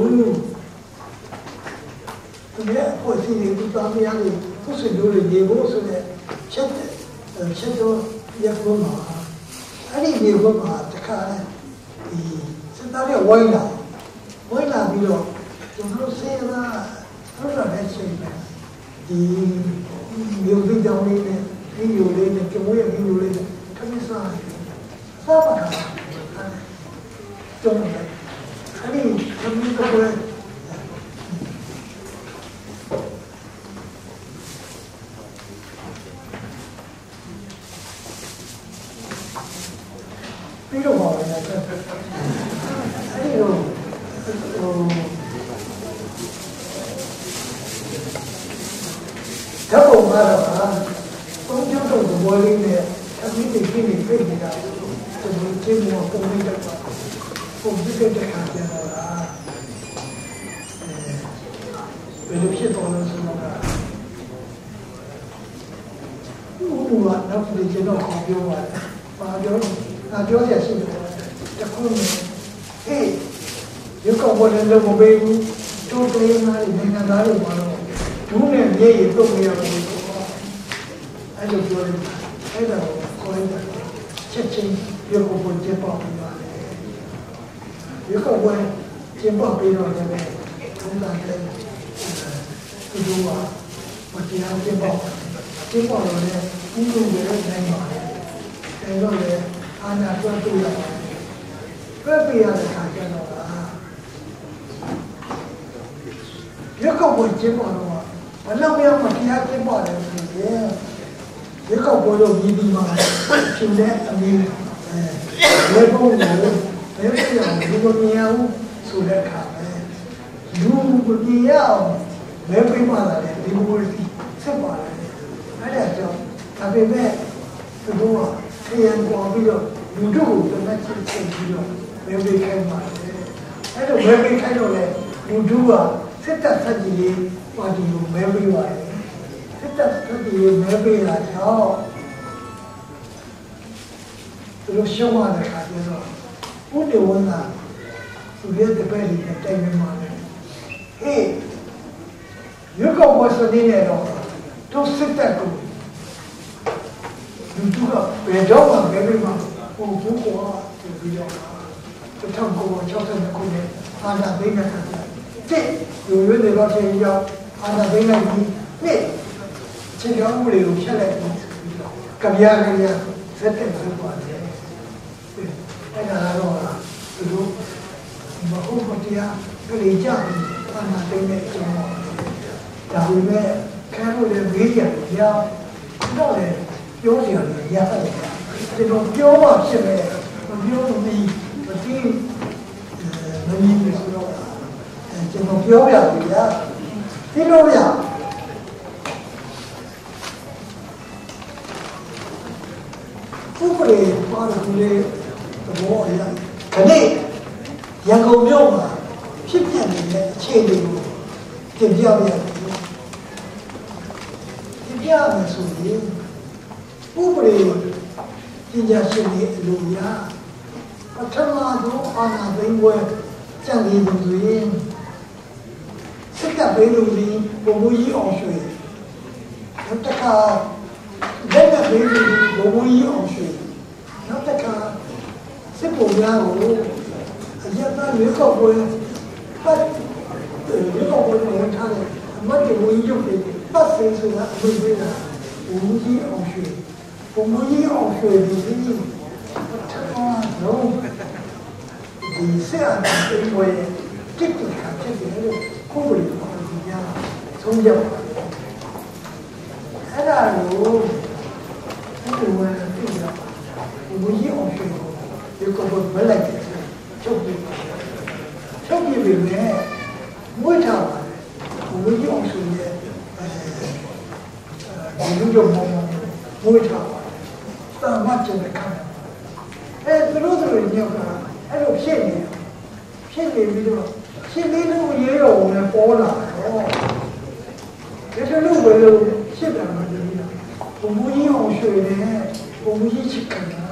tôi biết hồi thì chúng ta mới ăn được có sự đối với nhiều bộ sự này chết cho việc của mà anh đi nhiều của mà tất cả này thì sẽ ta để quay lại bây giờ chúng nó sẽ là rất là đẹp thì nhiều cái dòng đi này cái nhiều lên này cái mũi cái nhiều lên này cái sao mà cả trong này cái gì thằng đi đâu đây cái đồ bỏ này cái đồ các bộ mà là cũng trong đầu của bồi linh này các những cái khi mình phê gì đó từ trên mùa cùng đi được cùng với cái việc hàng tiền là về lúc xưa tôi nói xong là mùa nó đi trên nó không biết màပြောgì xin được chắc không hey nếu còn một lần đâu một bên tôi lên này thì nên nói được mà đúng là như vậy tôi nghe rồi anh được rồi cái đầu coi là chết chinh việc của mình chưa bỏ đi vào việc của mình chưa bỏ đi rồi cho nên chúng ta đây tôiดูว่าปฏิญาณchưa bỏ rồi này cũng dùng để này mà này rồi anh là tôi tu là cái bây giờ là cái đó là việc của mình chưa bỏ rồi mà lâu nay mà khi anh chưa bỏ được thì việc của mình rồi gì mà chịu đấy anh đi lấy công ngủ lấy cái nào đi con nhau sửa lại cả dùng cái gì nhau lấy cái mà là để đi mua gì sẽ bỏ lại cái này cho cà phê bé tôi đúng không khi anh qua bây giờ dùng đủ cho nó chỉ chơi bây giờ lấy cái khai mà cái đó lấy cái khai rồi này dùng đủ à sẽ đặt ra gì mà đi dùng lấy cái vậy sẽ đặt ra gì lấy cái là sao tôi sống ở đây cả rồi ủa điều vấn là tôi biết cái bài này cái này mà này hey nếu có một số đi này đó tôi sẽ đặt cũng chúng ta về đó mà cái gì mà cô bố của tôi bây giờ tôi thằng cô cho tôi nó cũng này anh là bên này thế nhiều vấn đề đó thì giờ anh là bên này đi nè chỉ có một điều sẽ là cầm nhà sẽ thành sự quan cái là rồi từ lúc mà không có tiền cái lý do anh là bên này cho họ là vì mẹ cái nó là lý do nhau nó làပြောgì là nhau thì nóပြောmà xem mẹ nóပြောgì mà khi nó nhìn được rồi thì nóပြောlà gì đó thì nó làผู้บริหารผู้เลี้ยงตัวอะไรกันนี่ยังคงเลี้ยงมาพิจารณาเนี่ยเชื่อดูเก็บยาวเนี่ยเก็บยาวเนี่ยสุดที่ผู้บริหารที่จะเชื่อเนี่ยรู้ยาพัฒนาตัวอาณาเป็นวัวจังดีดูดีสิ่งที่เป็นดูดีผมไม่ยอมช่วยแล้วแต่ก็เด็กแบบนี้ผมไม่ยอมช่วยแล้วแต่ก็สิ่งผมอยากรู้อยากได้เรื่องของผมปัดเรื่องของผมเหมือนกันมันจะไม่ยุ่งเลยปัดเสียสุดละไม่ได้ผมไม่ยอมช่วยผมไม่ยอมช่วยดูที่ถ้าเราดีเสียเป็นวัยคิดถึงการเชื่อเรื่องคู่บริหารที่ยากสมยศအဲ့ဒါကိုအဲ့ဒီဝင်ပြီးတော့ဘုရားအောင်ရှင်ကိုဒီကောမလိုက်ချုပ်ပြီးပြီနဲ့မွေးထားပါတယ်ဘုရားအောင်ရှင်ရဲ့ဒီလူတို့မွေးထားပါတယ်တာမတ်တဲ့ခံသူတို့ညောက်ကအဲ့လိုဖြစ်နေပြီးတော့ဖြစ်နေလို့ရေတော်ဝင်ပေါ်လာတော့ဒီလိုပဲလို့ဖြစ်တာမှလည်းဘုံကြီးအောင်ရွှေနဲ့ဘုံကြီးချစ်ခင်တာ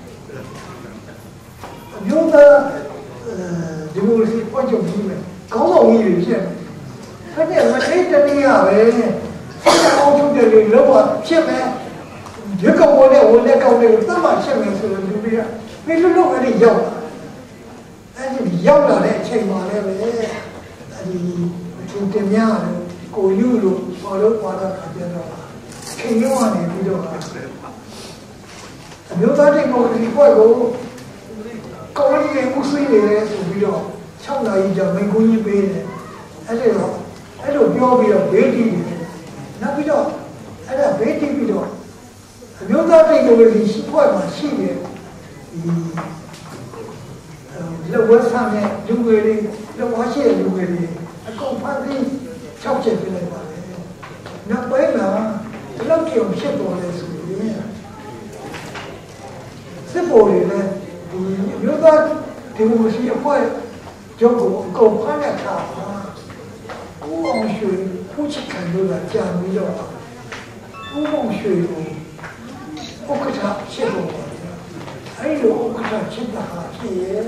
အမျိုးသားဒီလိုစီပွားကြပြီးမယ်ကောင်းဆောင်ကြီးတွေဖြစ်တယ်ဒါနဲ့မထိတ်တနည်းရပဲဆက်အောင်ထုတ်တယ်လို့လောကဖြစ်မယ်ဒီကောင်ပေါ်နဲ့ဝင်တဲ့ကောင်တွေကိုသတ်မှဖြစ်မယ်ဆိုလို့ဒီပြပြီးလို့အဲ့ဒီရောက်လာအဲ့ဒီရောက်လာတဲ့အချိန်မှာလည်းပဲအဲ့ဒီသူတင်များလို့ကိုယူလို့ဘာလို့ပါတာခါကြတော့ခင်ယုံကနေပြီးတော့အမျိုးသားဒီမိုကရေစီဖွဲ့ကိုကော်မတီကဥစည်းနေတယ်ဆိုပြီးတော့6နာရီကြာမိန့်ခွန်းကြီးပေးတယ်အဲ့လိုပြောပြီးတော့ဘေးတီးတယ်နောက်ပြီးတော့အဲ့ဒါဘေးတီးပြီးတော့အမျိုးသားဒီမိုကရေစီရှိဖွဲ့မှာရှိတယ်လောဝဆမ်းတဲ့လူငယ်တွေလောဝရှိတဲ့လူငယ်တွေအကုန်ဖန်ပြီး6ချက်ပြလိုက်ပါလေနောက်ပိုင်းမှာဒီလောက်ကြောင်ဖြစ်ပေါ်လဲဆိုရင်စစ်ပေါ်တွေလည်းဒီမျိုးသားဒီမိုကရေစီအဖွဲ့ကျောင်းကိုအကုန်ဖန်တဲ့အခါမှာဦးအောင်ရွှေဖူးချခံလို့လာကြာပြီးတော့ဦးအောင်ရွှေကိုဥက္ကဋ္ဌဖြစ်ပေါ်တယ်အဲ့လိုဥက္ကဋ္ဌဖြစ်တာဖြစ်ရဲ့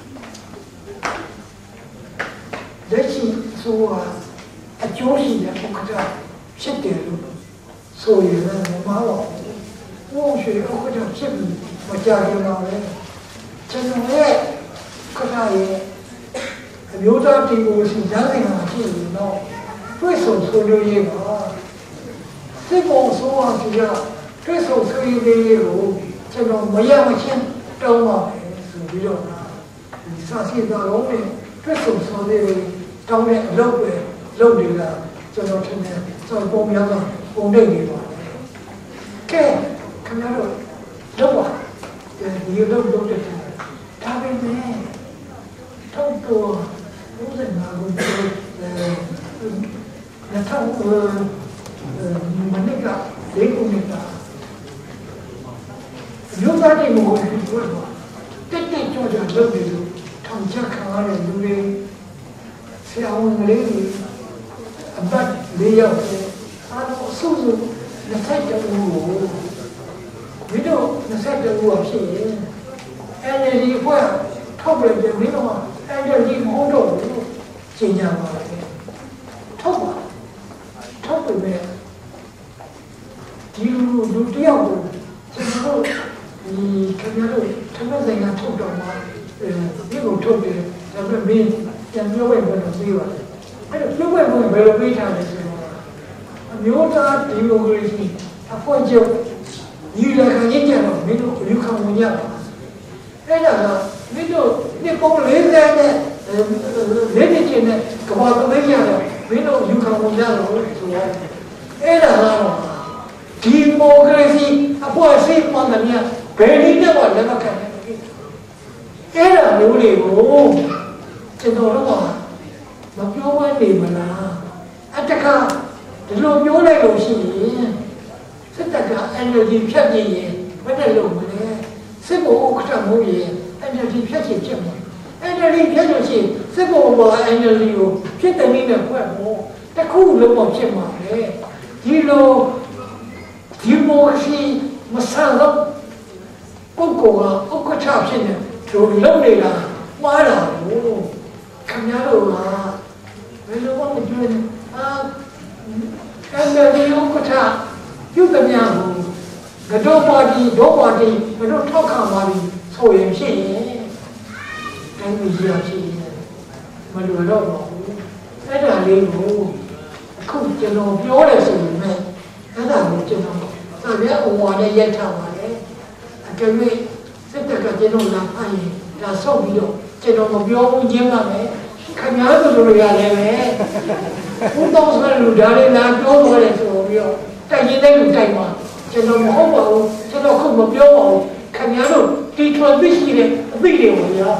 လက်ရှိဆိုတာအကျိုးရှိတဲ့ဥက္ကဋ္ဌဖြစ်တယ်လို့ဆိုရင်လည်းမမှားပါဘူး။ဘုရားရှိခိုးဥက္ကဋ္ဌဖြစ်ပြီးမကြခင်ပါပဲ။ကျွန်တော်ရဲ့ဥက္ကဋ္ဌရဲ့အမျိုးသားဒီမိုကရေစီရနိုင်တာဖြစ်ရင်တော့တွေ့ဆုံဆွေးနွေးရေးပါ။စစ်ပုံဆိုးအောင်ကြည့်ရတွေ့ဆုံဆွေးနွေးရေးကိုကျွန်တော်မရမချင်းတောင်းပါမယ်ဆိုပြီးတော့ဒီစာစီတော်လုံးနဲ့တွေ့ဆုံဆွေးနွေးရေးတောင်းတဲ့အလုပ်ပဲလုပ်နေတာကျွန်တော်ထင်တယ်ကျွန်တော်ပုံများတော့ပုံနေနေပါကဲခင်ဗျားတို့တော့ဒီလိုလုပ်တဲ့ဒါပေမဲ့တော့တော့ဘုရားနာကိုတော့မနစ်ကလေကုန်နေတာရုပ်သားတွေမဟုတ်ဘူးပြောတော့တက်ကြောကြလုပ်နေလို့ထောင်ချခံရတဲ့လူတွေဆရာဝန်ကလေးတွေအပတ်၄ယောက်အားလုံးစုစု22ဦးကိုမင်းတို့22ဦးဖြစ်ရင် NLD ဖွဲ့ထောက်ပြတယ်မင်းတို့က NLD မဟုတ်တော့ဘူးကျင်ညာပါလေထောက်ပြမယ်ဒီလူတယောက်ကိုကျွန်တော်ဒီခင်ဗျားတို့ထမင်းဆိုင်ကထုတ်တော့မှဒီကိုထုတ်တယ်ဒါပေမဲ့မင်းပြန်ပြောဝဲဘယ်လိုပြီးပါလဲအဲ့တော့ပြောဝဲဘယ်လိုပြီးထားလဲဆိုတော့အမျိုးသားဒီမိုကရေစီအဖွဲ့ချုပ်ညီလာခံကြီးကြတော့မင်းတို့လူခံဝင်ရပါအဲ့ဒါကမင်းတို့ဒီပုံ40နဲ့လက်နေချင်းနဲ့ကဘာသမီးရတယ်မင်းတို့လူခံဝင်ရတော့ဆိုရဲအဲ့ဒါကတော့ဒီမိုကရေစီအဖွဲ့အစည်းမှန်တယ်များဘယ်နည်းနဲ့မှလက်မခံနိုင်ဘူးအဲ့ဒါမျိုးတွေကိုကျွန်တော်တို့ကမပြောဘဲနေမလားအတကဒီလိုပြောလိုက်လို့ရှိရင်စစ်တပ်က NLD ဖြတ်ပြီးရင်ဘယ်နဲ့လုပ်မလဲစစ်ဘုံဥက္ကဋ္ဌမို့ရင် NLD ဖြတ်ချင်ချက်မှာ NLD ဖြတ်လို့ရှိရင်စစ်ဘုံဘော NLD ကိုဖြစ်တဲ့နည်းနဲ့ဖွဲ့ဖို့တခုလုံးမဖြစ်မှာလေဒီလိုဒီမိုကရေစီမဆန်တော့ပုဂ္ဂိုလ်ကဥက္ကဋ္ဌဖြစ်နေတို့လုံးနေတာမှားတာကိုခင်ဗျားတို့ကဘယ်လိုမှမကြွနဲ့NLD ဥက္ကဋ္ဌပြုသမျှကိုကတော့ပါတီတော့ပါတီဘယ်လိုထောက်ခံပါလိမ့်ဆိုရင်ဖြစ်ရင်တိုင်းပြည်ကြီးဖြစ်ရင်မလွယ်တော့ပါဘူးအဲ့ဒါလေးကိုအခုကျွန်တော်ပြောတယ်ဆိုရင်လည်းအဲ့ဒါကိုကျွန်တော်ဆက်ပြအဝါနဲ့ရိုက်ထားပါလေအကယ်၍စစ်တပ်ကကျွန်တော်လာဖိုင်ဒါဆောက်ပြီးတော့ကျွန်တော်မပြောဘူးညင်းပါမယ်ခင်ဗျားတို့လိုရတယ်ပဲဘုသောဆိုတဲ့လူဒါလေးလာပြောသွားတယ်ဆိုပြီးတော့တိုက်ရင်တဲ့လူတိုက်မှာကျွန်တော်မဟုတ်ပါဘူးကျွန်တော်ခုမပြောပါဘူးခင်ဗျားတို့တီထွန်သိရှိတဲ့အသိတွေကိုညာ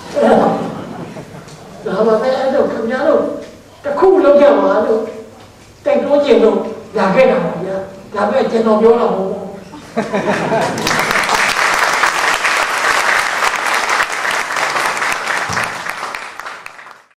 ဒါမှပဲအဲ့တော့ခင်ဗျားတို့တခုလောက်ကြပါလို့တိုက်တွန်းခြင်းလို့လာခဲ့တာပါဗျာဒါပဲကျွန်တော်ပြောတာမဟုတ်ဘူး